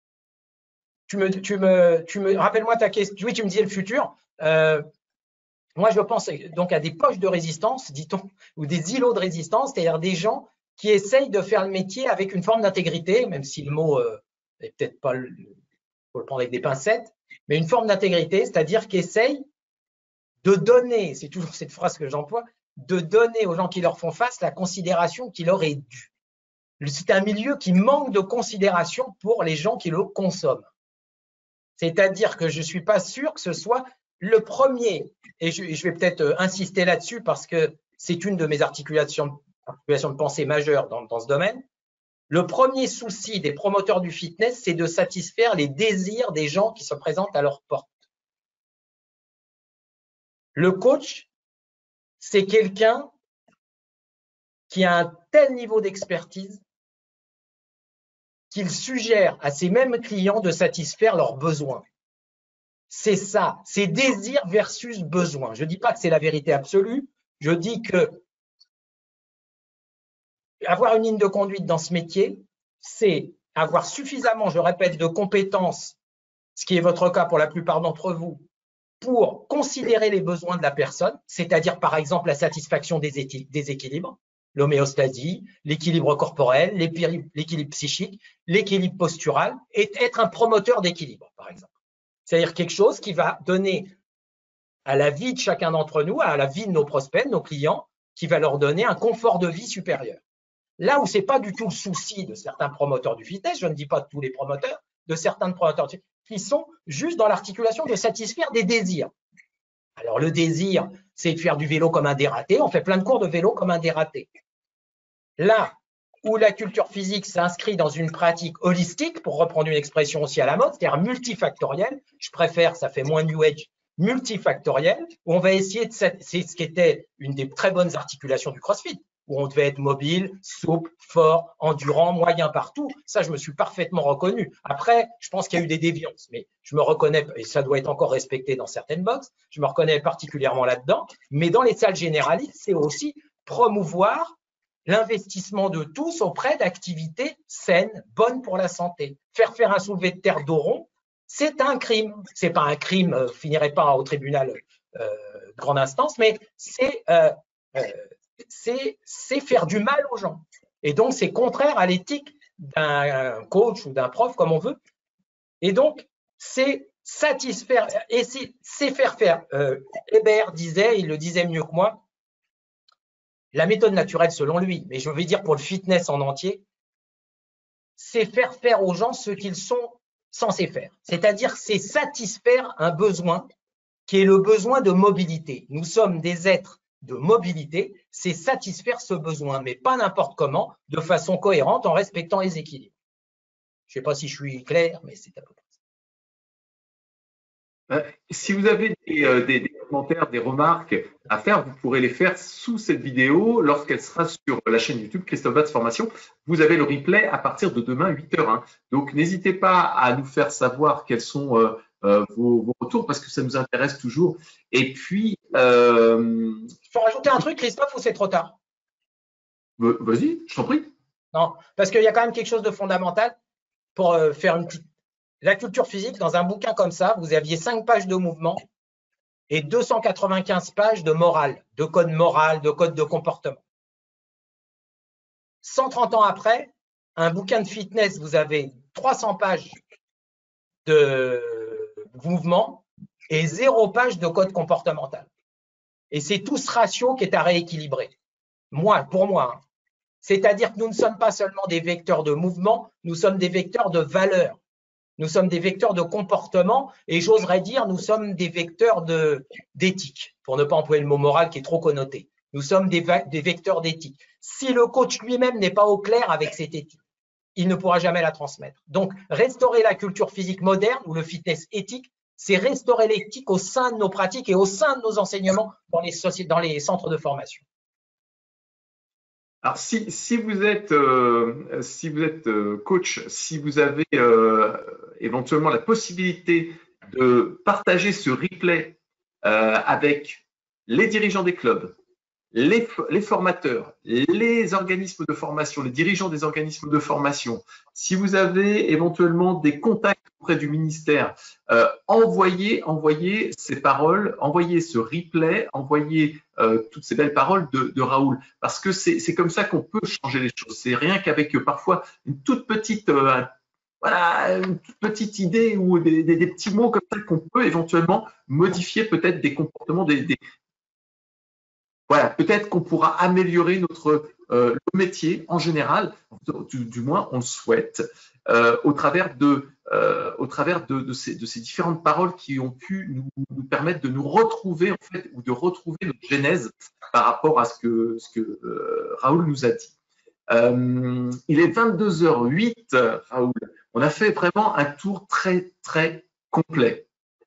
tu me, tu me, tu me rappelle-moi ta question. Oui, tu me disais le futur. Euh, moi, je pense donc à des poches de résistance, dit-on, ou des îlots de résistance, c'est-à-dire des gens qui essayent de faire le métier avec une forme d'intégrité, même si le mot euh, est peut-être pas, le, faut le prendre avec des pincettes, mais une forme d'intégrité, c'est-à-dire qui essayent de donner, c'est toujours cette phrase que j'emploie, de donner aux gens qui leur font face la considération qui leur est due. C'est un milieu qui manque de considération pour les gens qui le consomment. C'est-à-dire que je ne suis pas sûr que ce soit le premier, et je, je vais peut-être insister là-dessus parce que c'est une de mes articulations, articulations de pensée majeures dans, dans ce domaine. Le premier souci des promoteurs du fitness, c'est de satisfaire les désirs des gens qui se présentent à leur porte. Le coach, c'est quelqu'un qui a un tel niveau d'expertise qu'il suggère à ses mêmes clients de satisfaire leurs besoins. C'est ça, c'est désir versus besoin. Je ne dis pas que c'est la vérité absolue, je dis que avoir une ligne de conduite dans ce métier, c'est avoir suffisamment, je répète, de compétences, ce qui est votre cas pour la plupart d'entre vous, pour considérer les besoins de la personne, c'est-à-dire par exemple la satisfaction des équilibres, l'homéostasie, l'équilibre corporel, l'équilibre psychique, l'équilibre postural, et être un promoteur d'équilibre, par exemple. C'est-à-dire quelque chose qui va donner à la vie de chacun d'entre nous, à la vie de nos prospects, de nos clients, qui va leur donner un confort de vie supérieur. Là où ce n'est pas du tout le souci de certains promoteurs du fitness, je ne dis pas de tous les promoteurs, de certains promoteurs du fitness, qui sont juste dans l'articulation de satisfaire des désirs. Alors le désir, c'est de faire du vélo comme un dératé, on fait plein de cours de vélo comme un dératé. Là où la culture physique s'inscrit dans une pratique holistique, pour reprendre une expression aussi à la mode, c'est-à-dire multifactorielle, je préfère, ça fait moins New Age, multifactorielle, où on va essayer de, c'est ce qui était une des très bonnes articulations du CrossFit, où on devait être mobile, souple, fort, endurant, moyen partout. Ça, je me suis parfaitement reconnu. Après, je pense qu'il y a eu des déviances, mais je me reconnais, et ça doit être encore respecté dans certaines boxes, je me reconnais particulièrement là-dedans. Mais dans les salles généralistes, c'est aussi promouvoir l'investissement de tous auprès d'activités saines, bonnes pour la santé. Faire faire un soulevé de terre dos rond, c'est un crime. C'est pas un crime, euh, finirait pas au tribunal euh, de grande instance, mais c'est euh, euh, c'est faire du mal aux gens. Et donc, c'est contraire à l'éthique d'un coach ou d'un prof, comme on veut. Et donc, c'est satisfaire, et c'est faire faire. Euh, Hébert disait, il le disait mieux que moi, la méthode naturelle selon lui, mais je vais dire pour le fitness en entier, c'est faire faire aux gens ce qu'ils sont censés faire. C'est-à-dire, c'est satisfaire un besoin qui est le besoin de mobilité. Nous sommes des êtres de mobilité, c'est satisfaire ce besoin, mais pas n'importe comment, de façon cohérente, en respectant les équilibres. Je ne sais pas si je suis clair, mais c'est à peu près ça. Euh, si vous avez des, euh, des, des commentaires, des remarques à faire, vous pourrez les faire sous cette vidéo lorsqu'elle sera sur la chaîne YouTube Christophe Batz Formation. Vous avez le replay à partir de demain huit heures un. Donc, n'hésitez pas à nous faire savoir quels sont euh, euh, vos, vos retours parce que ça nous intéresse toujours. Et puis… Euh, Il faut rajouter un truc, Christophe, ou c'est trop tard? Vas-y, je t'en prie. Non, parce qu'il y a quand même quelque chose de fondamental pour euh, faire une petite… La culture physique, dans un bouquin comme ça, vous aviez cinq pages de mouvement et deux cent quatre-vingt-quinze pages de morale, de code moral, de code de comportement. cent trente ans après, un bouquin de fitness, vous avez trois cents pages de mouvement et zéro page de code comportemental. Et c'est tout ce ratio qui est à rééquilibrer. Moi, pour moi. Hein. C'est-à-dire que nous ne sommes pas seulement des vecteurs de mouvement, nous sommes des vecteurs de valeur. Nous sommes des vecteurs de comportement et j'oserais dire nous sommes des vecteurs d'éthique, pour ne pas employer le mot moral qui est trop connoté. Nous sommes des, des vecteurs d'éthique. Si le coach lui-même n'est pas au clair avec cette éthique, il ne pourra jamais la transmettre. Donc, restaurer la culture physique moderne ou le fitness éthique, c'est restaurer l'éthique au sein de nos pratiques et au sein de nos enseignements dans les, dans les centres de formation. Alors, si, si vous êtes, euh, si vous êtes euh, coach, si vous avez euh, éventuellement la possibilité de partager ce replay euh, avec les dirigeants des clubs, les, les formateurs, les organismes de formation, les dirigeants des organismes de formation, si vous avez éventuellement des contacts auprès du ministère, euh, envoyez, envoyez ces paroles, envoyez ce replay, envoyez euh, toutes ces belles paroles de, de Raoul, parce que c'est comme ça qu'on peut changer les choses. C'est rien qu'avec euh, parfois une toute petite, euh, voilà, une toute petite idée ou des, des, des petits mots comme ça qu'on peut éventuellement modifier peut-être des comportements, des, des voilà, peut-être qu'on pourra améliorer notre euh, le métier en général, du, du moins on le souhaite, euh, au travers de, euh, au travers de, de, ces, de ces différentes paroles qui ont pu nous, nous permettre de nous retrouver en fait ou de retrouver notre genèse par rapport à ce que, ce que euh, Raoul nous a dit. Euh, il est vingt-deux heures zéro huit, Raoul. On a fait vraiment un tour très très complet.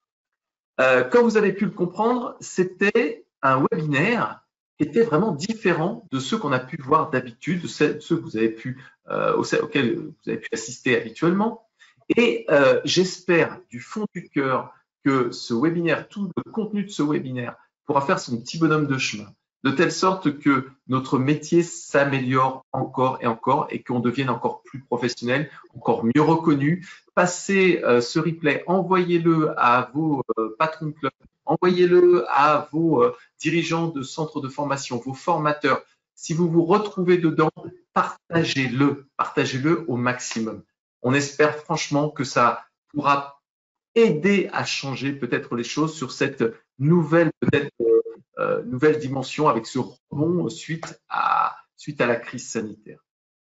Euh, comme vous avez pu le comprendre, c'était un webinaire qui était vraiment différent de ceux qu'on a pu voir d'habitude, de ceux que vous avez pu, euh, auxquels vous avez pu assister habituellement. Et euh, j'espère du fond du cœur que ce webinaire, tout le contenu de ce webinaire pourra faire son petit bonhomme de chemin, de telle sorte que notre métier s'améliore encore et encore et qu'on devienne encore plus professionnel, encore mieux reconnu. Passez euh, ce replay, envoyez-le à vos euh, patrons de club, envoyez-le à vos euh, dirigeants de centres de formation, vos formateurs. Si vous vous retrouvez dedans, partagez-le, partagez-le au maximum. On espère franchement que ça pourra aider à changer peut-être les choses sur cette nouvelle, peut-être euh, nouvelle dimension avec ce rebond suite à, suite à la crise sanitaire.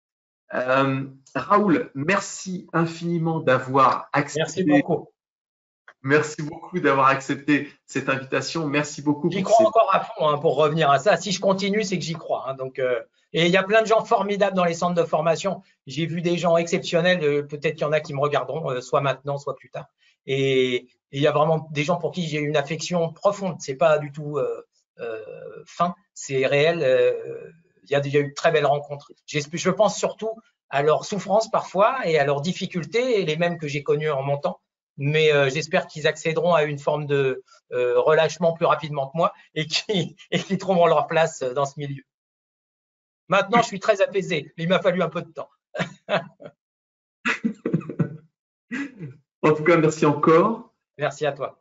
Euh, Raoul, merci infiniment d'avoir accepté. Merci beaucoup. Merci beaucoup d'avoir accepté cette invitation. Merci beaucoup. J'y crois ces... encore à fond, hein, pour revenir à ça. Si je continue, c'est que j'y crois. Hein, donc, euh, et il y a plein de gens formidables dans les centres de formation. J'ai vu des gens exceptionnels. Euh, Peut-être qu'il y en a qui me regarderont, euh, soit maintenant, soit plus tard. Et il y a vraiment des gens pour qui j'ai une affection profonde. C'est pas du tout euh, euh, fin, c'est réel. Euh, il, y a, il y a eu de très belles rencontres. Je pense surtout à leurs souffrances parfois et à leurs difficultés, et les mêmes que j'ai connues en montant. Mais euh, j'espère qu'ils accéderont à une forme de euh, relâchement plus rapidement que moi et qui et qui trouveront leur place dans ce milieu. Maintenant, je suis très apaisé. Il m'a fallu un peu de temps. En tout cas, merci encore. Merci à toi.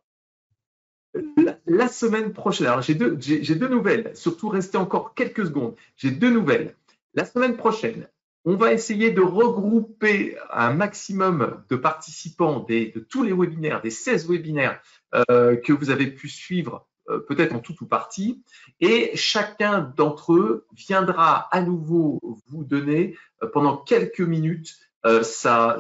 La, la semaine prochaine, alors j'ai deux, j'ai deux nouvelles, surtout restez encore quelques secondes. J'ai deux nouvelles. La semaine prochaine, on va essayer de regrouper un maximum de participants des, de tous les webinaires, des seize webinaires euh, que vous avez pu suivre, euh, peut-être en tout ou partie, et chacun d'entre eux viendra à nouveau vous donner euh, pendant quelques minutes euh, sa,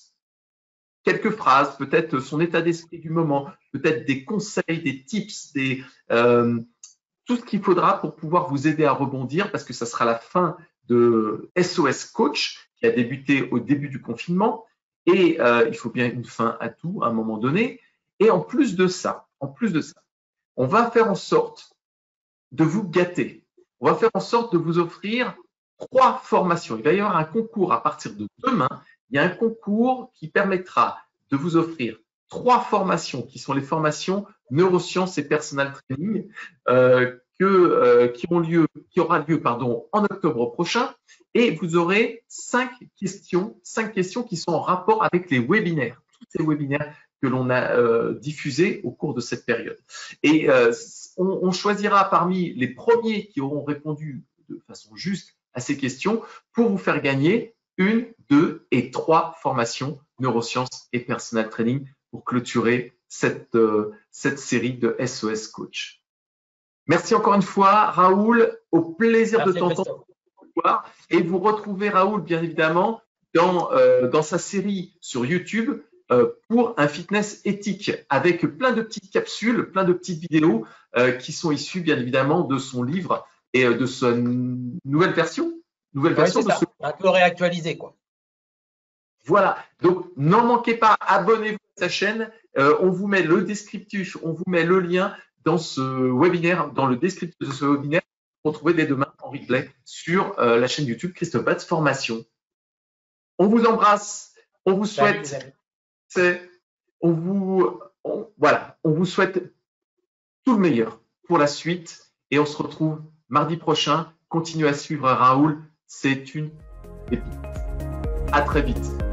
quelques phrases, peut-être son état d'esprit du moment, peut-être des conseils, des tips, des, euh, tout ce qu'il faudra pour pouvoir vous aider à rebondir, parce que ça sera la fin de S O S Coach qui a débuté au début du confinement, et euh, il faut bien une fin à tout à un moment donné. Et en plus de ça, en plus de ça, on va faire en sorte de vous gâter. On va faire en sorte de vous offrir trois formations. Il va y avoir un concours à partir de demain. Il y a un concours qui permettra de vous offrir trois formations qui sont les formations neurosciences et personal training euh, que, euh, qui, ont lieu, qui aura lieu pardon, en octobre prochain. Et vous aurez cinq questions, cinq questions qui sont en rapport avec les webinaires, tous ces webinaires que l'on a euh, diffusés au cours de cette période. Et euh, on, on choisira parmi les premiers qui auront répondu de façon juste à ces questions pour vous faire gagner une, deux et trois formations neurosciences et personal training pour clôturer cette, euh, cette série de S O S Coach. Merci encore une fois, Raoul. Au plaisir Merci de t'entendre. Et vous retrouvez Raoul, bien évidemment, dans, euh, dans sa série sur YouTube euh, pour un fitness éthique, avec plein de petites capsules, plein de petites vidéos euh, qui sont issues, bien évidemment, de son livre et euh, de sa nouvelle version. Nouvelle ouais, version de ça. Ce... un peu réactualisé, quoi. Voilà, donc n'en manquez pas, abonnez-vous à sa chaîne. Euh, on vous met le descriptif, on vous met le lien dans ce webinaire, dans le descriptif de ce webinaire. Retrouvez dès demain en replay sur euh, la chaîne YouTube Christophe Batz Formation. On vous embrasse, on vous souhaite, on vous, on, voilà, on vous souhaite tout le meilleur pour la suite et on se retrouve mardi prochain. Continuez à suivre Raoul, c'est une pépite. À très vite.